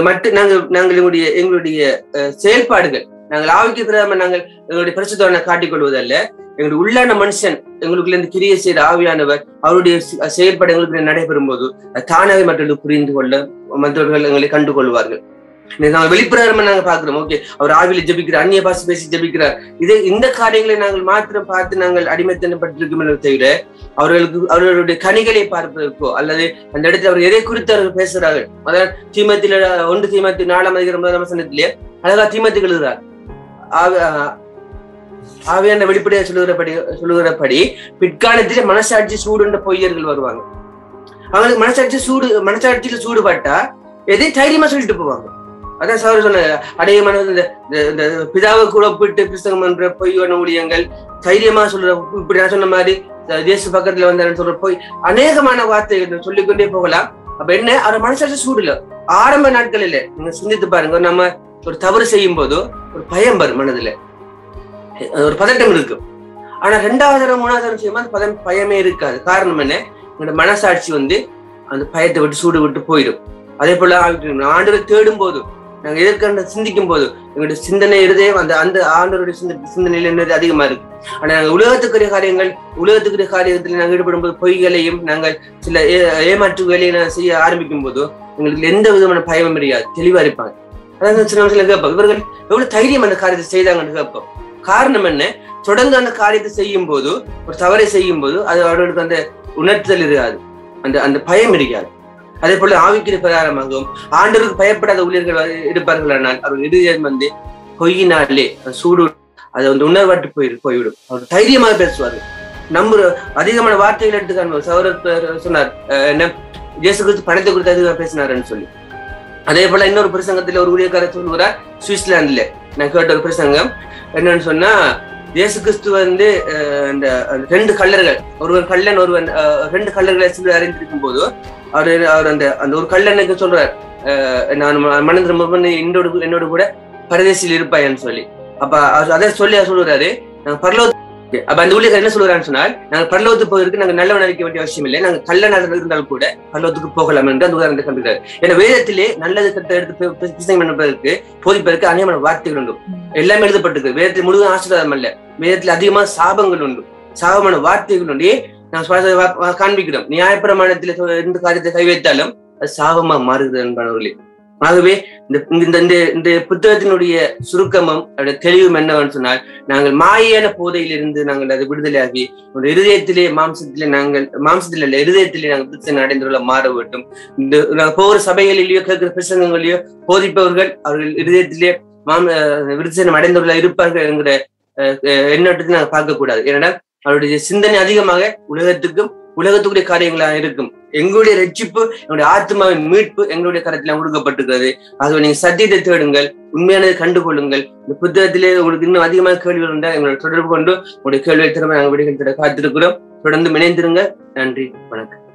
நாங்கள் எங்களுடைய செயல்பாடுகள், நாங்கள் ஆவிக்கு பிரதம நாங்கள் எங்களுடைய பரிசுத்தவனை காட்டிக் கொள்வதல்ல, எங்களுடைய உள்ளான மனுஷன் எங்களுக்குள்ள இருந்து கிரியை செய்த ஆவியானவர் அவருடைய செயல்பாடு எங்களுக்கு நடைபெறும் போது தானாவே மற்றவர்கள் புரிந்து கொள்ள மற்றவர்கள் எங்களை கண்டுகொள்வார்கள். நாங்கள் வெளிப்பிரகாரமா நாங்க பாக்குறோம், ஓகே அவர் ஆவியில ஜபிக்கிறார், அந்நிய பாஷை பேசி ஜபிக்கிறார். இந்த காரியங்களை நாங்கள் மாத்திரம் பார்த்து நாங்கள் அடிமைத்தனப்பட்டிருக்கும் தவிர அவர்களுடைய கனிகளை பார்ப்பதற்கோ, அல்லது அந்த இடத்துல அவர் எதை குறித்து அவர்கள் பேசுகிறார்கள். அதாவது 1 தீமோத்தேயு 4:1 அழகா தீமோத்தேயு எழுதுகிறார், ஆவியான வெளிப்படையா சொல்லுகிறபடி பிற்காலத்திலே மனசாட்சி சூடுன்ற பொய்யர்கள் வருவாங்க. அவங்களுக்கு மனசாட்சியில சூடுபட்டா எதை தைரியமா சொல்லிட்டு போவாங்க. அதான் சார் சொன்ன அடையமான இந்த பிதாவை கூட ஒப்பிட்டு புஸ்தகம் பண்ற பொய்யான ஊழியங்கள், தைரியமா சொல்ற, இப்படி நான் சொன்ன மாதிரி தேச பக்கத்துல வந்தாருன்னு சொல்ற போய் அநேகமான வார்த்தைகள் சொல்லிக்கொண்டே போகலாம். அப்ப என்ன, அவர் மனசாட்சி சூடுல ஆரம்ப நாட்கள் இல்ல. நீங்க சிந்தித்து பாருங்க, நம்ம ஒரு தவறு செய்யும் போதோ ஒரு பயம் வரும் மனதுல, ஒரு பதட்டம் இருக்கும். ஆனா 2வது தடவை 3வது தடவை செய்யும் போது பயமே இருக்காது. காரணம் என்ன, எங்களோட மனசாட்சி அந்த பயத்தை விட்டு சூடு விட்டு போயிடும். அதே போல ஆண்டவரை தேடும் போது, நாங்க எதற்கான சிந்திக்கும் போது எங்களுடைய சிந்தனை இருதயம் அந்த ஆண்டவருடைய சிந்தனையில என்னது அதிகமா இருக்கு. ஆனா நாங்க உலகத்துக்குரிய காரியத்துல நாங்கள் ஈடுபடும் போது பொய்களையும் நாங்கள் சில ஏமாற்று வேலையை செய்ய ஆரம்பிக்கும் போது எங்களுக்கு எந்த விதமான பயமும் கிடையாது, தெளிவா இருப்பாங்க. அதாவது சில கேட்போம், இவர்கள் எவ்வளவு தைரியம் அந்த காரியத்தை செய்தாங்கன்னு கேட்போம். காரணம் என்ன, தொடர்ந்து அந்த காரியத்தை செய்யும் போது, ஒரு தவறை செய்யும் போது அது அவர்களுக்கு அந்த உணர்த்தல் இருக்காது, அந்த பயம் இருக்காது. அதே போல ஆவிக்கிற பிரகாரமாகவும் ஆண்டவருக்கு பயப்படாத ஊழியர்கள் இருப்பார்களானால் அவர் இருதயம் பொய்யினாலே சூடு அதை உணர்வாட்டு போய்விடும். அவர் தைரியமாக பேசுவார்கள். அதிகமான வார்த்தைகள் எடுத்துக்கான சகோதரர் சொன்னார், என்ன இயேசு கிறிஸ்து பணத்தை கொடுத்து அதிகமாக பேசினாருன்னு சொல்லி. அதே போல இன்னொரு பிரசங்கத்துல ஒரு ஊழியக்காரர் சொல்லுகிறார், சுவிட்சர்லாந்துல நான் கேட்ட ஒரு பிரசங்கம் என்னன்னு சொன்னா, இயேசு கிறிஸ்து இந்த 2 கள்ளர்கள், ஒருவன் கள்ளன், ஒருவன் 2 கள்ளர்களை அறிந்திருக்கும் போது அவர் அந்த ஒரு கள்ளனுக்கு சொல்றார், நான் மனதில் என்னோட கூட பரதேசியில் இருப்பாயன்னு சொல்லி. அப்ப அதை சொல்லுறாரு, நாங்க பரலோகத்துக்கு, அப்ப அந்த ஊழியர் என்ன சொல்றான்னு சொன்னால், நாங்க பரலோகத்துக்கு போவதற்கு நாங்க நல்லவன் அறிக்க வேண்டிய அவசியம் இல்லை, நாங்க கள்ளனாக இருந்தாலும் கூட பரலோகத்துக்கு போகலாம் என்று அந்த உதாரணத்தை கண்டுகிறார். ஏன்னா வேதத்திலே நல்லது கருத்தை எடுத்து பிரசங்கம் பண்ணுவதற்கு போதிப்பதற்கு அநேகமான வார்த்தைகள் உண்டு, எல்லாமே எழுதப்பட்டிருக்கு. வேதத்தில் முழுவதும் ஆசீர்வாதம் அல்ல, வேதத்தில் அதிகமான சாபங்கள் உண்டு. சாபமான வார்த்தைகளுடைய நாம் காண்பிக்கிறோம். நியாயப்பிரமாணத்திலே எந்த காரியத்தை கை வைத்தாலும் அது சாபமா மாறுகிறது என்பவர்களே. ஆகவே இந்த புத்தகத்தினுடைய சுருக்கமும் அதோட தெளிவும் என்னவென்று சொன்னால், நாங்கள் மாயான போதையிலிருந்து நாங்கள் அதை விடுதலையாகி இருதயத்திலே மாம்சத்திலே இருதயத்திலே நாங்கள் விருத்தசேதனம் அடைந்துள்ள மாற வேண்டும். இந்த ஒவ்வொரு சபைகளிலேயோ கேட்கிற பிரசங்கங்களிலேயோ போதிப்பவர்கள் அவர்கள் இருதயத்திலே விருத்தசேதனம் அடைந்துள்ள இருப்பார்கள் என்கிற எண்ணத்தை நாங்கள் பார்க்க கூடாது. ஏனென்றால் அவருடைய சிந்தனை அதிகமாக உலகத்துக்குரிய காரியங்களாக இருக்கும். எங்களுடைய ரட்சிப்பு, எங்களுடைய ஆத்மாவின் மீட்பு எங்களுடைய கரத்தில கொடுக்கப்பட்டிருக்கிறது. ஆகவே நீங்க சத்தியத்தை தேடுங்கள், உண்மையானதை கண்டுகொள்ளுங்கள். இந்த புத்தகத்திலே உங்களுக்கு இன்னும் அதிகமாக கேள்விகள் இருந்தால் எங்களை தொடர்பு கொண்டு உங்களுடைய கேள்விகள் திறமை நாங்கள் விடைகள் தர காத்திருக்கிறோம். தொடர்ந்து இணைந்திருங்க. நன்றி, வணக்கம்.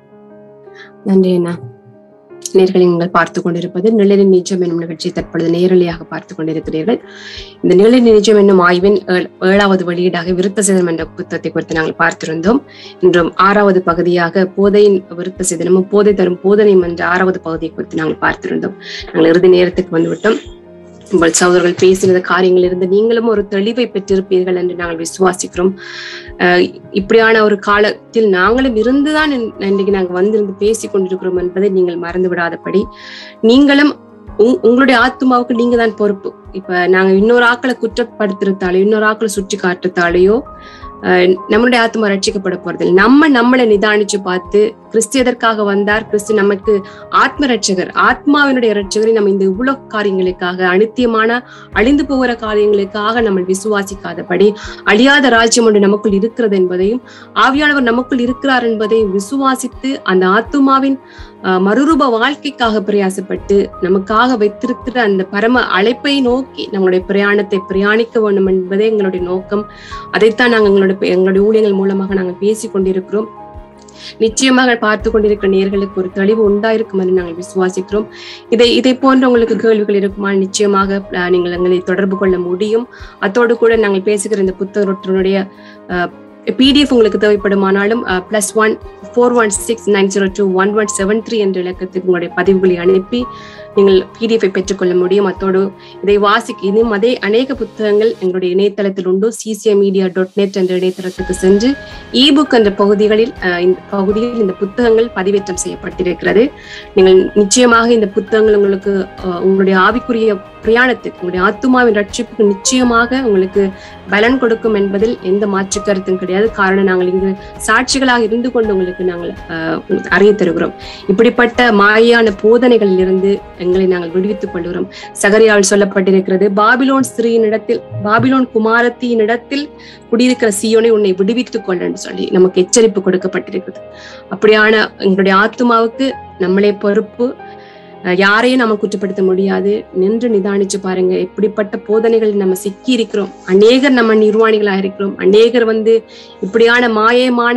நன்றி அண்ணா. நேர்களை நீங்கள் பார்த்து கொண்டிருப்பது நிழலின் நிஜம் என்னும் நிகழ்ச்சியை தற்பொழுது நேரலையாக பார்த்து கொண்டிருக்கிறீர்கள். இந்த நிழலின் நிஜம் என்னும் ஆய்வின் 7வது வெளியீடாக விருத்தசேதனம் என்ற புத்தகத்தை குறித்து நாங்கள் பார்த்திருந்தோம். இன்றும் 6வது பகுதியாக போதையின் விருத்தசேதனமும் போதை தரும் போதனையும் என்ற 6வது பகுதியை குறித்து நாங்கள் பார்த்திருந்தோம். நாங்கள் இறுதி நேரத்துக்கு வந்துவிட்டோம். உங்கள் சகோதரர்கள் பேசின காரியங்கள் இருந்து நீங்களும் ஒரு தெளிவை பெற்றிருப்பீர்கள் என்று நாங்கள் விசுவாசிக்கிறோம். இப்படியான ஒரு காலத்தில் நாங்களும் இருந்துதான் இன்றைக்கு நாங்கள் வந்திருந்து பேசிக் கொண்டிருக்கிறோம் என்பதை நீங்கள் மறந்து விடாதபடி, நீங்களும் உங்களுடைய ஆத்மாவுக்கு நீங்க தான் பொறுப்பு. இப்ப நாங்க இன்னொரு ஆக்களை குற்றப்படுத்துறதாலேயோ இன்னொரு ஆக்களை சுற்றி காட்டுறதாலேயோ நம்மளுடைய ஆத்மா ரட்சிக்கப்பட போறதில்லை. நம்மளை நிதானிச்சு பார்த்து கிறிஸ்து எதற்காக வந்தார், கிறிஸ்து நமக்கு ஆத்ம ரட்சகர், ஆத்மாவினுடைய ரட்சகரை நம்ம இந்த உலக காரியங்களுக்காக அனித்தியமான அழிந்து போகிற காரியங்களுக்காக நம்ம விசுவாசிக்காதபடி அழியாத ராஜ்யம் ஒன்று நமக்குள் இருக்கிறது என்பதையும் ஆவியானவர் நமக்குள் இருக்கிறார் என்பதையும் விசுவாசித்து அந்த ஆத்மாவின் மறுரூப வாழ்க்கைக்காக பிரயாசப்பட்டு நமக்காக வைத்திருக்கிற அந்த பரம அழைப்பை நோக்கி நம்மளுடைய பிரயாணத்தை பிரயாணிக்க வேண்டும் என்பதே எங்களுடைய நோக்கம். அதைத்தான் நாங்கள் எங்களுடைய ஊழியங்கள் மூலமாக நாங்கள் பேசிக் கொண்டிருக்கிறோம். நிச்சயமாக பார்த்து கொண்டிருக்கிற நேயர்களுக்கு ஒரு தெளிவு உண்டாயிருக்கும் என்று நாங்கள் விசுவாசிக்கிறோம். இதை போன்ற உங்களுக்கு கேள்விகள் இருக்குமா, நிச்சயமாக நீங்கள் எங்களை தொடர்பு கொள்ள முடியும். அத்தோடு கூட நாங்கள் பேசுகிற இந்த புத்தகத்தினுடைய PDF உங்களுக்கு தேவைப்படுமானாலும் +1 416 902 1173 என்ற இலக்கத்துக்கு உங்களுடைய பதிவுகளை அனுப்பி நீங்கள் PDF பெற்றுக்கொள்ள முடியும். அத்தோடு இதை வாசிக்க இன்னும் அநேக புத்தகங்கள் எங்களுடைய இணையதளத்தில் உண்டு. ccmedia.net என்ற இணையதளத்துக்கு சென்று இபுக் என்ற பகுதியில் இந்த புத்தகங்கள் பதிவேற்றம் செய்யப்பட்டிருக்கிறது. நீங்கள் நிச்சயமாக இந்த புத்தகங்கள் உங்களுக்கு உங்களுடைய ஆவிக்குரிய பிரயாணத்துக்கு, உங்களுடைய ஆத்துமாவின் ரட்சிப்புக்கு நிச்சயமாக உங்களுக்கு பலன் கொடுக்கும் என்பதில் எந்த மாற்று கருத்தும் கிடையாது. காரணம், நாங்கள் இங்கு சாட்சிகளாக இருந்து கொண்டு உங்களுக்கு நாங்கள் அறிய தருகிறோம். இப்படிப்பட்ட மாயான போதனைகளில் இருந்து எங்களை நாங்கள் விடுவித்துக் கொள்கிறோம். சகரியாவில் சொல்லப்பட்டிருக்கிறது, பாபிலோன் குமாரத்தியின் இடத்தில் குடியிருக்கிற சீயோனை உன்னை விடுவித்துக் கொள்ள என்று சொல்லி நமக்கு எச்சரிப்பு கொடுக்கப்பட்டிருக்கிறது. அப்படியான எங்களுடைய ஆத்துமாவுக்கு நம்மளே பொறுப்பு. யாரையும் நம்ம குற்றப்படுத்த முடியாது. நின்று நிதானிச்சு பாருங்க, எப்படிப்பட்ட போதனைகள் நம்ம சிக்கி இருக்கிறோம். அநேகர் நம்ம நிர்வாணிகளாக இருக்கிறோம். அநேகர் இப்படியான மாயமான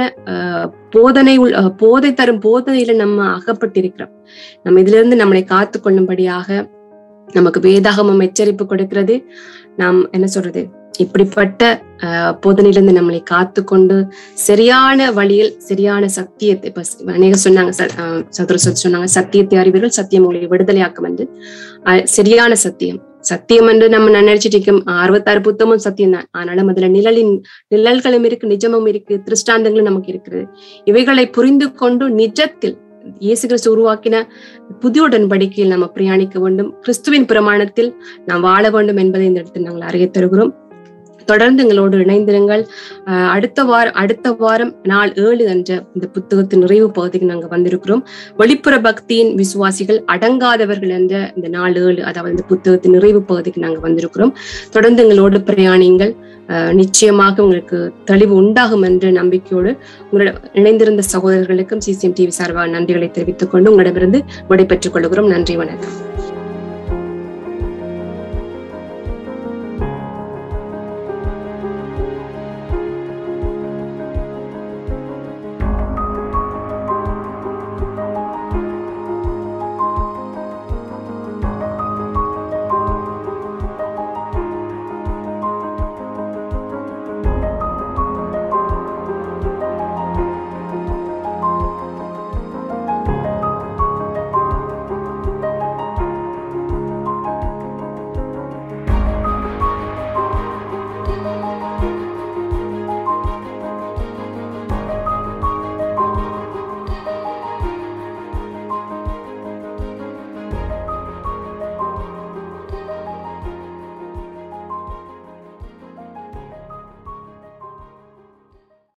போதை தரும் போதனையில நம்ம அகப்பட்டிருக்கிறோம். நம்ம இதுல இருந்து நம்மளை காத்து கொள்ளும்படியாக நமக்கு வேதாகமம் எச்சரிப்பு கொடுக்கிறது. நாம் என்ன சொல்றது, இப்படிப்பட்ட போதனையிலிருந்து நம்மளை காத்து கொண்டு சரியான வழியில் சரியான சத்தியத்தை, இப்ப அநேக சொன்னாங்க, சொன்னாங்க சத்தியத்தை அறிவீர்கள், சத்தியம் உங்களை விடுதலையாக்கும் என்று. சரியான சத்தியம் என்று நம்ம நினைச்சிட்டு இருக்கோம். 66 புத்தகமும் சத்தியம் தான். ஆனாலும் அதுல நிழல்களும் இருக்கு, நிஜமும் இருக்கு, திருஷ்டாந்தங்களும் நமக்கு இருக்கிறது. இவைகளை புரிந்து கொண்டு நிஜத்தில் இயேசு கிறிஸ்து உருவாக்கின புதிய உடன்படிக்கையில் நம்ம பிரயாணிக்க வேண்டும். கிறிஸ்துவின் பிரமாணத்தில் நாம் வாழ வேண்டும் என்பதை இந்த இடத்தில் நாங்கள் அறிய தருகிறோம். தொடர்ந்து எங்களோடு இணைந்திருங்கள். அடுத்த வாரம் நாள் 7 என்ற இந்த புத்தகத்தின் நிறைவு பகுதிக்கு நாங்கள் வந்திருக்கிறோம். வெளிப்புற பக்தியின் விசுவாசிகள் அடங்காதவர்கள் என்ற இந்த நாள் 7, அதாவது இந்த புத்தகத்தின் நிறைவு பகுதிக்கு நாங்கள் வந்திருக்கிறோம். தொடர்ந்து எங்களோடு பிரயாணிங்கள். நிச்சயமாக உங்களுக்கு தெளிவு உண்டாகும் என்ற நம்பிக்கையோடு உங்களோட இணைந்திருந்த சகோதரர்களுக்கும் CCM TV சார்பாக நன்றிகளை தெரிவித்துக் கொண்டு உங்களிடமிருந்து விடைபெற்றுக் கொள்கிறோம். நன்றி, வணக்கம்.